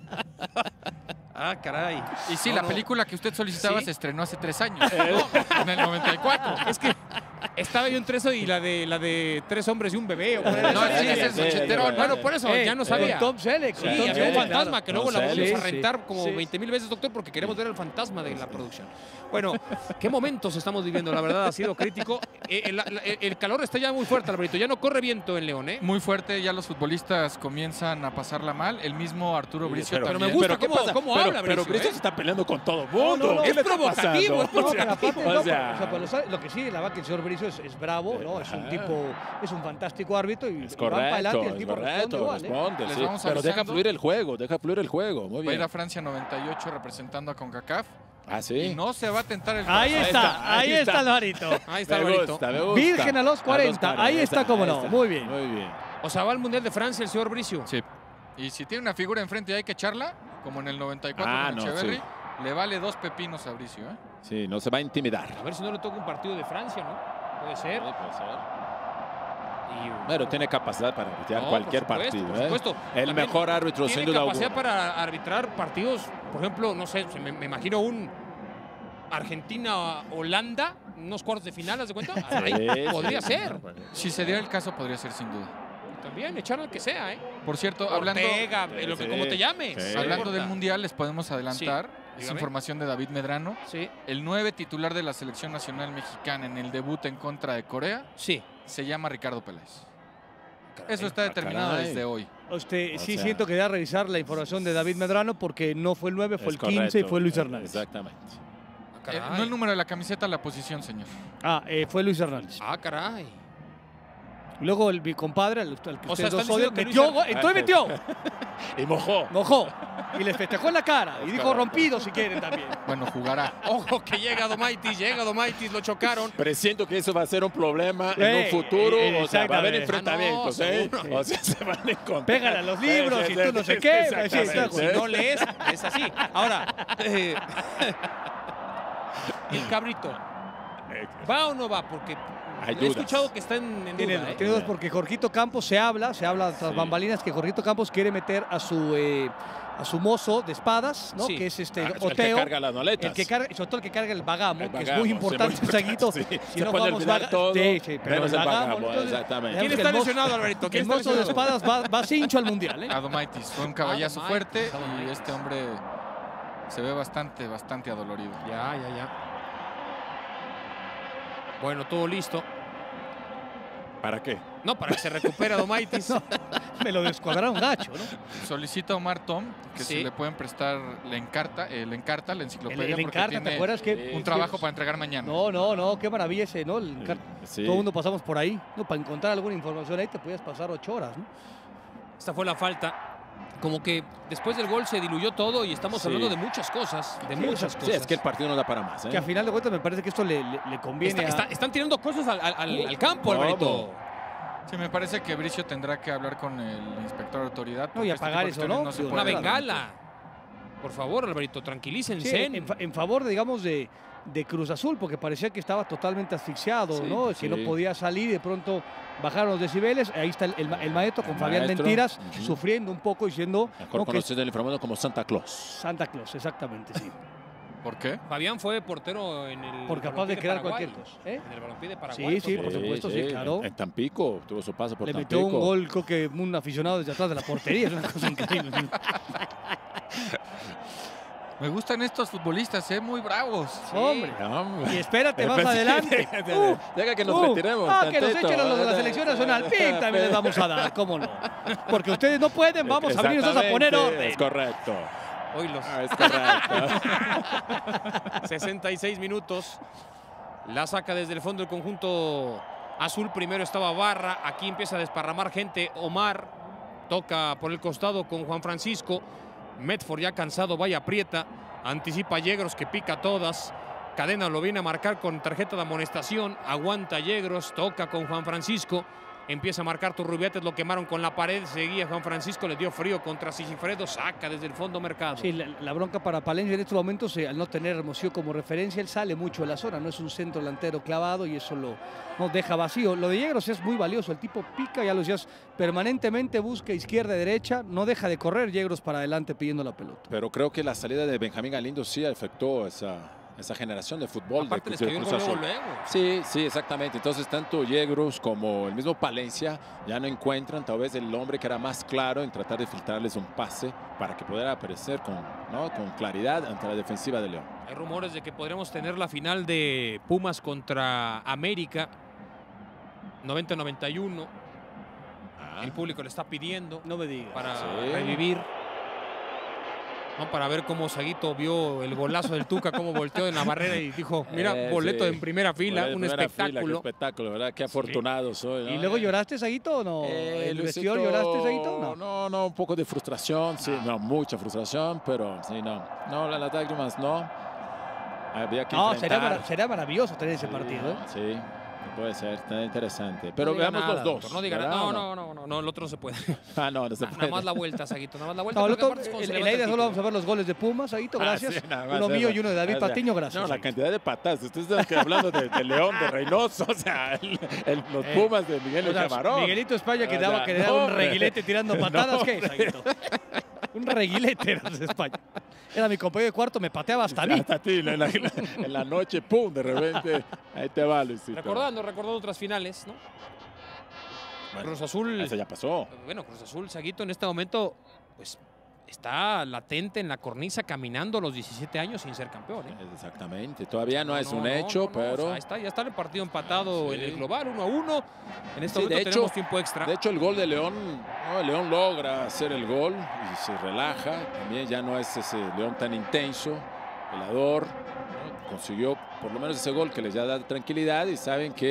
Ah, caray. Y sí, No, la no. película que usted solicitaba ¿Sí? se estrenó hace tres años. No, en el noventa y cuatro. Es que estaba yo entre eso y la de la de tres hombres y un bebé. ¿o cuál era No, esa? sí, ese es sí, ochenterón. sí, Bueno, por eso, Eh, ya no con sabía. Tom Selleck. Sí, con Tom había un Selleck, fantasma claro. que luego Tom la volvimos Selleck, a rentar como sí. veinte mil veces, doctor, porque queremos ver el fantasma de la producción. Bueno, qué momentos estamos viviendo, la verdad ha sido crítico. Eh, el, el- el calor está ya muy fuerte, Alvarito, ya no corre viento en León, ¿eh? Muy fuerte, ya los futbolistas comienzan a pasarla mal. El mismo Arturo Bricio Pero, pero me también. gusta ¿qué cómo- pasa? cómo pero, habla Pero Bricio, Bricio ¿eh? se está peleando con todo el mundo. No, no, no, ¿Qué es le está provocativo, pasando? es No, pero O aparte, no, sea, o sea, pues lo, sabe- lo que sí, la verdad que el señor Bricio es, es bravo, ¿no? Es un Ajá. tipo, es un fantástico árbitro y, Es y van para adelante y correcto, el es tipo responde correcto, igual, ¿eh? responde, Les sí. vamos Pero deja avisando. fluir el juego, deja fluir el juego. Muy Va a bien. ir a Francia noventa y ocho representando a CONCACAF. Ah, Y sí. no se va a tentar el Ahí caso. está, ahí está Alvarito. Ahí está Me Alvarito. gusta, me gusta. Virgen a los cuarenta, ahí está, cómo no, muy bien. Muy bien. O sea, va al Mundial de Francia el señor Bricio. Sí. Y si tiene una figura enfrente y hay que echarla, como en el noventa y cuatro Ah, con no, Echeverry, sí. le vale dos pepinos a Bricio. ¿eh? Sí, no se va a intimidar. A ver si no le toca un partido de Francia, ¿no? Puede ser. Puede ser. Y, Pero tiene capacidad para arbitrar No, cualquier por supuesto, partido. por ¿eh? supuesto. El También mejor árbitro, sin tiene duda capacidad alguna. para arbitrar partidos, por ejemplo, no sé, me, me imagino un Argentina-Holanda, unos cuartos de final, ¿haz de cuenta? Ahí Sí, podría sí. ser. Si se diera el caso, podría ser sin duda. También, echar al que sea, ¿eh? Por cierto, hablando, Ortega, eh, lo que, Sí, como te llames. sí. no hablando importa. del Mundial, les podemos adelantar. Es dígame. información de David Medrano. Sí, El nueve titular de la selección nacional mexicana en el debut en contra de Corea sí. se llama Ricardo Peláez. Caray. Eso está determinado caray. desde hoy. Usted, O sí sea- siento que da a revisar la información de David Medrano porque no fue el nueve, fue Es el quince y correcto. fue Luis Hernández. Exactamente. Ah, Eh, caray. no el número de la camiseta, la posición, señor. Ah, eh, fue Luis Hernández. Ah, caray. Luego el, mi compadre, el, el que O sea, ustedes dos están odian, diciendo que metió, no go- entró y metió. Y mojó. Mojó. Y les festejó en la cara. Y dijo rompido si quieren también. Bueno, jugará. Ojo que llega Adomaitis, llega Adomaitis, lo chocaron. Presiento que eso va a ser un problema en Eh, un futuro. eh, o sea, va a haber exactamente. enfrentamientos, Ah, no, ¿eh? seguro. O sea, se van a encontrar. Pégale a los libros Sí, y sí, tú no sí, sé sí, qué. exactamente. Sí, Si no lees, es así. Ahora, eh, el cabrito, ¿va o no va? Porque Hay he dudas. escuchado que está en, en Tiene, duda. ¿eh? tiene dos porque Jorgito Campos se habla, se habla tras Sí. bambalinas que Jorgito Campos quiere meter a su eh, a su mozo de espadas, ¿no? Sí. Que es este Ah, el que Oteo. carga las maletas. El que carga, y sobre todo el que carga el bagamo, El que es bagamo, muy sí, importante, muy Saguito. sí. Si Se no puede vamos olvidar vaga- todo, sí, sí, pero menos el el bagamo, bagamo, entonces, exactamente. digamos ¿Quién que está el mozo- lesionado, Alvarito? Que ¿Quién el está mozo de lesionado? espadas va, va cincho al mundial, ¿eh? Adomaitis fue un caballazo Adomaitis, fuerte y Adomaitis. este hombre se ve bastante, bastante adolorido. Ya, ya, ya. Bueno, todo listo. ¿Para qué? No, para que se recupere Adomaitis. No, me lo descuadraron gacho, ¿no? Solicita a Omar Tom que Sí. si le pueden prestar la encarta, eh, la encarta, la enciclopedia, El- el porque Encarta, ¿te tiene acuerdas que- un trabajo para entregar mañana. No, no, no, qué maravilla ese, ¿no? El Encarta. Sí. Todo el mundo pasamos por ahí, ¿no? Para encontrar alguna información ahí te podías pasar ocho horas, ¿no? Esta fue la falta. Como que después del gol se diluyó todo y estamos Sí. hablando de muchas cosas. De muchas cosas. Sí, es que el partido no da para más, ¿eh? Que a final de cuentas me parece que esto le, le- le conviene Está- a... está- están tirando cosas al, al- al- al campo, ¿Cómo? Alvarito. Sí, me parece que Bricio tendrá que hablar con el inspector de autoridad. No, porque y este apagar tipo eso, de cuestiones ¿no? se Sí, puede Una dar. bengala. Por favor, Alvarito, tranquilícense. Sí, en, fa- en favor, digamos, de, de Cruz Azul, porque parecía que estaba totalmente asfixiado, Sí, ¿no? Que sí. no podía salir y de pronto bajaron los decibeles. Ahí está el, el ma- el maestro con El Fabián maestro, Mentiras, ujú. sufriendo un poco, diciendo... Mejor no, que es conocido en el inframundo como Santa Claus. Santa Claus, exactamente, sí. ¿Por qué? Fabián fue portero en el. Por capaz balompié de crear Paraguay. cualquier cosa, ¿eh? En el balompié de Paraguay. Sí, sí, fue por supuesto, sí, claro. En, en Tampico, tuvo su paso por Le Tampico. metió un gol, creo que un aficionado desde atrás de la portería, es una cosa increíble. Me gustan estos futbolistas, ¿eh? Muy bravos. Hombre. Hombre. Y espérate más Pero sí, adelante. deja- Uh, deja que nos uh, retiremos Ah, que nos tantito. echen a los de la selección nacional. Pin, también les vamos a dar, ¿cómo no? Porque ustedes no pueden, vamos a venir nosotros a poner Exactamente, orden. Es correcto. Hoy los Ah, es correcto. sesenta y seis minutos. La saca desde el fondo del conjunto azul. Primero estaba Barra. Aquí empieza a desparramar gente. Omar toca por el costado con Juan Francisco. Medford ya cansado, vaya aprieta. Anticipa a Yegros que pica todas. Cadena lo viene a marcar con tarjeta de amonestación. Aguanta Yegros, toca con Juan Francisco. Empieza a marcar Turrubiates, lo quemaron con la pared. Seguía Juan Francisco, le dio frío contra Sigifredo. Saca desde el fondo Mercado. Sí, la, la bronca para Palencia en estos momentos, eh, al no tener a Hermosillo como referencia, él sale mucho de la zona, no es un centro delantero clavado y eso lo nos deja vacío. Lo de Yegros es muy valioso, el tipo pica, ya lo decías, permanentemente busca izquierda y derecha, no deja de correr Yegros para adelante pidiendo la pelota. Pero creo que la salida de Benjamín Galindo sí afectó esa, esa generación de fútbol. Aparte de, les de cayó el Cruz gol Azul. luego, luego. Sí, sí, exactamente. Entonces, tanto Yegros como el mismo Palencia ya no encuentran tal vez el hombre que era más claro en tratar de filtrarles un pase para que pudiera aparecer con, ¿no? con claridad ante la defensiva de León. Hay rumores de que podremos tener la final de Pumas contra América noventa noventa y uno. Ah. El público le está pidiendo No me digas. para Sí. revivir. ¿No? Para ver cómo Saguito vio el golazo del Tuca, cómo volteó en la barrera y dijo, mira, Eh, boleto sí. en primera fila, Boleto en un primera fila, espectáculo. qué espectáculo, ¿verdad? Qué afortunado soy. ¿no? ¿Y luego lloraste, Saguito, o no? Eh, ¿En el Luisito, vestidor lloraste, Saguito? No. No, no, un poco de frustración, sí, no, mucha frustración, pero sí, no. No, las lágrimas no. Había que No, sería, enfrentar. mara- sería maravilloso tener ese Sí, partido, ¿eh? Sí, puede ser, está interesante. Pero No diga veamos nada, los dos. doctor, No diga nada. ¿verdad No, o no, no, no, no, el otro no se puede. Ah, no, no se Nada puede. más la vuelta, Saguito, nada más la vuelta. No, el porque otro, aparte es cuando en se en levanta la ida el solo vamos título. a ver los goles de Pumas, Saguito, Ah, gracias. sí, nada más uno mío eso. y uno de David O sea, Patiño, gracias. No, la Saguito. cantidad de patadas. Ustedes están hablando de, de León, de Reynoso, o sea, el- el- los Eh, Pumas de Miguel O sea, Camarón. Miguelito España que O daba sea, que le daba no, un hombre. reguilete tirando patadas, No, ¿qué, hombre. Saguito? Un reguilete era de España. Era mi compañero de cuarto, me pateaba hasta a mí. Hasta ti, en la, en la- en la noche, pum, de repente, ahí te va, Luisito. Recordando, recordando otras finales, ¿no? Bueno, Cruz Azul. Esa ya pasó. Bueno, Cruz Azul, Saguito, en este momento, pues está latente en la cornisa caminando a los diecisiete años sin ser campeón. ¿eh? Exactamente. Todavía no, es un no, hecho, no, no, pero. o sea, ahí está, ya está el partido empatado Sí. en el global, uno a uno. En este Sí, momento de hecho- tenemos tiempo extra. De hecho, el gol de León, ¿no? León logra hacer el gol y se relaja. También ya no es ese León tan intenso, pelador. ¿no? Consiguió por lo menos ese gol que les ya da tranquilidad y saben que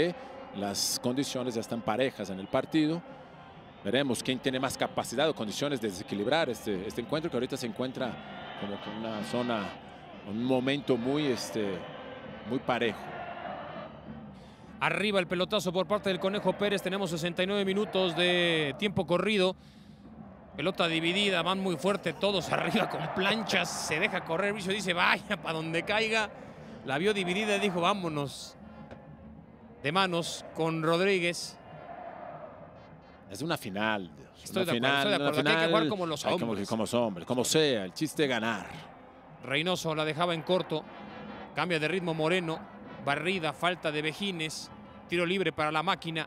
las condiciones ya están parejas en el partido. Veremos quién tiene más capacidad o condiciones de desequilibrar este, este encuentro, que ahorita se encuentra como que en una zona, un momento muy, este, muy parejo. Arriba el pelotazo por parte del Conejo Pérez. Tenemos sesenta y nueve minutos de tiempo corrido. Pelota dividida, van muy fuerte todos arriba con planchas. Se deja correr. Bricio dice, vaya, para donde caiga. La vio dividida y dijo, vámonos. De manos con Rodríguez. Es una final. Estoy una de acuerdo, final, estoy de acuerdo. una Aquí hay que final, jugar como los hay hombres. Como, como hombres, como sea. El chiste es ganar. Reynoso la dejaba en corto. Cambia de ritmo Moreno. Barrida, falta de Vejines. Tiro libre para la máquina.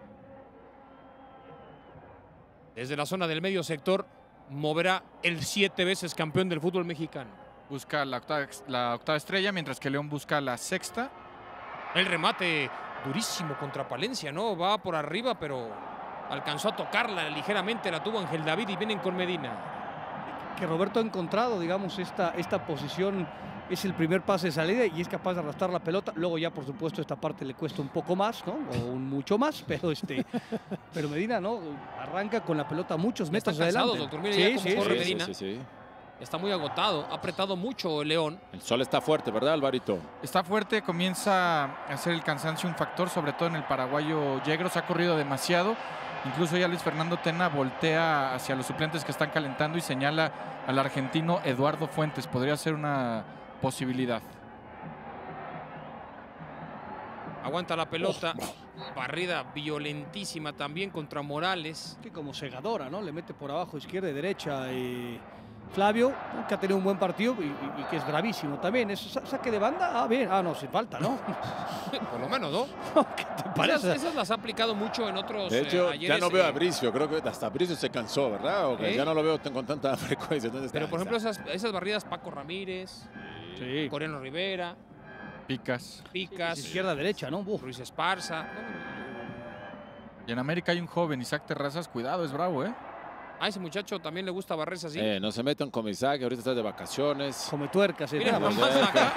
Desde la zona del medio sector moverá el siete veces campeón del fútbol mexicano. Busca la octava, la octava estrella, mientras que León busca la sexta. El remate durísimo contra Palencia, ¿no? Va por arriba, pero alcanzó a tocarla ligeramente. La tuvo Ángel David y vienen con Medina. Que Roberto ha encontrado, digamos, esta, esta posición. Es el primer pase de salida y es capaz de arrastrar la pelota. Luego ya, por supuesto, esta parte le cuesta un poco más, ¿no? O un mucho más, pero este, pero Medina, ¿no? Arranca con la pelota muchos metros adelante. Están cansados, doctor. Mire sí, ya cómo sí, corre sí, Medina. Sí, sí, sí. Está muy agotado. Ha apretado mucho el León. El sol está fuerte, ¿verdad, Alvarito? Está fuerte, comienza a hacer el cansancio un factor, sobre todo en el paraguayo Yegros. Ha corrido demasiado. Incluso ya Luis Fernando Tena voltea hacia los suplentes que están calentando y señala al argentino Eduardo Fuentes. Podría ser una posibilidad. Aguanta la pelota. Oh. Barrida violentísima también contra Morales. Que como segadora, ¿no? Le mete por abajo, izquierda y derecha. Y Flavio, que ha tenido un buen partido y, y, y que es bravísimo también. ¿Es saque de banda? Ah, bien. Ah, no, sin falta, ¿no? Por lo menos, ¿no? ¿Qué te parece? Esas, esas las ha aplicado mucho en otros De hecho, eh, ya no veo a Bricio. Creo que hasta Bricio se cansó, ¿verdad? O que ¿Eh? Ya no lo veo con tanta frecuencia. Entonces, Pero, está, por ejemplo, está. esas, esas barridas, Paco Ramírez, sí. Coreano Rivera, Picas. Picas, izquierda-derecha, ¿no? Uf. Ruiz Esparza. Y en América hay un joven, Isaac Terrazas. Cuidado, es bravo, ¿eh? A ese muchacho también le gusta barrerse así. Eh, no se metan con Isaac, que ahorita está de vacaciones. Come tuercas. Mira, pambazo acá.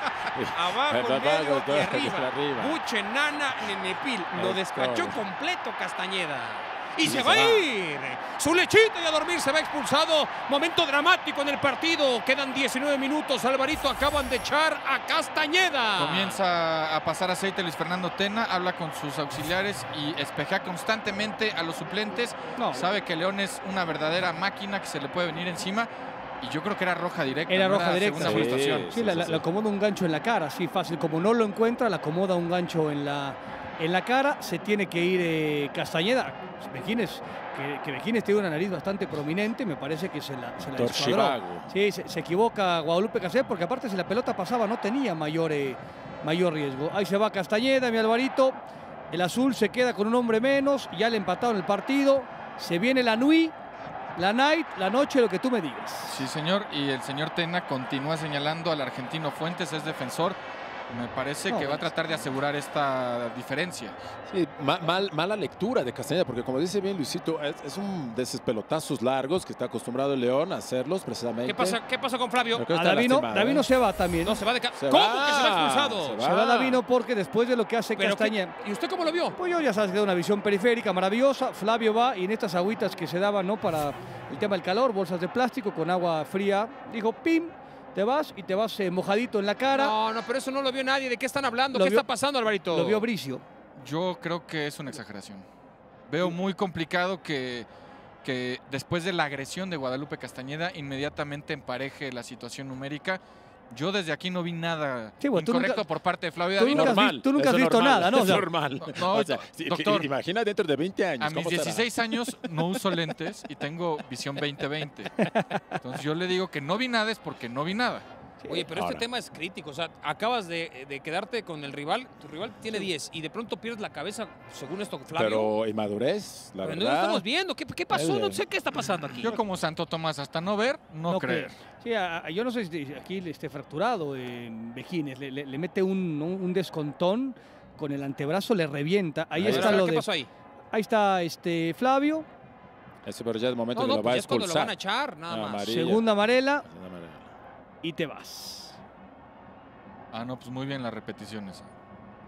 Abajo, El en papá, medio con todo, y arriba. arriba. Buche, Nana, Nenepil. Lo Esto. despachó completo Castañeda. Y, Y se se va a va. ir. Su lechito y a dormir, se va expulsado. Momento dramático en el partido. Quedan diecinueve minutos. Alvarito, acaban de echar a Castañeda. Comienza a pasar aceite Luis Fernando Tena, habla con sus auxiliares y espejea constantemente a los suplentes. No. Sabe que León es una verdadera máquina que se le puede venir encima. Y yo creo que era roja directa. Era no roja directa. segunda Sí, amonestación. sí, la, la- le acomoda un gancho en la cara, así fácil. Como no lo encuentra, le acomoda un gancho en la, en la cara. Se tiene que ir eh, Castañeda. Vejines, que, que Vejines tiene una nariz bastante prominente, me parece que se la, se la descuadró. Torchivago. Sí, se, se equivoca Guadalupe Cassés, porque aparte si la pelota pasaba no tenía mayor, eh, mayor riesgo. Ahí se va Castañeda, mi Alvarito. El azul se queda con un hombre menos. Ya le empataron el partido. Se viene la Nui. La night, la noche, lo que tú me digas. Sí, señor. Y el señor Tena continúa señalando al argentino Fuentes, es defensor. Me parece No, que va a es- tratar de asegurar esta diferencia. Sí, ma- mal, mala lectura de Castañeda, porque como dice bien Luisito, es, es un de esos pelotazos largos que está acostumbrado el León a hacerlos precisamente. ¿Qué pasa, ¿Qué pasa con Flavio? Creo que A está Davino, lastimado, Davino ¿eh? se va también. No, se va de ca- Se ¿Cómo va, que se va expulsado? se Se va Davino porque después de lo que hace Pero Castañeda. ¿Y usted cómo lo vio? Pues yo ya sabes que da una visión periférica maravillosa. Flavio va y en estas agüitas que se daban, ¿no? Para el tema del calor, bolsas de plástico con agua fría. Dijo, pim, te vas y te vas eh, mojadito en la cara. No, no, pero eso no lo vio nadie. ¿De qué están hablando? Lo ¿Qué vio- está pasando, Alvarito? Lo vio Bricio. Yo creo que es una exageración. Veo muy complicado que, que después de la agresión de Guadalupe Castañeda inmediatamente empareje la situación numérica. Yo desde aquí no vi nada Sí, bueno, tú incorrecto nunca- por parte de Flavio tú Davino. nunca has vi- tú nunca has eso visto normal, nada, ¿no? O Es sea, normal. no, O sea, si- doctor, imagina dentro de veinte años. A mis ¿cómo será? dieciséis años no uso lentes y tengo visión veinte veinte. Entonces yo le digo que no vi nada es porque no vi nada. Oye, pero Ahora. este tema es crítico. O sea, acabas de, de quedarte con el rival. Tu rival tiene diez y de pronto pierdes la cabeza, según esto, Flavio. Pero inmadurez, la Pero no lo verdad. estamos viendo. ¿Qué, qué pasó? Él- No sé qué está pasando aquí. Yo como Santo Tomás, hasta no ver, no, No creer. creer. Sí, a- a- yo no sé si aquí le esté fracturado en Vejines. Le, le- le mete un, un- un descontón con el antebrazo, le revienta. Ahí Ahí está está. lo ¿Qué de. pasó ahí? Ahí está este Flavio. Ese pero ya es el momento No, que no, lo va pues a ya es cuando lo expulsar. van a echar, nada Ah, más. amarilla. Segunda amarela Segunda amarilla. y te vas. Ah, no, pues muy bien las repeticiones.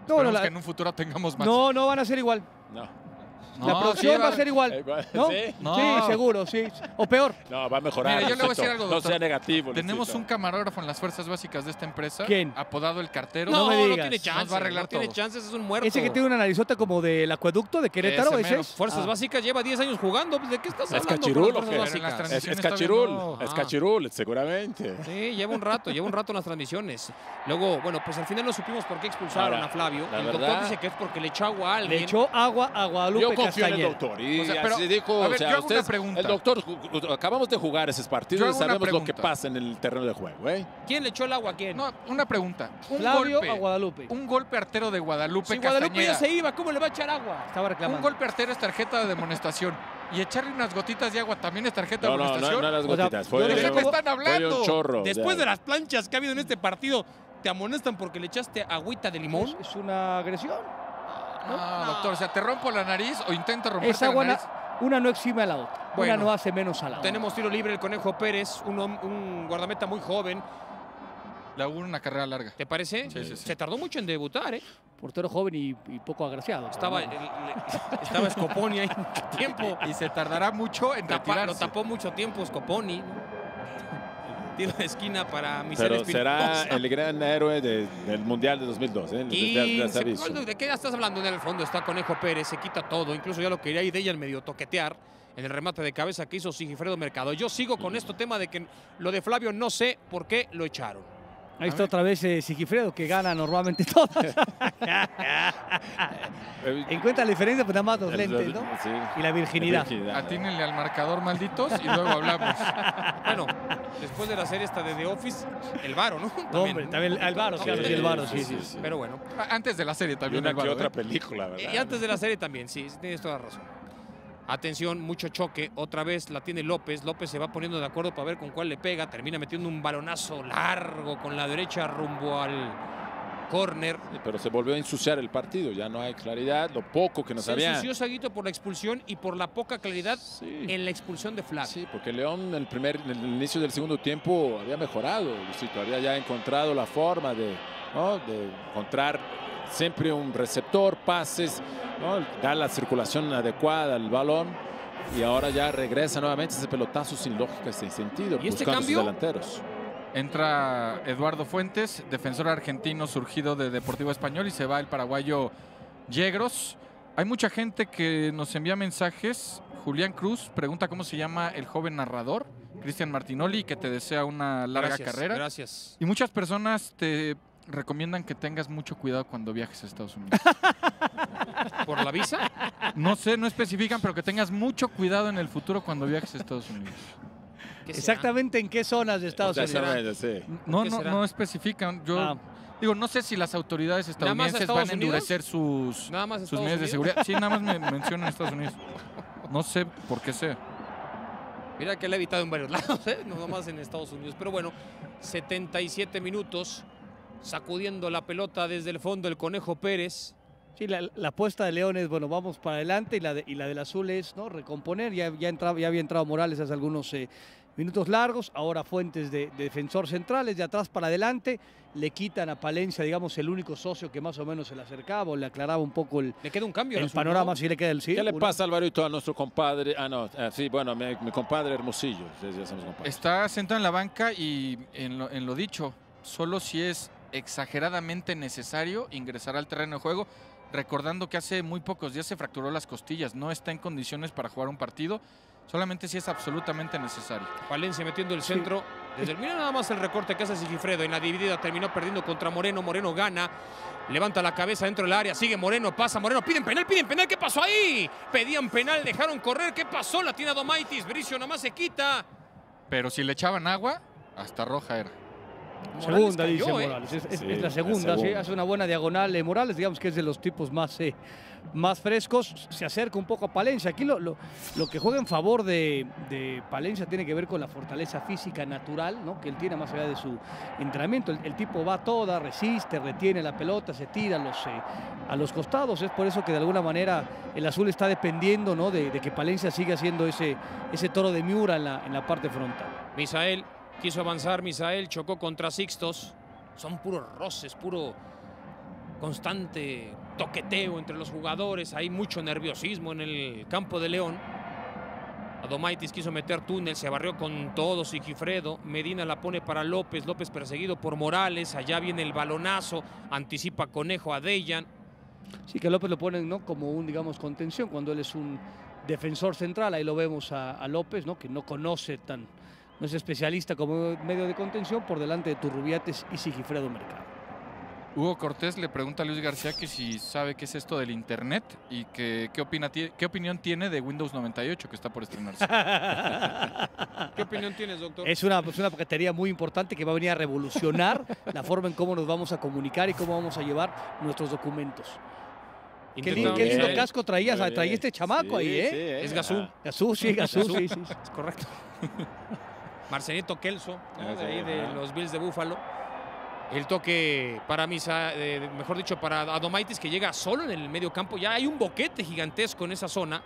Esperemos la- que en un futuro tengamos más. No, no van a ser igual. No. La No, producción sí, va a va- ser igual. Eh, va- ¿No? ¿sí? No. Sí, seguro, sí. O peor. No, va a mejorar. Mire, yo le voy a decir Luisito. algo, No doctor. sea negativo. Tenemos Luisito. un camarógrafo en las fuerzas básicas de esta empresa. ¿Quién? Apodado El Cartero. No, No, me no, digas. tiene Nos chances. va a arreglar no tiene todo. chances, es un muerto. Ese que tiene una narizota como del acueducto de Querétaro, Ese ese mero. es. Fuerzas Ah. Básicas lleva diez años jugando. ¿De qué estás ¿Es hablando? cachirul con o las qué? Fuerzas En las Básicas? Es, es transmisiones cachirul. todavía no. Es Ah. cachirul, seguramente. Sí, lleva un rato, lleva un rato en las transmisiones. Luego, bueno, pues al final no supimos por qué expulsaron Ahora, a Flavio. la El doctor verdad- dice que es porque le echó agua a alguien. Le echó agua a Guadalupe Yo confío en el Castañeda. doctor. Y O sea, pero, así dijo, a ver, o sea, yo hago una ustedes- pregunta. el doctor, acabamos de jugar esos Yo partidos y hago una sabemos lo que pregunta. pasa en el terreno de juego, ¿eh? ¿Quién le echó el agua a quién? No, una pregunta. Un Flavio golpe, a Guadalupe. un golpe artero de Guadalupe Si Guadalupe ya Castañeda. se iba, ¿cómo le va a echar agua? Estaba Un reclamando. golpe artero es tarjeta de amonestación. Y echarle unas gotitas de agua también es tarjeta No, de no, no, amonestación. no las O sea, gotitas. Fue, yo no sé ¿De qué me cómo- están fue hablando? un chorro. Después ya. de las planchas que ha habido en este partido, ¿te amonestan porque le echaste agüita de limón? Es, es una agresión. No, doctor, o sea, te rompo la nariz o intento romperte Esa la agua, nariz. una no exime a la otra. Bueno, una no hace menos a la otra. Tenemos tiro libre el Conejo Pérez, un, hom- un guardameta muy joven. Le hubo una carrera larga. ¿Te parece? Sí, sí, sí. Se tardó mucho en debutar, ¿eh? Portero joven y, y poco agraciado. Estaba, pero el- bueno. le- estaba Scoponi ahí mucho tiempo. Y se tardará mucho en Tapa- lo retirarse. tapó mucho tiempo Scoponi. ¿no? Tiro de esquina para Misael Pero será Espinosa. el gran héroe de- del Mundial de dos mil dos, ¿eh? Les- les- les quince. aviso. ¿Cuál- ¿De qué ya estás hablando? En el fondo está Conejo Pérez, se quita todo. Incluso ya lo quería ir de ella medio toquetear en el remate de cabeza que hizo Sigifredo Mercado. Yo sigo con este tema de que lo de Flavio no sé por qué lo echaron. Ahí está otra vez eh, Sigifredo, que gana normalmente todas. Encuentra la diferencia, pues nada más los El- lentes, el- ¿no? sí. Y la virginidad. Atínenle al marcador, malditos, y luego hablamos. Bueno, después de la serie esta de The Office, el Varo, ¿no? Hombre, también el Varo, sí, sí, el Varo, sí, sí, sí, sí. sí. Pero bueno. Antes de la serie Y también. una el que Varo, otra ¿eh? película, ¿verdad? Y antes de la serie también, sí, tienes toda la razón. Atención, mucho choque. Otra vez la tiene López. López se va poniendo de acuerdo para ver con cuál le pega. Termina metiendo un balonazo largo con la derecha rumbo al córner. Pero se volvió a ensuciar el partido, ya no hay claridad, lo poco que nos Se había. ensució Saguito por la expulsión y por la poca claridad en la expulsión de Flavio. Sí, porque León en el primer, en el inicio del segundo tiempo había mejorado, Luisito, había ya encontrado la forma de, ¿no? de encontrar siempre un receptor, pases, ¿no? Dar la circulación adecuada al balón y ahora ya regresa nuevamente ese pelotazo sin lógica, sin sentido, ¿Y este buscando cambio? sus delanteros. Entra Eduardo Fuentes, defensor argentino surgido de Deportivo Español, y se va el paraguayo Yegros. Hay mucha gente que nos envía mensajes. Julián Cruz pregunta cómo se llama el joven narrador, Cristian Martinoli, que te desea una larga Gracias, carrera. gracias. Y muchas personas te recomiendan que tengas mucho cuidado cuando viajes a Estados Unidos. ¿Por la visa? No sé, no especifican, pero que tengas mucho cuidado en el futuro cuando viajes a Estados Unidos. Exactamente en qué zonas de Estados Unidos. No, ¿Qué no, será? no especifican. Yo Ah. digo, no sé si las autoridades ¿Nada más a estadounidenses Estados van a Unidos? endurecer sus, ¿Nada más a sus Estados medidas de Unidos? seguridad. Sí, nada más me mencionan Estados Unidos. No sé por qué sea. Mira que le ha evitado en varios lados, ¿eh? No nomás en Estados Unidos. Pero bueno, setenta y siete minutos, sacudiendo la pelota desde el fondo el Conejo Pérez. Sí, la, la apuesta de León es, bueno, vamos para adelante y la, de, y la del azul es, ¿no? Recomponer. Ya, ya, entraba, ya había entrado Morales hace algunos eh, minutos largos. Ahora Fuentes de, de defensor central, de atrás para adelante. Le quitan a Palencia, digamos, el único socio que más o menos se le acercaba o le aclaraba un poco el, Le queda un cambio. al el azul, panorama, ¿no? si le queda el sí. ¿Qué le uno. pasa, Alvarito, a nuestro compadre? Ah, no, ah, sí, bueno, mi, mi compadre Hermosillo. Ya, ya somos compadres. Está sentado en la banca y en lo, en lo dicho, solo si es exageradamente necesario ingresar al terreno de juego, recordando que hace muy pocos días se fracturó las costillas, no está en condiciones para jugar un partido, solamente si es absolutamente necesario. Palencia metiendo el centro. Desde el, mira nada más el recorte que hace Sigifredo. En la dividida terminó perdiendo contra Moreno. Moreno gana. Levanta la cabeza dentro del área. Sigue Moreno, pasa Moreno. Piden penal, piden penal. ¿Qué pasó ahí? Pedían penal, dejaron correr. ¿Qué pasó? La tiene Adomaitis. Bricio nomás se quita. Pero si le echaban agua, hasta roja era. Segunda, cayó, dice ¿eh? Morales. Es, es- Sí, es la la segunda, sí, segunda. hace una buena diagonal. eh, Morales, digamos que es de los tipos más, eh, más frescos. Se acerca un poco a Palencia. Aquí lo, lo, lo que juega en favor de, de Palencia tiene que ver con la fortaleza física natural, ¿no? Que él tiene más allá de su entrenamiento. El, el tipo va toda, resiste, retiene la pelota, se tira a los, eh, a los costados. Es por eso que de alguna manera el azul está dependiendo, ¿no? de, de que Palencia siga siendo ese, ese toro de Miura en la, en la parte frontal. Misael quiso avanzar. Misael chocó contra Sixtos. Son puros roces, puro constante toqueteo entre los jugadores, hay mucho nerviosismo en el campo de León. Adomaitis quiso meter túnel, se barrió con todo Sigifredo. Medina la pone para López, López perseguido por Morales. Allá viene el balonazo, anticipa Conejo a Dejan. Sí, que López lo ponen, ¿no?, como un, digamos, contención cuando él es un defensor central. Ahí lo vemos a, a López, ¿no?, que no conoce tan, no es especialista como medio de contención, por delante de Turrubiates y Sigifredo Mercado. Hugo Cortés le pregunta a Luis García que si sabe qué es esto del internet y que qué, opina, qué opinión tiene de Windows noventa y ocho que está por estrenarse. ¿Qué opinión tienes, doctor? Es una, es una paquetería muy importante que va a venir a revolucionar la forma en cómo nos vamos a comunicar y cómo vamos a llevar nuestros documentos. Qué, lindo, qué lindo casco traías, traía este chamaco sí, ahí, ¿eh? Sí, eh. Es Gazú. Gazú, sí, Gazú, sí, sí. Es correcto. Marcelito Kelso, ¿no?, de ahí de los Bills de Búfalo. El toque para Misa, eh, mejor dicho, para Adomaitis, que llega solo en el medio campo. Ya hay un boquete gigantesco en esa zona.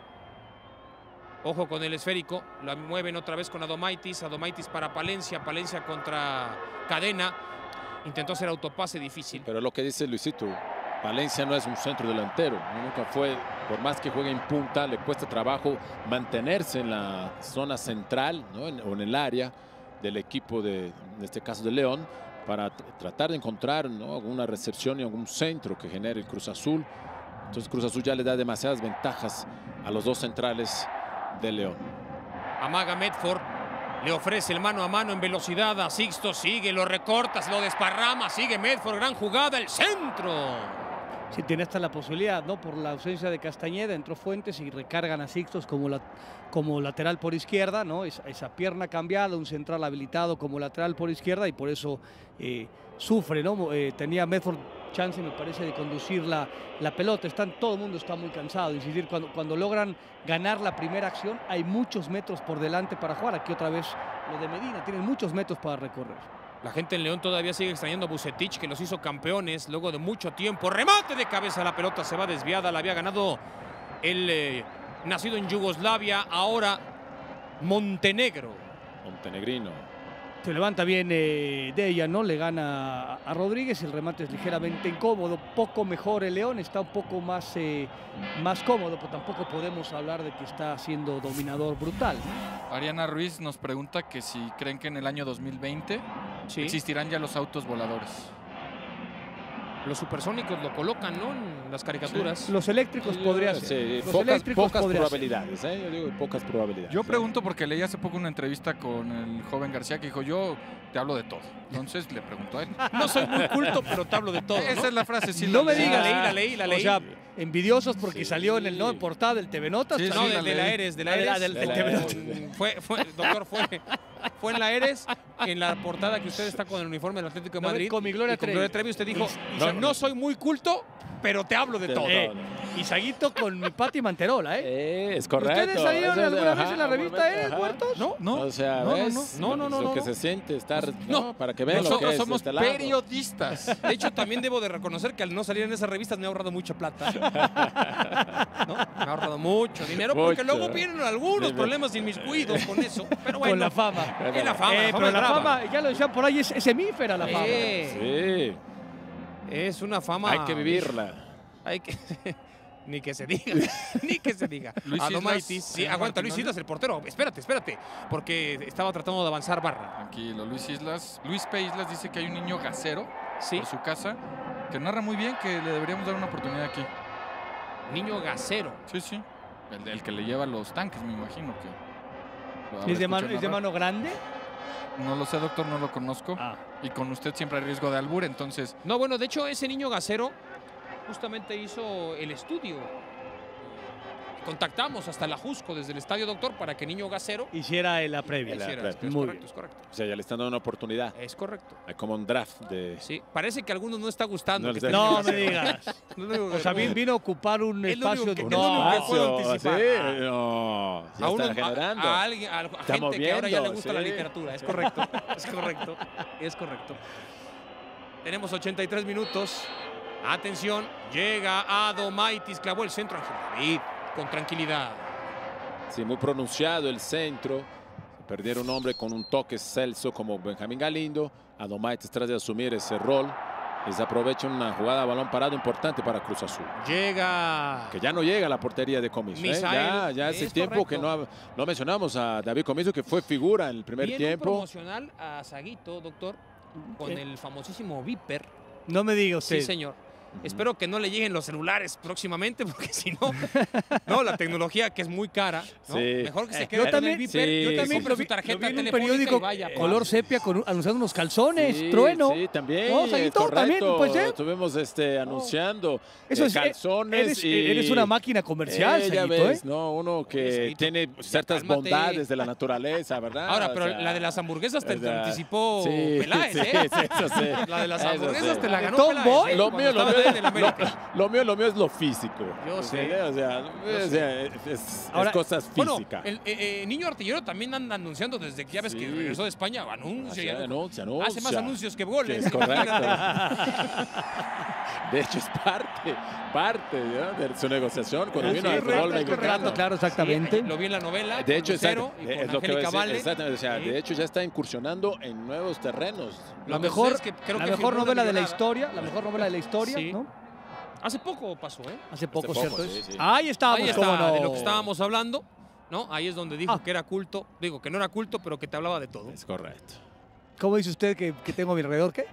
Ojo con el esférico. La mueven otra vez con Adomaitis. Adomaitis para Palencia. Palencia contra Cadena. Intentó hacer autopase difícil. Pero lo que dice Luisito, Palencia no es un centro delantero. Nunca fue, por más que juegue en punta, le cuesta trabajo mantenerse en la zona central, ¿no?, en, o en el área del equipo, de, en este caso de León, para tratar de encontrar, ¿no?, alguna recepción y algún centro que genere el Cruz Azul. Entonces Cruz Azul ya le da demasiadas ventajas a los dos centrales de León. Amaga Medford, le ofrece el mano a mano en velocidad a Sixto, sigue, lo recorta, lo desparrama, sigue Medford, gran jugada, el centro. Sí, tiene hasta la posibilidad, ¿no?, por la ausencia de Castañeda, entró Fuentes y recargan a Sixtos como, la, como lateral por izquierda, ¿no? Esa, esa pierna cambiada, un central habilitado como lateral por izquierda y por eso eh, sufre, ¿no? Eh, tenía Medford chance, me parece, de conducir la, la pelota. Están, todo el mundo está muy cansado. Incidir, cuando, cuando logran ganar la primera acción, hay muchos metros por delante para jugar. Aquí otra vez lo de Medina, tienen muchos metros para recorrer. La gente en León todavía sigue extrañando a Vucetich, que los hizo campeones luego de mucho tiempo. Remate de cabeza, la pelota se va desviada. La había ganado el eh, nacido en Yugoslavia, ahora Montenegro. Montenegrino. Se levanta bien eh, Dejan, ¿no? Le gana a, a Rodríguez. El remate es ligeramente incómodo. Poco mejor el León, está un poco más, eh, más cómodo, pero tampoco podemos hablar de que está siendo dominador brutal. Ariana Ruiz nos pregunta que si creen que en el año dos mil veinte sí. existirán ya los autos voladores. Los supersónicos lo colocan, ¿no?, en las caricaturas. Sí. Los eléctricos sí, podría ser. Sí, los pocas, eléctricos pocas podría probabilidades, ¿eh? Yo digo pocas probabilidades. Yo pregunto porque leí hace poco una entrevista con el joven García que dijo, yo te hablo de todo. Entonces le pregunto a él. No soy muy culto, pero te hablo de todo, ¿no? Esa es la frase. Sí, no la me digas. La leí, la leí, la leí. O sea, envidiosos porque sí. salió en el no en portada del T V Notas. Sí, no, de, de la Eres, de la Eres. Del, del de T V la Notas. Fue, fue, doctor, fue, fue en la Eres, en la portada que usted está con el uniforme del Atlético de No, Madrid. con mi Gloria y con Trevi. Gloria Trevi usted dijo, Y- no, y- no soy muy culto, pero te hablo de De todo. todo. Eh, y Saguito con mi Pati Manterola, ¿eh? Eh, es correcto. ¿Ustedes salieron Eso es- alguna ajá, vez en la revista Eres ajá. muertos? No, No, O sea, no, ¿ves? no, no, no, Lo no, que no. se siente estar, No. ¿no? Para que vean lo que nosotros es somos este lado. periodistas. De hecho, también debo de reconocer que al no salir en esas revistas me ha ahorrado mucha plata. ¿No? Me ha ahorrado mucho dinero porque Mucho. luego vienen algunos Dime. problemas inmiscuidos con eso. Pero bueno, Con la fama. es la fama. Eh, la fama pero es la brava. fama, ya lo decían por ahí, es, es hemífera la fama. Eh, Sí, Es una fama. hay que vivirla. Hay que. Ni que se diga, ni que se diga. Luis Adomaitis, Islas, sí, señor aguanta, Luis Martinoli. Islas, el portero. Espérate, espérate, porque estaba tratando de avanzar Barra. Tranquilo, Luis Islas. Luis P. Islas dice que hay un niño gasero Sí, por su casa que narra muy bien, que le deberíamos dar una oportunidad aquí. niño gasero. Sí, sí. El, el que le lleva los tanques, me imagino que. lo habrá ¿Es de, mano, escuchado ¿Es de narrar. mano grande? No lo sé, doctor, no lo conozco. Ah. Y con usted siempre hay riesgo de albur, entonces. No, bueno, de hecho, ese niño gasero justamente hizo el estudio. Contactamos hasta la Jusco desde el Estadio Doctor para que niño gasero Hiciera la previa. La hiciera. previa. Es Muy correcto, bien. es correcto. O sea, ya le están dando una oportunidad. Es correcto. Hay como un draft de... Sí, parece que a algunos no está gustando. No que les esté da- niño No me gasero. digas. Es lo único O que- sea, vin- vino a ocupar un Es lo único espacio. que- de- es lo único que puedo Espacio, anticipar. sí, no, ya a, está unos- generando. a, a alguien, a, a gente Estamos que ahora ya le viendo, gusta la sí. literatura. Es correcto, es correcto, es correcto. Tenemos ochenta y tres minutos. Atención, llega Adomaitis, clavó el centro Ángel David con tranquilidad. Sí, muy pronunciado el centro. Perdieron un hombre con un toque celso como Benjamín Galindo. Adomaitis tras de asumir ese rol y se aprovecha una jugada a balón parado importante para Cruz Azul. Llega... Que ya no llega a la portería de Comiso. ¿eh? Ya, ya hace tiempo que no, no mencionamos a David Comiso, que fue figura en el primer Viene tiempo. un promocional a Saguito, doctor, con ¿Qué? el famosísimo Viper. No me diga usted. Sí, señor. Espero que no le lleguen los celulares próximamente, porque si no, no, la tecnología que es muy cara, ¿no? Sí. Mejor que se Eh, quede yo con también, el Viper, sí, yo también sí. lo vi, su tarjeta lo vi en un telefónica periódico y vaya, color pues. sepia con, anunciando unos calzones, Sí, trueno. Sí, también. No, Saguito, correcto. también, pues, ¿eh? Estuvimos este, anunciando Eso eh, es, calzones. eres, y... eres una máquina comercial, Eh, ya Saguito, ves, ¿eh? ¿no? Uno que Saguito, tiene ciertas cálmate. bondades de la naturaleza, ¿verdad? Ahora, O pero sea, la de las hamburguesas te o sea, anticipó sí, Peláez, sí, ¿eh? sí, eso sí. La de las Eso hamburguesas sí. te la ganó Tom Peláez, Boy. ¿eh? Lo Cuando mío, lo estaba mío, en el América. lo, lo mío, lo mío es lo físico. Yo sé. ¿Entiendes? O sea, o sea, es, es Ahora, cosas Bueno, físicas. el eh, eh, Niño Artillero también anda anunciando desde que ya ves Sí. que regresó de España, anuncia. Así, ya- anuncia, Hace anuncia. más anuncios que Que goles. es correcto. imagínate. De hecho, es parte, parte ¿no? de su negociación cuando Sí, vino al correcto, fútbol es correcto, mexicano. claro, exactamente. Sí, lo vi en la novela. De hecho, con Lucero exacto, y con es lo que voy a Angélica decir, Vale. exactamente, o sea, Sí. de hecho ya está incursionando en nuevos terrenos. Lo La que mejor, sucede es que creo la que mejor firmó una novela de la millonada. historia, la mejor novela de la historia, Sí. ¿no? Hace poco pasó, ¿eh? Hace poco, poco, ¿cierto? sí, es? sí. Ahí estábamos, Ahí cómo está, no. de lo que estábamos hablando, ¿no? Ahí es donde dijo Ah. que era culto. Digo, que no era culto, pero que te hablaba de todo. Es correcto. ¿Cómo dice usted que, que tengo a mi alrededor? ¿Qué?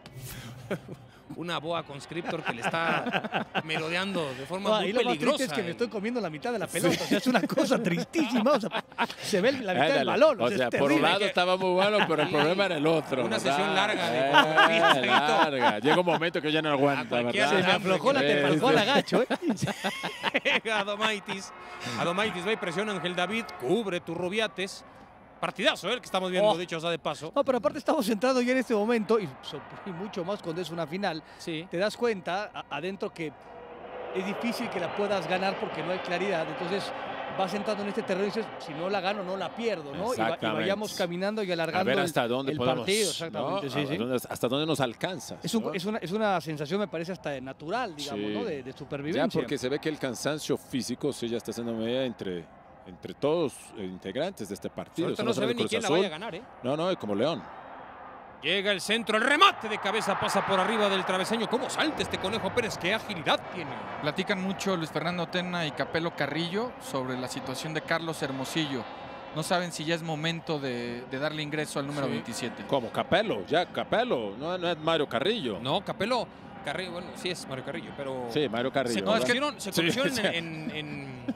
Una boa conscriptor que le está merodeando de forma No, muy ahí lo más peligrosa. triste es que me eh. estoy comiendo la mitad de la pelota. O sea, es una cosa tristísima. O sea, se ve la mitad del Ándale. balón. O sea, sea, es por un terrible. lado estaba muy bueno, pero el Sí. problema era el otro. Una ¿verdad? sesión larga de Eh, fotografía, Saguito. larga. Llega un momento que ya no aguanta, cualquiera Se ¿verdad? me aflojó la Sí, tepalcó sí. al agacho, ¿eh? Llega Adomaitis. Adomaitis va y presiona a Ángel David, cubre tus rubiates. Partidazo, ¿eh? El que estamos viendo, Oh. dicho sea de paso. No, pero aparte estamos centrados ya en este momento, y, so- y mucho más cuando es una final, Sí. te das cuenta a- adentro que es difícil que la puedas ganar porque no hay claridad. Entonces vas entrando en este terreno y dices, si no la gano, no la pierdo, ¿no? Y, va- y Exactamente. vayamos caminando y A alargando ver el- hasta dónde el podemos. partido. ¿no? Exactamente, A sí, ver sí. dónde- hasta dónde nos alcanza. Es, un- es una, es una sensación, me parece, hasta natural, digamos, Sí. ¿no? De, de Ya, supervivencia. porque se ve que el cansancio físico sí ya está haciendo medida entre, entre todos los integrantes de este partido. Ahorita Son no los se ve de ni Cruz quién la Azul. vaya a ganar, ¿eh? No, no, y como León. Llega el centro, el remate de cabeza pasa por arriba del travesaño. ¿Cómo salta este Conejo Pérez? ¿Qué agilidad tiene? Platican mucho Luis Fernando Tena y Capelo Carrillo sobre la situación de Carlos Hermosillo. No saben si ya es momento de, de darle ingreso al número Sí. veintisiete. Como Capelo, ya Capelo, no, no es Mario Carrillo. No, Capelo Carrillo, bueno, sí es Mario Carrillo, pero... Sí, Mario Carrillo. Se ¿verdad? conocieron, se Sí, conocieron o sea, en, en-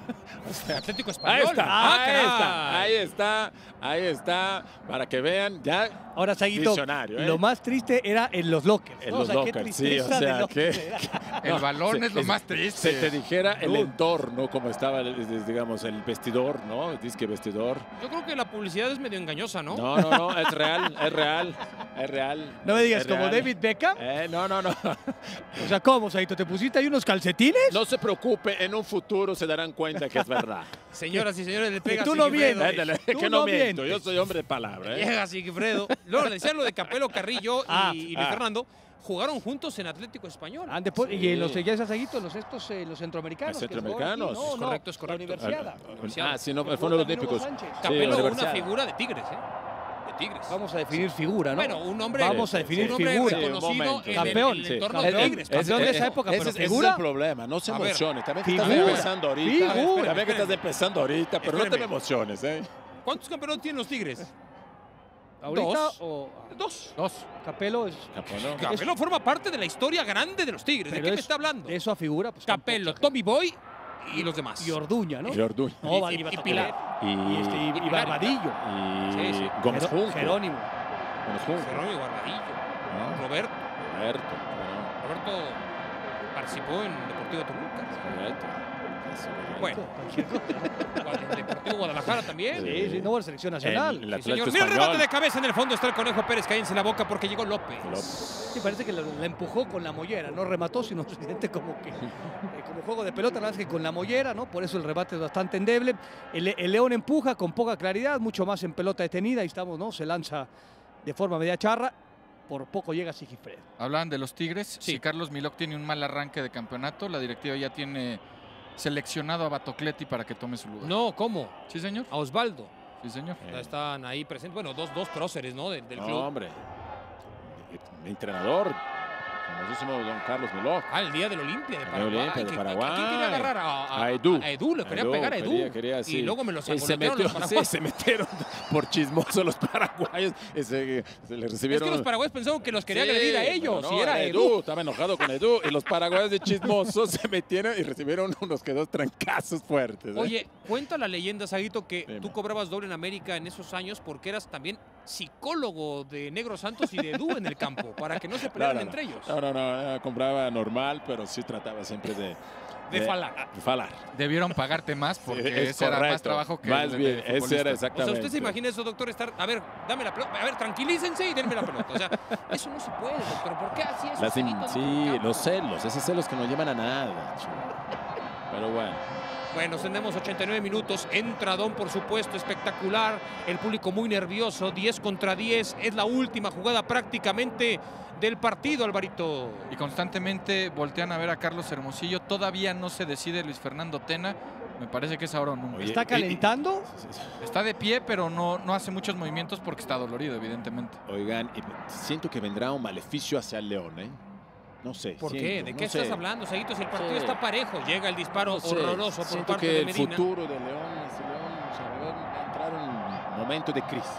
en Atlético Ahí Español. está, Ah, ahí caray. está, ahí está, ahí está, para que vean, ya Ahora, Saguito, visionario, ¿eh? lo más triste era en los lockers. En ¿no? los o sea, qué lockers, sí, o tristeza de sea, lockers que- era. El balón se- es lo más triste. Se te dijera el Dude. entorno, como estaba, el- digamos, el vestidor, ¿no? Disque vestidor. Yo creo que la publicidad es medio engañosa, ¿no? No, no, no, es real, es real, es real. No me digas, es como real. David Beckham. Eh, no, no, no. O sea, ¿cómo, Saguito? ¿Te pusiste ahí unos calcetines? No se preocupe, en un futuro se darán cuenta que es verdad. Señoras y señores, le pega tú no Sigifredo. vienes. Ándale, Tú que no no miento, mientes. yo soy hombre de palabra. ¿eh? Llega Sigifredo. Luego le decían lo de Capelo Carrillo y, Ah, y Luis ah. Fernando. Jugaron juntos en Atlético Español. Ah, después- Sí. Y en los, ya es Saguito, los estos, eh, los centroamericanos. Los que se centroamericanos. juegan aquí. Es correcto, es correcto. La universidad. Ah, sí, no, Que fueron los jugó también Hugo olímpicos. Sánchez. Sí, Capelo, una universidad. figura de Tigres, ¿eh? De Tigres. Vamos a definir figura, ¿no? Bueno, un hombre, Vamos a definir un hombre figura. reconocido Sí, un momento. en, Campeón, el, en el sí. entorno Campeón. de Tigres. Campeón de esa época, ese, pero ese es figura. el problema, no se A ver, emocione. También que estás figura. empezando ahorita. Figura. También que estás empezando ahorita, pero no te Espérame. me emociones, ¿eh? ¿Cuántos campeonatos tienen los Tigres? ¿Ahorita Dos. o Dos. Dos. Capelo es... Capelo. Capelo forma parte de la historia grande de los Tigres. ¿De Pero qué me es- está hablando? de eso a figura, pues... Capelo, Tommy Boy y los demás. Y Orduña, ¿no? Y Orduña. No, Y- va- y- iba a y tocar. Pilar. Y, Y, este, y, y y Pilar. Barbadillo. y Sí, sí. Gómez Jero- Junco. Jerónimo. Gómez Junco. Jerónimo Barbadillo. ¿no? Roberto. Roberto, bueno, Roberto participó en Deportivo Toluca. correcto. Eso, Bueno, Cualquier cosa. en Deportivo Guadalajara también. Sí, sí, no va a la selección nacional. En el Sí, Atlético señor. Mira el remate Español. de cabeza en el fondo. Está el Conejo Pérez. Cállense la boca porque llegó López. López. Sí, parece que la, la empujó con la mollera, no remató, sino simplemente como que eh, como juego de pelota, la verdad es que con la mollera, ¿no? Por eso el remate es bastante endeble. El, el León empuja con poca claridad, mucho más en pelota detenida, ahí estamos, ¿no? Se lanza de forma media charra, por poco llega Sigifredo. Hablan de los Tigres. Si Carlos Milok tiene un mal arranque de campeonato, la directiva ya tiene seleccionado a Batocletti para que tome su lugar. No, ¿cómo? Sí, señor. A Osvaldo. Sí, señor. Eh. Están ahí presentes. Bueno, dos, dos próceres, ¿no? Del, del No, club. hombre. Mi entrenador. famosísimo don Carlos Milov. Ah, el día del Olimpia de El Paraguay. Olimpia de ¿A Paraguay. quién quería agarrar? A, a, a Edu. A Edu, le quería Edu, pegar a Edu. Quería, quería, sí. Y luego me los Y se, angolotearon metió, los sí, se metieron por chismosos los paraguayos. Y se, se le recibieron... Es que los paraguayos pensaron que los quería Sí, agredir a ellos. no, y era era Edu. Edu. Estaba enojado con Edu. Y los paraguayos de chismosos se metieron y recibieron unos que dos trancazos fuertes. ¿eh? Oye, cuenta la leyenda, Saguito, que Dime. tú cobrabas doble en América en esos años porque eras también psicólogo de Negro Santos y de Edu en el campo, para que no se pelearan no, no, entre ellos. No, no, no, no, compraba normal, pero sí trataba siempre de... De, de falar. De falar. Debieron pagarte más porque Sí, ese era más trabajo que Más el, bien, el ese era O exactamente. sea, ¿usted se imagina eso, doctor? Estar, a ver, dame la pelota, a ver, tranquilícense y denme la pelota. O sea, eso no se puede, doctor. ¿Por qué así es? Las in- sí, los celos, esos celos que no llevan a nada. Chico. Pero bueno. Bueno, tenemos ochenta y nueve minutos, entradón por supuesto, espectacular, el público muy nervioso, diez contra diez, es la última jugada prácticamente del partido, Alvarito. Y constantemente voltean a ver a Carlos Hermosillo, todavía no se decide Luis Fernando Tena, me parece que es ahora o nunca. ¿Está calentando? Está de pie, pero no, no hace muchos movimientos porque está dolorido, evidentemente. Oigan, siento que vendrá un maleficio hacia el León, ¿eh? No sé. ¿Por siento, qué? ¿De qué no estás sé. hablando, Saguito? Si el partido Sí. está parejo, llega el disparo No sé, horroroso por siento parte que de el Medina. futuro de León, ese León, o sea, va a entrar en un momento de crisis.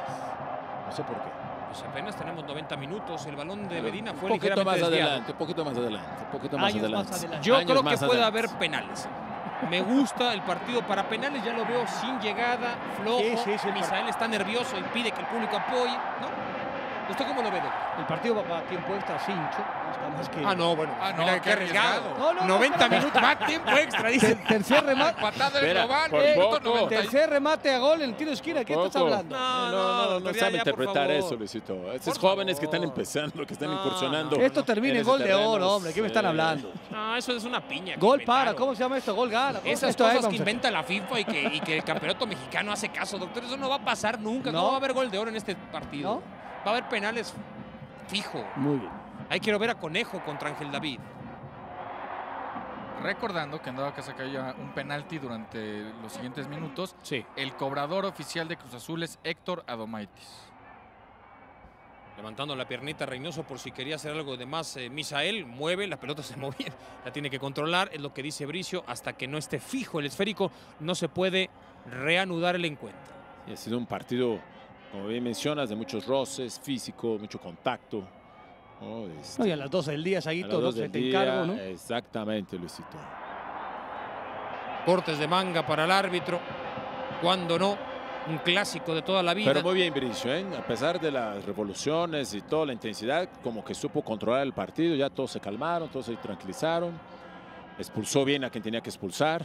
No sé por qué. Pues apenas tenemos noventa minutos, el balón de Medina un fue poquito ligeramente más desviado. adelante, un poquito más adelante, un poquito más Años adelante. más adelante. Yo Años creo que más puede adelante. haber penales. Me gusta el partido para penales, ya lo veo sin llegada, flojo. Sí, sí, sí, Misael está nervioso y pide que el público apoye, ¿no? ¿Usted cómo lo ve, doctor? El partido va para tiempo extra, cincho. Está más que... Ah, no, bueno. Ah, no, mira, qué qué arriesgado. arriesgado. No, no, no, noventa espera. minutos, más tiempo extra, dice. Ter- tercer remate. Patada del Espera, global, por minuto poco. noventa y- Tercer remate a gol en el tiro de esquina. ¿Qué estás Poco. hablando? No, no, no, no ya, sabe ya, por interpretar favor. eso, Luisito. Estos Por jóvenes que están favor. empezando, que están No, incursionando. no, Esto termina en ese gol de terreno, oro, hombre. ¿Qué me están sí. hablando? No, eso es una piña. que Gol para. inventaron. ¿Cómo se llama esto? Gol gana. ¿Cómo Esas esto es? cosas que Vamos a- inventa la FIFA y que, y que el campeonato mexicano hace caso, doctor. Eso no va a pasar nunca. No, No. va a haber gol de oro en este partido. ¿No? Va a haber penales fijo. Muy bien. Ahí quiero ver a Conejo contra Ángel David. Recordando que andaba que se caía un penalti durante los siguientes minutos. Sí. El cobrador oficial de Cruz Azul es Héctor Adomaitis. Levantando la piernita Reynoso por si quería hacer algo de más. Eh, Misael mueve, la pelota se movía, la tiene que controlar, es lo que dice Bricio. Hasta que no esté fijo el esférico, no se puede reanudar el encuentro. Y ha sido un partido, como bien mencionas, de muchos roces, físico, mucho contacto. ¿no? Este, No, y a las doce del día, a Saguito, las no dos se del te día, encargo, ¿no? Exactamente, Luisito. Cortes de manga para el árbitro. Cuando no, un clásico de toda la vida. Pero muy bien, Bricio, ¿eh? A pesar de las revoluciones y toda la intensidad, como que supo controlar el partido, ya todos se calmaron, todos se tranquilizaron. Expulsó bien a quien tenía que expulsar.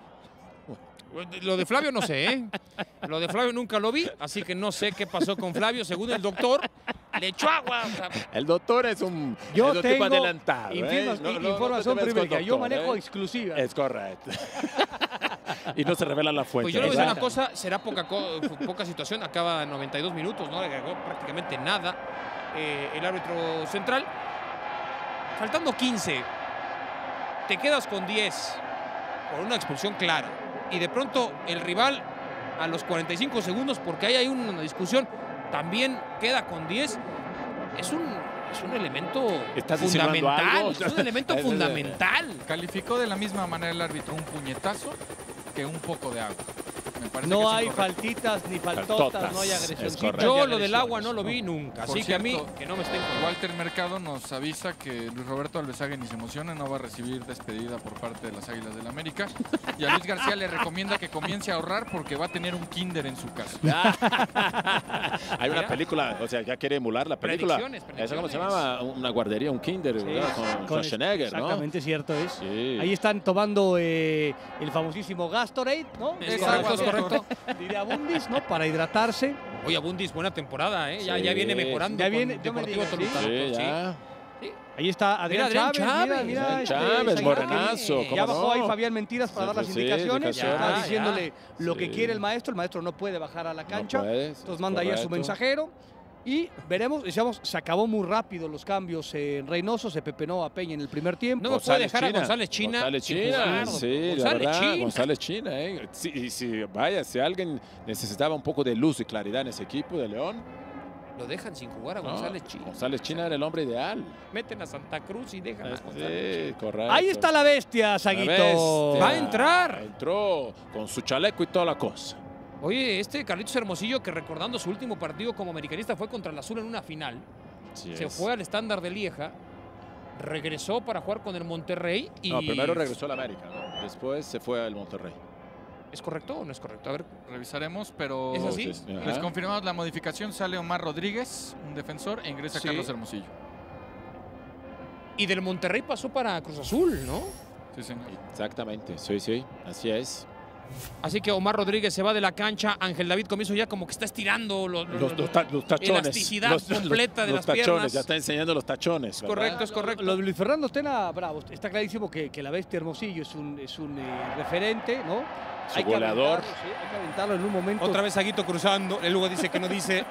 Lo de Flavio no sé, ¿eh? Lo de Flavio nunca lo vi, así que no sé qué pasó con Flavio. Según el doctor, le echó agua. O sea, El doctor es un, Yo es un tengo tipo adelantado. ¿eh? informa- No, no, no información te metas con privilegiada. Yo doctor, manejo ¿eh? exclusiva. Es correcto. Y no se revela la fuente. pues yo le voy a decir una Exacto. cosa, será poca, co- poca situación, acaba en noventa y dos minutos, no le agregó prácticamente nada eh, el árbitro central. Faltando quince, te quedas con diez por una expulsión clara y de pronto el rival a los cuarenta y cinco segundos, porque ahí hay una discusión, también queda con diez. Es un, es un elemento ¿Estás insinuando fundamental, algo? es un elemento Es- es- fundamental. Calificó de la misma manera el árbitro un puñetazo que un poco de agua. Me parece que No es hay incorrecto. faltitas ni faltotas, Faltotas, no hay es agresión. correcto. Yo lo del agua no lo vi nunca, Por así que a mí cierto, que no me estén con Walter Mercado nos avisa que Luis Roberto Alvesague ni se emocione, no va a recibir despedida por parte de las Águilas del América. Y a Luis García le recomienda que comience a ahorrar porque va a tener un kinder en su casa. Hay una Mira. película, o sea, ya quiere emular la película. Predicciones, ¿Esa cómo se predicciones. llama? Una guardería, un kinder, ¿verdad? Con, Con- Schwarzenegger, ¿no? Exactamente, cierto es. Sí. Ahí están tomando eh, el famosísimo Gatorade, ¿no? Es Exacto, correcto, es correcto. Diría Bundis, ¿no? Para hidratarse. Oye, Abundis, buena temporada, ¿eh? Ya, Sí. ya viene mejorando Ya con viene, yo me Deportivo digo, Toluca. Sí, doctor, ya. Ahí está Adrián, Mira, Adrián Chávez, mira, Chávez. mira. Adrián este, Chávez, Saguito, morenazo, que ¿cómo Ya bajó no? ahí Fabián Mentiras para Sí, dar las pues sí, indicaciones. indicaciones. Está Ya, diciéndole lo que Sí. quiere el maestro. El maestro no puede bajar a la cancha. No puede, Entonces es manda ahí a su correcto. mensajero. Y veremos, decíamos, se acabó muy rápido los cambios en Reynoso, se pepenó a Peña en el primer tiempo. No me puede dejar a González China. González sin China, jugar, sí, doctor. la González verdad, China. González China. ¿eh? Sí, y si, vaya, si alguien necesitaba un poco de luz y claridad en ese equipo de León, Lo dejan sin jugar a No, González China. González China era el hombre ideal. Meten a Santa Cruz y dejan a Sí, González China. correcto. Ahí está la bestia, La Saguito. bestia. Va a entrar. Entró con su chaleco y toda la cosa. Oye, este Carlitos Hermosillo, que recordando su último partido como americanista fue contra el Azul en una final. Así Se es. fue al estándar de Lieja. Regresó para jugar con el Monterrey y... No, primero regresó al América, ¿no? Después se fue al Monterrey. ¿Es correcto o no es correcto? A ver, revisaremos, pero ¿es así? Sí, sí. les Ajá. confirmamos la modificación. Sale Omar Rodríguez, un defensor, e ingresa Sí. Carlos Hermosillo. Y del Monterrey pasó para Cruz Azul, ¿no? Sí, señor. Exactamente, sí, sí, así es. Así que Omar Rodríguez se va de la cancha. Ángel David Comiso ya como que está estirando los, los, Los, los ta- los tachones. elasticidad los, completa los- de los las tachones, piernas. ya está enseñando los tachones. Es ¿verdad? correcto, es correcto. Lo de Luis Fernando Tena, bravo. Está clarísimo que, que la bestia Hermosillo es un, es un eh, referente, ¿no? Su Hay que goleador. aventarlo, sí, hay que aventarlo en un momento. Otra vez Saguito cruzando. Él luego dice que no dice.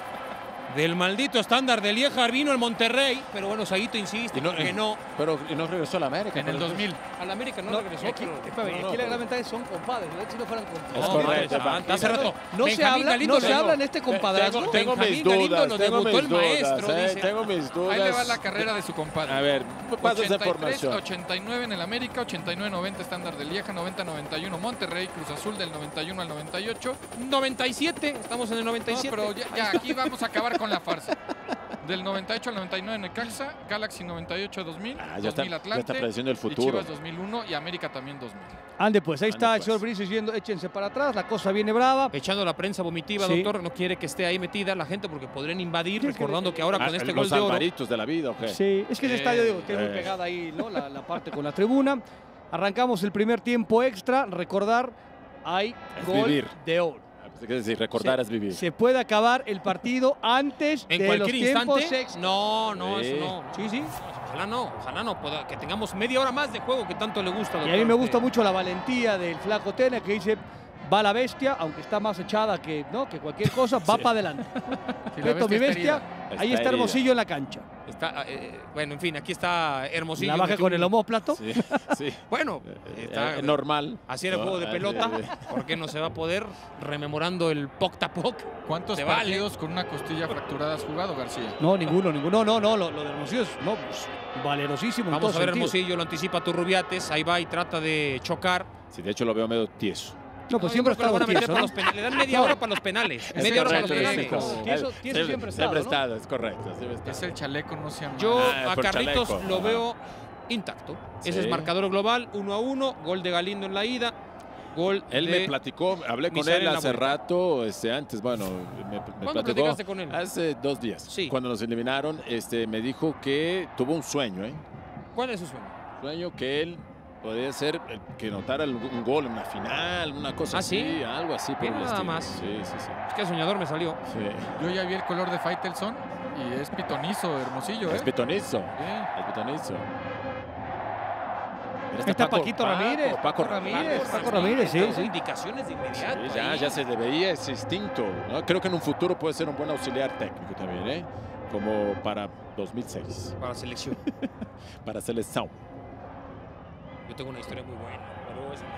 Del maldito estándar de Lieja vino el Monterrey. Pero bueno, Saguito insiste Y no, que no. Pero y no regresó a la América. En el pero- dos mil. Al América no, No, regresó. aquí, pero- espérame, no, no, aquí la pero- gran ventaja es son compadres, ¿verdad? Si no fueran compadres. Es No, correcto. Madre Santa, hace rato. No se Benjamín habla, Galindo no se lo- habla en este compadrazgo. Tengo, tengo mis Benjamín Galindo dudas, lo tengo debutó mis el dudas, maestro, eh, dice. tengo mis dudas. Ahí le va la carrera de su compadre. A ver, pasa esa ochenta y tres, información. ochenta y nueve en el América, ochenta y nueve noventa estándar de Lieja, noventa noventa y uno Monterrey, Cruz Azul del noventa y uno al noventa y ocho. noventa y siete, estamos en el noventa y No, siete. pero ya, ya, aquí vamos a acabar con la farsa. Del noventa y ocho al noventa y nueve Necaxa, Galaxy noventa y ocho a dos mil, Ah, ya está- dos mil ya Atlante, está prediciendo el y futuro. Chivas dos mil uno y América también dos mil. Ande, pues ahí Ande, está el pues. señor Brice diciendo, échense para atrás, la cosa viene brava. Echando la prensa vomitiva, Sí. doctor. No quiere que esté ahí metida la gente porque podrían invadir. Sí, es que- recordando que ahora Ah, con este los gol de oro. alvaritos de la vida, ¿o qué? Sí, es que el Eh, estadio digo, tiene muy eh. pegada ahí, ¿no? La, la parte con la tribuna. Arrancamos el primer tiempo extra. Recordar, hay Es gol vivir. de oro. Es decir, recordar es vivir. Se puede acabar el partido antes En de cualquier los tiempos instante. extra. No, no, Sí. eso no. Sí, sí. Ojalá no, ojalá no. pueda- que tengamos media hora más de juego que tanto le gusta, Y doctor. a mí me gusta Que- mucho la valentía del flaco Tena que dice, va la bestia, aunque está más echada que, ¿no? que cualquier cosa, va Sí. para adelante. Sí, la Respeto mi bestia está bestia, herida. ahí Está está herida. Hermosillo en la cancha. Está, eh, bueno, en fin, aquí está Hermosillo. La baja metió con un- el homóplato. Sí, sí. Bueno, Eh, está- eh, normal. así era el No, juego de eh, pelota. eh, ¿Por qué no se va a poder? Rememorando el poc-tapoc. ¿Cuántos Se vale. partidos con una costilla fracturada has jugado, García? No, ninguno, ninguno. No, no, no, lo, lo de Hermosillo es no, pues, valerosísimo en Vamos todo a ver, sentido. Hermosillo lo anticipa Turrubiates. Ahí va y trata de chocar. Sí, de hecho lo veo medio tieso. No, pues No, siempre yo creo que lo está van a meter tieso, para ¿no? los penales. Le dan media No. hora para los penales. Es media hora para los correcto, penales. es correcto. Tieso- tieso siempre estado, Siempre ¿no? estado, es correcto. siempre estado. Es el chaleco, no se llama. Yo Ah, a por Carlitos chaleco. lo Ajá. veo intacto. Ese Sí. es marcador global, uno a uno. Gol de Galindo en la ida. Gol Él de... me platicó, hablé con Misael él en la hace vuelta. rato, este, antes, bueno, me, me ¿Cuándo platicó platicaste con él? hace dos días. Sí. Cuando nos eliminaron, este, me dijo que tuvo un sueño, ¿eh? ¿Cuál es su sueño? Sueño que él podría ser el que notara el- un gol en una final, una cosa ¿Ah, así, sí? algo así por Mira el nada estilo. más. Sí, sí, sí. Es que soñador me salió. Sí. Yo ya vi el color de Faitelson y es pitonizo, Hermosillo, ¿eh? Es pitonizo, Sí. es pitonizo. Mira, Ahí está Paquito Ramírez, Paco, Paco Ramírez, Paco Ramírez, sí, Dando sí. indicaciones de inmediato. Sí, ya, ahí. ya se le veía ese instinto, ¿no? Creo que en un futuro puede ser un buen auxiliar técnico también, ¿eh? Como para dos mil seis, Para selección. para selección. Yo tengo una historia muy buena, pero esa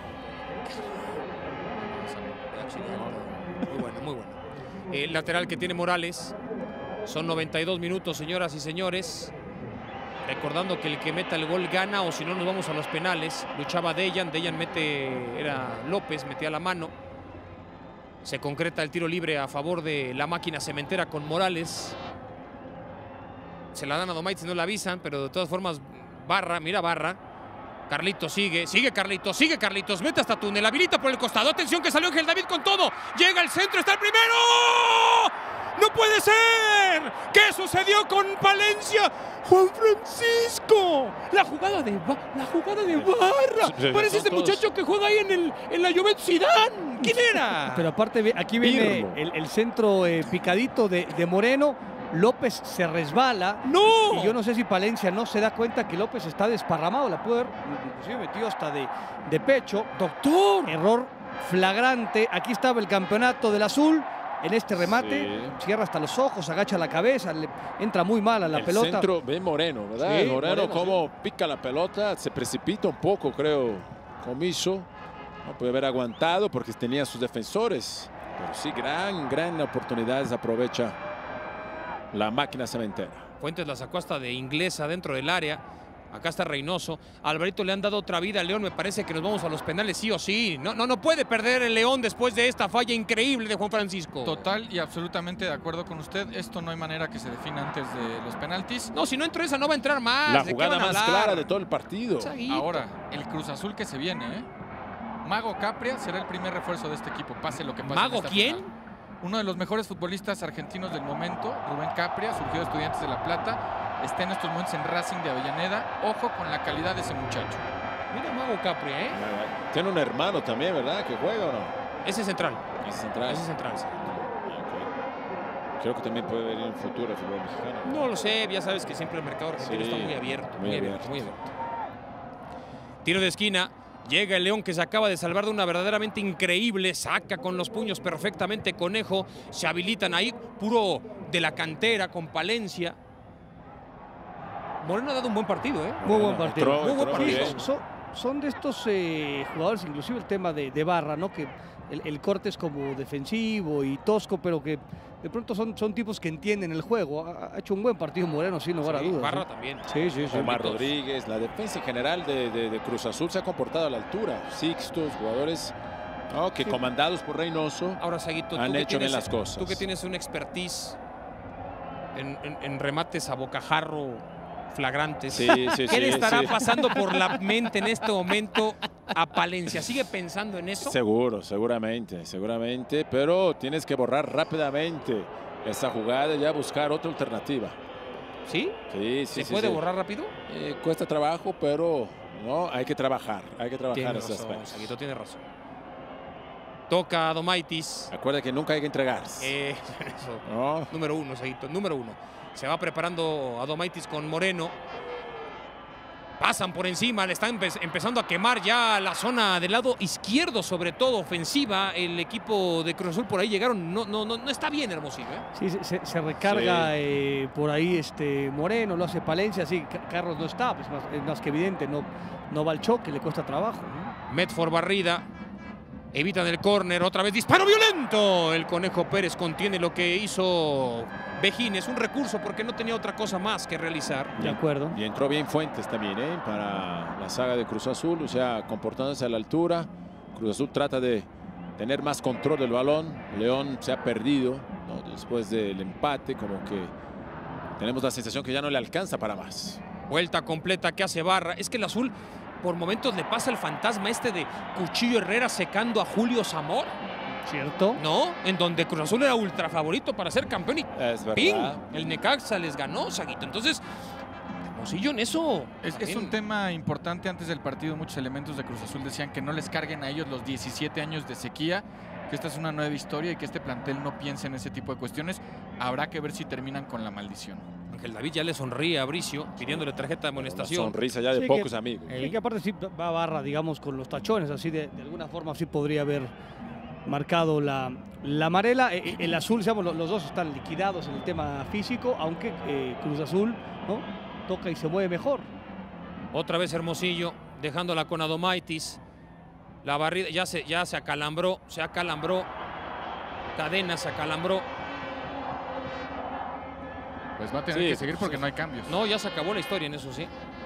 no. Muy buena, muy buena. El lateral que tiene Morales. Son noventa y dos minutos, señoras y señores. Recordando que el que meta el gol gana, o si no nos vamos a los penales. Luchaba Dejan, Dejan mete, era López, metía la mano. Se concreta el tiro libre a favor de la máquina cementera con Morales. Se la dan a Domaitis, no la avisan, pero de todas formas, Barra, mira Barra. Carlitos sigue, sigue Carlitos, sigue Carlitos, mete hasta túnel, habilita por el costado. Atención que salió Ángel David con todo. Llega al centro, está el primero. ¡No puede ser! ¿Qué sucedió con Palencia? ¡Juan Francisco! La jugada de, Ba- la jugada de Barra. Sí, sí, Parece son ese todos- muchacho que juega ahí en, el, en la Juventus Zidane. ¿Quién era? Pero aparte, ve- aquí viene Pirlo. el, el centro eh, picadito de, de Moreno. López se resbala. ¡No! Y yo no sé si Palencia no se da cuenta que López está desparramado. La puede haber inclusive metido hasta de, de pecho. ¡Doctor! Error flagrante. Aquí estaba el campeonato del azul. En este remate, Sí. cierra hasta los ojos, agacha la cabeza, le entra muy mal a la el pelota. centro, ve Moreno, ¿verdad? Sí, Moreno, Moreno, cómo pica la pelota, se precipita un poco, creo, Comiso. No puede haber aguantado porque tenía sus defensores. Pero sí, gran, gran oportunidades aprovecha la máquina cementera. Fuentes la sacó hasta de inglesa dentro del área. Acá está Reynoso. A Alvarito le han dado otra vida al León. Me parece que nos vamos a los penales sí o sí. No, no, no puede perder el León después de esta falla increíble de Juan Francisco. Total y absolutamente de acuerdo con usted. Esto no hay manera que se defina antes de los penaltis. No, si no entró esa no va a entrar más. La ¿De jugada qué van a más hablar? clara de todo el partido. Saguito. Ahora, el Cruz Azul que se viene, ¿eh? Mago Capria será el primer refuerzo de este equipo, pase lo que pase. ¿Mago en esta quién? final. Uno de los mejores futbolistas argentinos del momento, Rubén Capria, surgió de Estudiantes de La Plata, está en estos momentos en Racing de Avellaneda. Ojo con la calidad de ese muchacho. Mira Mago Capria, ¿eh? Tiene un hermano también, ¿verdad? ¿Que juega o no? Ese es central. Ese es central. Ese es central, sí. Creo que también puede venir en el futuro el fútbol mexicano. No lo sé, ya sabes que siempre el mercado argentino Sí, está muy abierto. muy Muy abierto, abierto. muy abierto. Tiro de esquina. Llega el León que se acaba de salvar de una verdaderamente increíble. Saca con los puños perfectamente Conejo. Se habilitan ahí, puro de la cantera con Palencia. Moreno ha dado un buen partido, ¿eh? Muy buen partido. Entró, Muy buen entró partido. bien. Son, son de estos eh, jugadores, inclusive el tema de, de Barra, ¿no? Que el, el corte es como defensivo y tosco, pero que de pronto son, son tipos que entienden el juego. Ha, ha hecho un buen partido Moreno, sin lugar a Sí, dudas. Barra ¿eh? también. Sí, sí, sí. Omar Rodríguez, la defensa en general de, de, de Cruz Azul se ha comportado a la altura. Sixtos, jugadores ¿no? que Sí. comandados por Reynoso Ahora, Saguito, han tú que hecho bien tienes- las cosas. Tú que tienes un expertise en, en- en remates a bocajarro flagrantes. Sí, sí, ¿Qué le sí, estará sí. pasando por la mente en este momento a Palencia? ¿Sigue pensando en eso? Seguro, seguramente, seguramente, pero tienes que borrar rápidamente esa jugada y ya buscar otra alternativa. ¿Sí? Sí, sí, ¿Se sí, puede sí. borrar rápido? Eh, cuesta trabajo, pero no, hay que trabajar, hay que trabajar Tiene ese razón, aspecto. Saguito, tiene razón. Toca a Adomaitis. Acuerda que nunca hay que entregarse. Eh, eso. ¿no? Número uno, Saguito, número uno. Se va preparando Adomaitis con Moreno. Pasan por encima, le están empe empezando a quemar ya la zona del lado izquierdo, sobre todo ofensiva. El equipo de Cruz Azul por ahí llegaron. No, no, no, no está bien, Hermosillo, ¿eh? Sí, se, se- se recarga Sí. eh, por ahí este Moreno, lo hace Palencia, sí, Ca- Carlos no está, pues más- es más que evidente, no, no va al choque, le cuesta trabajo. ¿no? Medford barrida. Evitan el córner, otra vez disparo violento. El Conejo Pérez contiene lo que hizo Vejines, un recurso porque no tenía otra cosa más que realizar. De acuerdo. Y entró bien Fuentes también, ¿eh? Para la saga de Cruz Azul, o sea, comportándose a la altura. Cruz Azul trata de tener más control del balón. León se ha perdido, ¿no? Después del empate, como que tenemos la sensación que ya no le alcanza para más. Vuelta completa que hace Barra. Es que el Azul por momentos le pasa el fantasma este de Cuchillo Herrera secando a Julio Zamora. ¿Cierto? ¿No? En donde Cruz Azul era ultra favorito para ser campeón y Es verdad. ¡ping! El Necaxa les ganó, Saguito. Entonces, Hermosillo en eso. Es, es un tema importante. Antes del partido muchos elementos de Cruz Azul decían que no les carguen a ellos los diecisiete años de sequía, que esta es una nueva historia y que este plantel no piense en ese tipo de cuestiones. Habrá que ver si terminan con la maldición. Ángel David ya le sonríe a Bricio pidiéndole tarjeta de amonestación. Una sonrisa ya de Sí, pocos que- amigos. Y que aparte sí va Barra, digamos, con los tachones, así de, de alguna forma sí podría haber marcado la, la amarela. Eh, eh, El azul, digamos, lo- los dos están liquidados en el tema físico, aunque eh, Cruz Azul, ¿no? Toca y se mueve mejor. Otra vez Hermosillo, dejándola con Adomaitis. La barrida ya se, ya se acalambró, se acalambró. Cadena se acalambró. Pues va a tener Sí, que seguir porque sí. no hay cambios. No, ya se acabó la historia en eso, sí.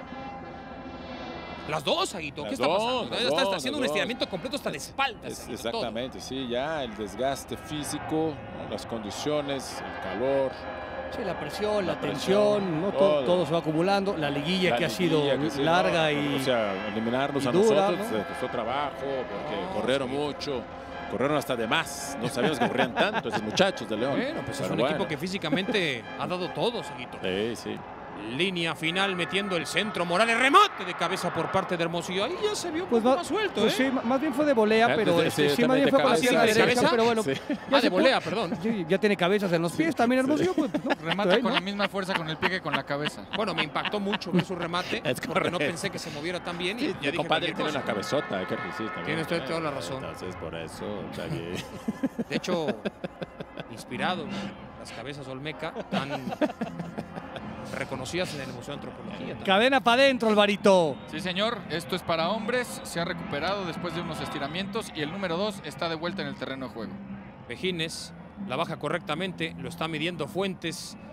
Las dos, Aguito, ¿qué Las está dos, pasando? las Está, dos, está las haciendo un dos. estiramiento completo hasta de espaldas. Es- Aguito, todo. exactamente, sí, ya el desgaste físico, ¿no? Las condiciones, el calor. Sí, la presión, la, La tensión, presión, ¿no? todo, todo. todo se va acumulando. La liguilla La que ha sido liguilla que sí, larga no, y. O sea, eliminarnos y a dura, nosotros ¿no? eh, costó trabajo, porque No, corrieron sí. mucho. Corrieron hasta de más. No sabíamos que corrían tanto esos muchachos de León. Bueno, pues es Pero un bueno. equipo que físicamente ha dado todo, Aguito. Sí, sí. Línea final metiendo el centro. Morales, remate de cabeza por parte de Hermosillo. Ahí ya se vio un Pues poco va- más suelto, pues ¿eh? sí, ma- más bien fue de volea, Ah, pero sí, este, sí, sí, más también bien de fue con la cabeza, pierna ¿de derecha, cabeza? pero bueno. Sí. ya Ah, se de puede- volea, perdón. Sí, ya tiene cabezas en los pies también Hermosillo, pues, ¿no? Remata Ahí, con ¿no? la misma fuerza con el pie que con la cabeza. Bueno, me impactó mucho ver su remate, Es porque no correcto. pensé que se moviera tan bien. Y Sí, ya mi dije compadre cualquier tiene cosa. una cabezota, hay que decir también. Tiene usted toda la razón. Entonces, por eso, está bien. De hecho, inspirado en las cabezas Olmeca, tan reconocidas en el Museo de Antropología. también. Cadena para adentro, Alvarito. Sí, señor, esto es para hombres. Se ha recuperado después de unos estiramientos y el número dos está de vuelta en el terreno de juego. Vejines la baja correctamente, lo está midiendo Fuentes.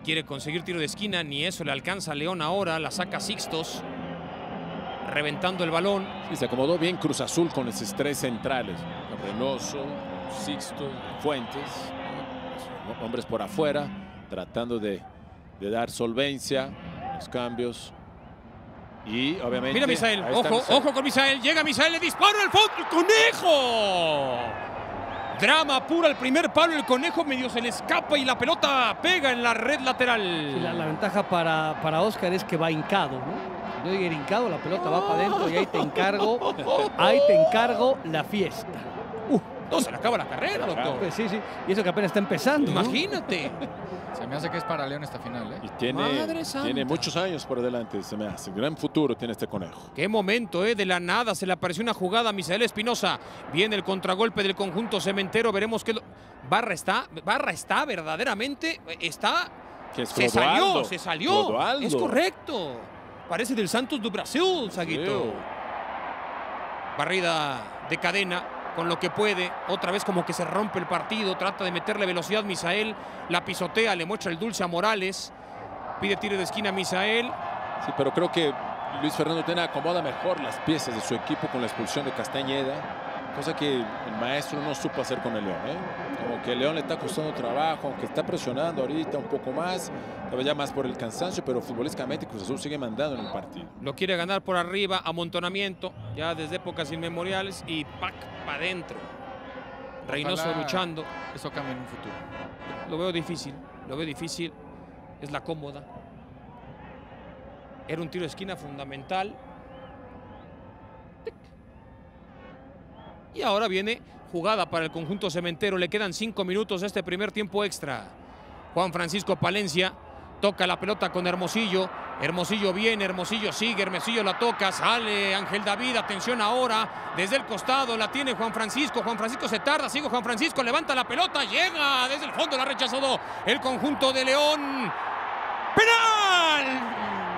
Quiere conseguir tiro de esquina, ni eso le alcanza a León ahora, la saca Sixtos, reventando el balón. Sí, se acomodó bien Cruz Azul con esos tres centrales, Reynoso, Sixto, Fuentes, hombres por afuera, tratando de, de dar solvencia, los cambios. Y obviamente... Mira Misael, ojo, Misael. ojo con Misael, llega Misael, le dispara al fondo, ¡el conejo! Drama puro al primer palo, el conejo medio se le escapa y la pelota pega en la red lateral. Sí, la, la ventaja para, para Oscar es que va hincado, ¿no? No llegue hincado, la pelota va para adentro y ahí te encargo, ahí te encargo la fiesta. Uh, no, se le acaba la carrera, doctor. Pues sí, sí, y eso que apenas está empezando, ¿no? Imagínate. Se me hace que es para León esta final, ¿eh? Y tiene, Madre santa. tiene muchos años por delante, se me hace. Gran futuro tiene este conejo. Qué momento, ¿eh? De la nada se le apareció una jugada a Misael Espinosa. Viene el contragolpe del conjunto cementero. Veremos qué... Lo... Barra está, Barra está verdaderamente, está... Que es se Clodoaldo. salió, se salió. Clodoaldo. Es correcto. Parece del Santos do Brasil, Saguito. Sí. Barrida de cadena. Con lo que puede, otra vez como que se rompe el partido, trata de meterle velocidad Misael, la pisotea, le muestra el dulce a Morales, pide tiro de esquina a Misael. Sí, pero creo que Luis Fernando Tena acomoda mejor las piezas de su equipo con la expulsión de Castañeda, cosa que el maestro no supo hacer con el León, ¿eh? Como que el León le está costando trabajo, aunque está presionando ahorita un poco más, tal ya más por el cansancio, pero futbolísticamente Cruz Azul sigue mandando en el partido. Lo quiere ganar por arriba, amontonamiento, ya desde épocas inmemoriales, y pac, para adentro. Reynoso Ojalá luchando. Eso cambia en un futuro. Lo veo difícil, lo veo difícil. Es la cómoda. Era un tiro de esquina fundamental. Y ahora viene jugada para el conjunto cementero. Le quedan cinco minutos de este primer tiempo extra. Juan Francisco Palencia toca la pelota con Hermosillo. Hermosillo viene, Hermosillo sigue, Hermosillo la toca, sale Ángel David, atención ahora, desde el costado la tiene Juan Francisco, Juan Francisco se tarda, sigue Juan Francisco, levanta la pelota, llega desde el fondo, la rechazó el conjunto de León. ¡Penal!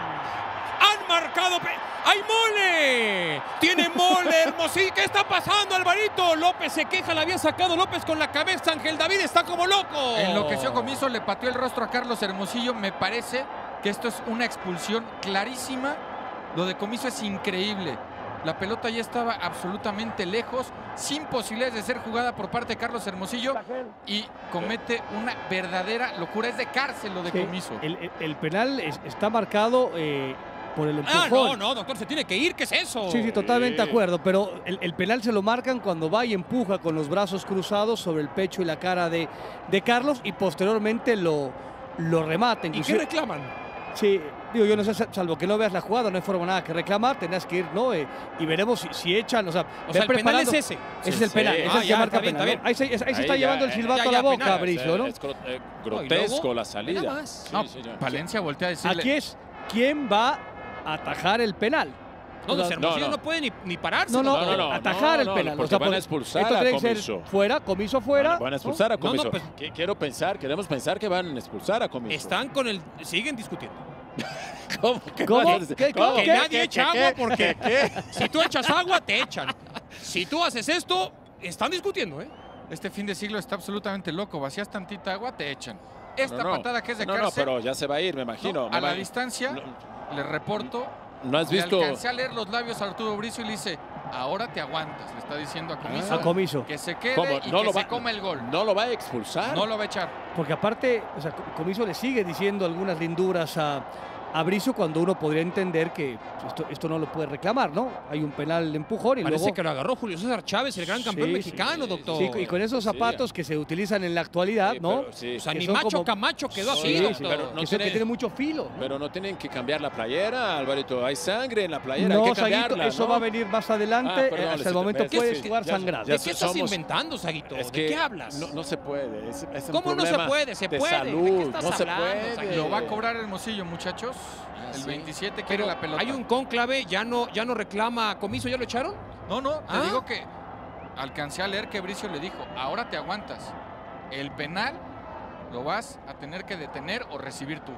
Han marcado, ¡hay mole! Tiene mole, Hermosillo, ¿qué está pasando, Alvarito? López se queja, la había sacado López con la cabeza, Ángel David está como loco. Enloqueció Comiso, le pateó el rostro a Carlos Hermosillo, me parece que esto es una expulsión clarísima. Lo de Comiso es increíble. La pelota ya estaba absolutamente lejos, sin posibilidades de ser jugada por parte de Carlos Hermosillo y comete una verdadera locura. Es de cárcel lo de Sí, Comiso. El, el- el penal es- está marcado eh, por el empujón. Ah, no, no, doctor, se tiene que ir, ¿qué es eso? Sí, sí, totalmente de acuerdo, pero el, el penal se lo marcan cuando va y empuja con los brazos cruzados sobre el pecho y la cara de, de Carlos y posteriormente lo, lo remata. ¿Y qué Inclusive- reclaman? Sí, digo, yo no sé, salvo que no veas la jugada, no hay forma nada que reclamar, tendrás que ir, ¿no? Eh, y veremos si, si echan, o sea, O ve sea, el penal preparando- es ese. Ese es Sí, el penal, sí. ese es Ah, el que ya, marca está bien, penal, está ¿no? Ahí se, ahí se está ya, llevando el eh, silbato ya, a ya, la boca, penal. Bricio, ¿no? Es gro- eh, No, y grotesco luego, la salida. nada más. Sí, No, señor. Palencia voltea a decirle... Aquí es quién va a atajar el penal. No, O sea, pues Hermosillo no, no, no. puede ni, ni pararse. No, no, No, no, no, atajar no, el no, penal. porque o sea, van a por- expulsar esto a tiene que ser Comiso. fuera, Comiso fuera. Van a expulsar a No, no, Comiso. pues- Que- Quiero pensar, queremos pensar que van a expulsar a Comiso. Están con el... Siguen discutiendo. ¿Cómo? ¿Qué ¿Cómo? van a decir? ¿Qué- ¿Cómo? Que ¿Qué? nadie ¿Qué? echa ¿Qué? agua porque ¿Qué? si tú echas agua, te echan. Si tú haces esto, están discutiendo, ¿eh? Este fin de siglo está absolutamente loco. Vacías tantita agua, te echan. Esta No, no. patada que es de No, no, cárcel, pero ya se va a ir, me imagino. no, me a la imagino. distancia, No, le reporto, ¿No has le visto? alcancé a leer los labios a Arturo Bricio y le dice, ahora te aguantas. Le está diciendo a Comiso, A Comiso. que se quede ¿Cómo? y No que lo se va- coma el gol. ¿No lo va a expulsar? No lo va a echar. Porque aparte, o sea, Comiso le sigue diciendo algunas linduras a, a Bricio cuando uno podría entender que esto, esto no lo puede reclamar, ¿no? Hay un penal de empujón y Parece luego... que lo agarró Julio César Chávez, el gran campeón Sí, mexicano, sí, doctor. Sí, y con esos zapatos que se utilizan en la actualidad, Sí, ¿no? pero sí. O sea, que ni son Macho como- Camacho quedó Sí, así, Sí, doctor. sí, pero no que, son- que tiene- tiene mucho filo, ¿no? Pero no tienen que cambiar la playera, Alvarito. Hay sangre en la playera, No, hay que Saguito, cambiarla, eso ¿no? va a venir más adelante. Ah, perdón, hasta les- el momento ves, puede sí, jugar ya- sangrado. ¿De ya qué estás somos- inventando, Saguito? Es ¿De que qué hablas? No, no se puede. Es, es un ¿Cómo no se problema puede? Se de puede. ¿De qué salud. estás no se hablando, puede. Saguito? Lo va a cobrar Hermosillo, muchachos. Ah, el sí. veintisiete quiere Pero la pelota. hay un cónclave, ya no, ya no reclama Comiso, ¿ya lo echaron? No, no, te Ah. digo que alcancé a leer que Bricio le dijo, ahora te aguantas. El penal lo vas a tener que detener o recibir tú.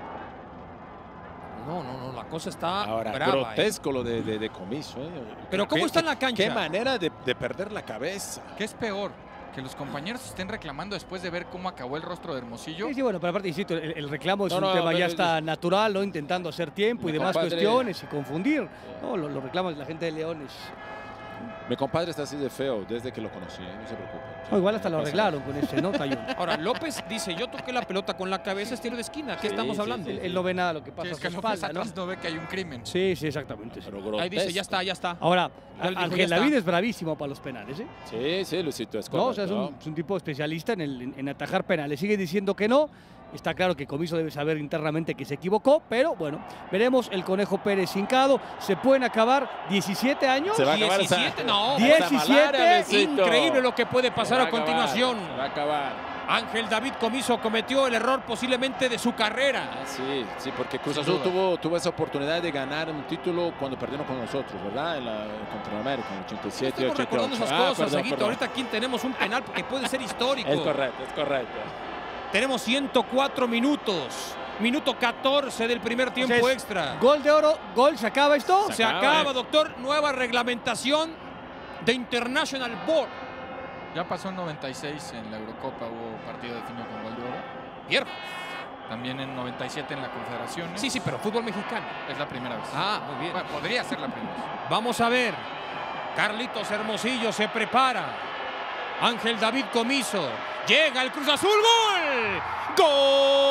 No, no, no, la cosa está Ahora, brava. ¿eh? grotesco lo de, de, de Comiso. ¿eh? Pero ¿cómo ¿Qué- está en la qué- cancha? Qué manera de, de perder la cabeza. ¿Qué es peor? que los compañeros estén reclamando después de ver cómo acabó el rostro de Hermosillo. Sí, sí, bueno, pero aparte, insisto, el, el reclamo es No, un no, tema a ver, ya es- está natural, ¿no? Intentando hacer tiempo y Mi demás compadre- cuestiones y confundir. No, los, los reclamos de la gente de León es... Mi compadre está así de feo desde que lo conocí, ¿eh? No se preocupe. No, igual hasta lo No pasa arreglaron nada. con ese, ¿no, Tayón? Ahora, López dice, yo toqué la pelota con la cabeza, es tiro de esquina. ¿Qué Sí, estamos sí, hablando? sí, Él no ve nada lo que pasa Sí, a es su que López espalda, ¿no? atrás no ve que hay un crimen. Sí, sí, exactamente. sí. Ahí dice, ya está, ya está. Ahora, Ya él dijo, Ángel ya David está. es bravísimo para los penales, ¿eh? Sí, sí, Luisito, es No, o sea, es correcto. un, es un tipo especialista en, el- en- en atajar penales. Sigue diciendo que no. Está claro que Comiso debe saber internamente que se equivocó, pero bueno, veremos el Conejo Pérez hincado. Se pueden acabar diecisiete años. Se va a acabar esa- diecisiete, no. diecisiete. Increíble lo que puede pasar Se va a acabar, continuación. se va a acabar. Ángel David Comiso cometió el error posiblemente de su carrera. Ah, sí, sí, porque Cruz Sin Azul duda. tuvo, tuvo esa oportunidad de ganar un título cuando perdieron con nosotros, ¿verdad? En la contra América, en el ochenta y siete, Estamos ochenta y recordando ocho. esas Ah, cosas, perdón, Aguito. perdón. Ahorita aquí tenemos un penal que puede ser histórico. Es correcto, es correcto. Tenemos ciento cuatro minutos. Minuto catorce del primer tiempo Entonces, extra. Gol de oro, gol, ¿se acaba esto? Se acaba, doctor. Nueva reglamentación de International Board. Ya pasó en noventa y seis en la Eurocopa, hubo partido definido con gol de oro. Pierro. También en noventa y siete en la Confederaciones. Sí, sí, pero fútbol mexicano. Es la primera vez. Ah, muy bien. Bueno, podría ser la primera. Vamos a ver. Carlitos Hermosillo se prepara. Ángel David Comiso. Llega el Cruz Azul. ¡Gol!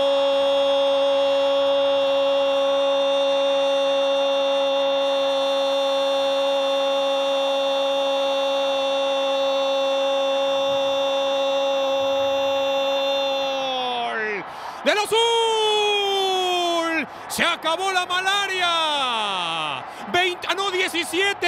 ¡Gol! ¡Del Azul! ¡Se acabó la malaria! veinte, ah, no, diecisiete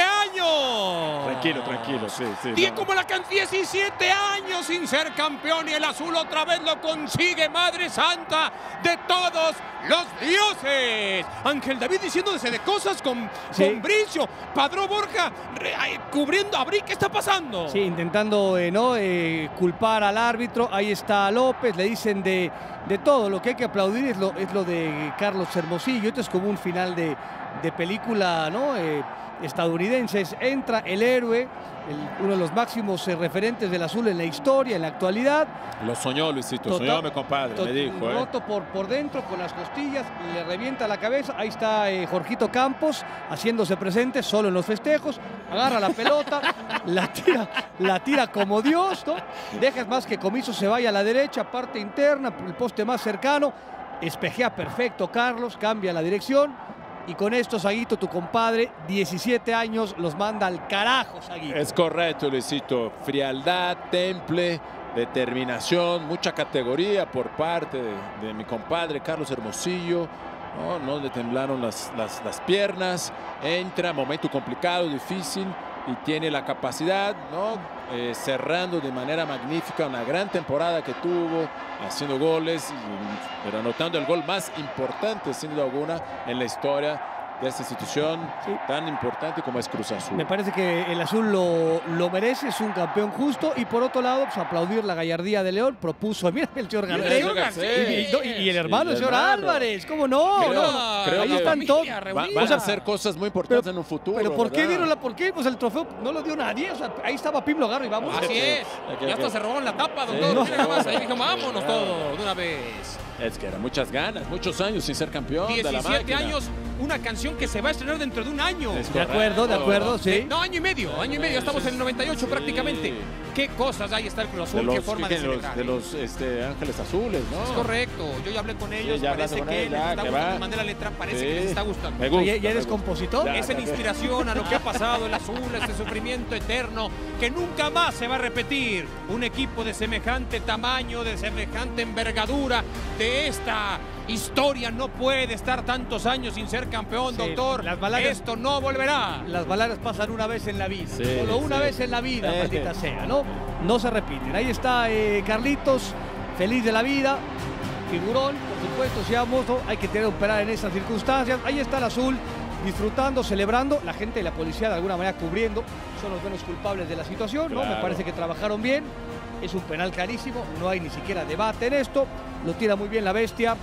años. Tranquilo, tranquilo, sí, sí. Die- no. como la can diecisiete años sin ser campeón y el Azul otra vez lo consigue, Madre Santa de todos los dioses. Ángel David diciéndose de cosas con, Sí. con Bricio. Padrón Borja re- ay, cubriendo a Bri. ¿Qué está pasando? Sí, intentando eh, ¿no? eh, culpar al árbitro. Ahí está López, le dicen de, de todo. Lo que hay que aplaudir es lo, es lo de Carlos Hermosillo. Esto es como un final de, de película, ¿no? Eh, estadounidenses. Entra el héroe, el- uno de los máximos eh, referentes del Azul en la historia, en la actualidad. Lo soñó, Luisito, Total- soñó mi compadre, Tot- me dijo. ¿eh? Roto por, por dentro con las costillas, le revienta la cabeza. Ahí está eh, Jorgito Campos haciéndose presente solo en los festejos. Agarra la pelota, la tira, la tira como Dios, ¿no? Dejas más que Comiso se vaya a la derecha, parte interna, el poste más cercano. Espejea perfecto Carlos, cambia la dirección. Y con esto, Saguito, tu compadre, diecisiete años, los manda al carajo, Saguito. Es correcto, Luisito. Frialdad, temple, determinación, mucha categoría por parte de, de mi compadre Carlos Hermosillo. No, no le temblaron las, las, las piernas. Entra, momento complicado, difícil. Y tiene la capacidad, ¿no? Eh, cerrando de manera magnífica una gran temporada que tuvo, haciendo goles, y- pero anotando el gol más importante, sin duda alguna, en la historia de esta institución tan importante como es Cruz Azul. Me parece que el Azul lo, lo merece, es un campeón justo. Y por otro lado, pues aplaudir la gallardía de León. Propuso, mira el señor Mira el Garcés. señor Garcés. Y, y- y el hermano, Sí, el señor hermano. Álvarez. ¿Cómo no? Creo- No, creo ahí que están todos. Va- van a hacer cosas muy importantes en un futuro. Pero ¿por qué ¿verdad? dieron la por qué? Pues el trofeo no lo dio nadie. O sea, ahí estaba Pim Logarro y vamos. Así es. Ok, Ya hasta ok. se robaron la tapa, Sí, doctor. no. Mira nada más, ahí dijo, Sí, vámonos claro. todos de una vez. Es que eran muchas ganas, muchos años sin ser campeón de la diecisiete máquina. años, una canción que se va a estrenar dentro de un año. Es De acuerdo, de acuerdo, sí. No, año y medio, año y medio, estamos en el noventa y ocho prácticamente. ¿Qué cosas ahí está el Cruz Azul? De los, ¿Qué forma de de los, celebrar? de eh? los, este, Ángeles Azules, ¿no? Es correcto, yo ya hablé con ellos, ya parece hablaste con que él, les ya, está que gustando, va. les mandé la letra, parece Sí. que les está gustando. Me gusta, ¿Ya, ya eres me gusta. compositor? Ya, Es en ya, inspiración a lo que ha pasado el Azul, este sufrimiento eterno que nunca más se va a repetir. Un equipo de semejante tamaño, de semejante envergadura, de esta historia no puede estar tantos años sin ser campeón, Sí, doctor. las baladas- Esto no volverá. Las baladas pasan una vez en la vida. Sí, Solo una sí. vez en la vida, Eh. maldita sea, ¿no? No se repiten. Ahí está eh, Carlitos, feliz de la vida. Figurón, por supuesto, seamos, ¿no? Hay que tener que operar en esas circunstancias. Ahí está el Azul, disfrutando, celebrando. La gente de la policía, de alguna manera, cubriendo. Son los menos culpables de la situación, ¿no? Me Claro. parece que trabajaron bien. Es un penal clarísimo, no hay ni siquiera debate en esto. Lo tira muy bien la bestia.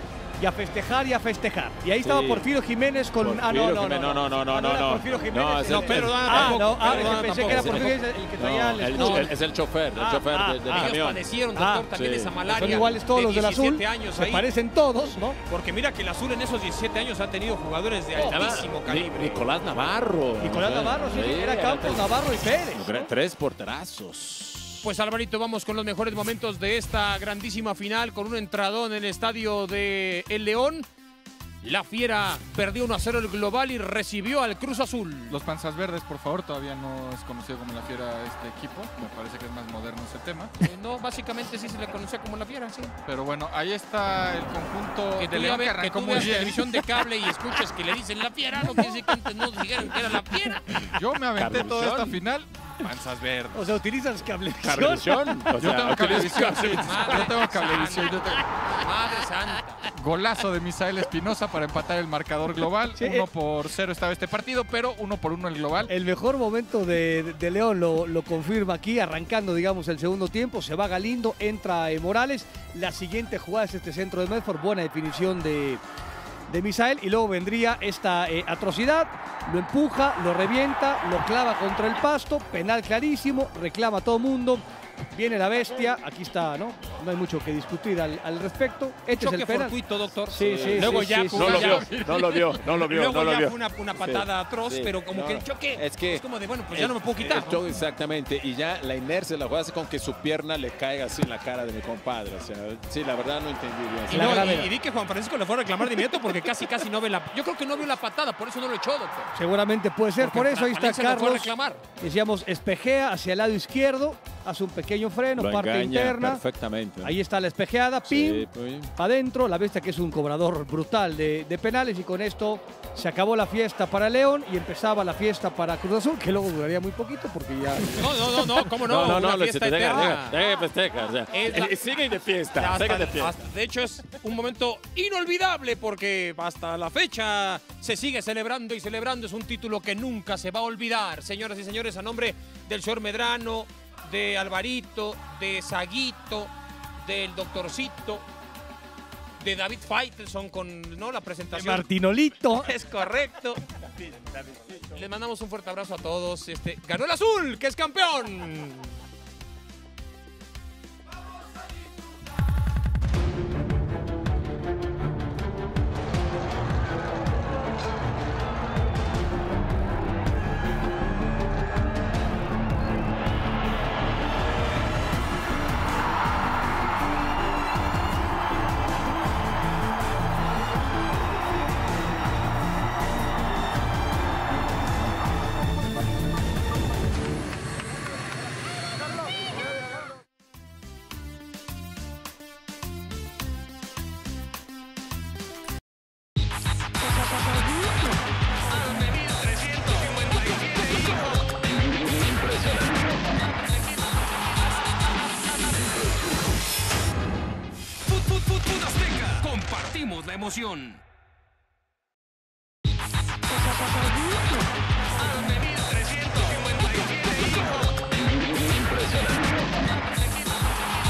Y a festejar y a festejar. Y ahí estaba Sí. Porfirio Jiménez con... Porfirio ah, no, no, Jiménez, no. no, no, no, Ah, no, era no. Porfirio Jiménez. No, es el- No, Pedro Dana Ah, tampoco, no, ah, Pedro Dana pensé que era tampoco. Porfirio Jiménez el que traía No, el el- escudo. el- es el chofer, el Ah, chofer ah, de- del ah. Ellos camión. padecieron, Ah, doctor, también sí. esa malaria. Son iguales todos de los del azul. diecisiete años Se ahí. parecen todos, ¿no? Porque mira que el azul en esos diecisiete años ha tenido jugadores de altísimo Ni- calibre. Nicolás Navarro. Nicolás Navarro, sí, era Campos, tres- Navarro y Pérez, ¿no? Tres porterazos. Pues Alvarito, vamos con los mejores momentos de esta grandísima final con un entradón en el estadio de El León. La Fiera perdió uno a cero el global y recibió al Cruz Azul. Los panzas verdes, por favor, todavía no es conocido como la Fiera este equipo. Me parece que es más moderno ese tema. Eh, no, básicamente sí se le conocía como la Fiera, sí. Pero bueno, ahí está el conjunto Que de tú, León que ya ve- que arrancó tú muy veas bien. televisión de cable y escuches que le dicen la Fiera, no quiere decir que antes no dijeran que era la Fiera. Yo me aventé Cablevisión. toda esta final, panzas verdes. O sea, utilizas cablevisión. Cablevisión. O Yo sea, tengo cablevisión, utiliza- sí. Yo tengo cablevisión. Yo tengo... Madre santa. Golazo de Misael Espinosa para empatar el marcador global. Sí, uno eh. por cero estaba este partido, pero uno por uno el global. El mejor momento de, de- de León lo, lo confirma aquí, arrancando, digamos, el segundo tiempo. Se va Galindo, entra eh, Morales. La siguiente jugada es este centro de Medford. Buena definición de, de Misael. Y luego vendría esta eh, atrocidad. Lo empuja, lo revienta, lo clava contra el pasto. Penal clarísimo, reclama a todo mundo. Viene la bestia, aquí está, ¿no? No hay mucho que discutir al, al respecto. Este es Choque el penal. fortuito, doctor. Sí, sí, Luego sí, ya sí, sí. No lo ya- vio, no lo vio, no lo vio, Luego no lo ya vio. fue una, una patada atroz, Sí. pero como No, que el choque es que como de, bueno, pues ya no me puedo quitar. El choque, exactamente, y ya la inercia de la jugada hace con que su pierna le caiga así en la cara de mi compadre. O sea, sí, la verdad no entendí bien. Y, no, y, y di que Juan Francisco le fue a reclamar de inmediato porque casi casi no ve la... Yo creo que no vio la patada, por eso no lo echó, doctor. Seguramente puede ser, Porque por eso ahí está Valencia lo fue a Carlos. reclamar. Decíamos, espejea hacia el lado izquierdo, hace un pequeño freno, Lo parte engaña interna. perfectamente. Ahí está la espejeada, pim, Sí, pues. para adentro, la bestia que es un cobrador brutal de, de penales y con esto se acabó la fiesta para León y empezaba la fiesta para Cruz Azul, que luego duraría muy poquito porque ya... No, no, no, no, ¿cómo no? No, no, no, Una lo- fiesta se te deja- eterna. deja- deja festejar, o sea, Es la- y siguen de fiesta, Hasta- siguen de fiesta. hasta- de hecho, es un momento inolvidable porque hasta la fecha se sigue celebrando y celebrando. Es un título que nunca se va a olvidar. Señoras y señores, a nombre del señor Medrano, de Alvarito, de Saguito, del Doctorcito, de David Faitelson con ¿no? la presentación. De Martinolito. Es correcto. Les mandamos un fuerte abrazo a todos. Este, ganó el azul, que es campeón. Fut, fut, fut Azteca. Compartimos la emoción.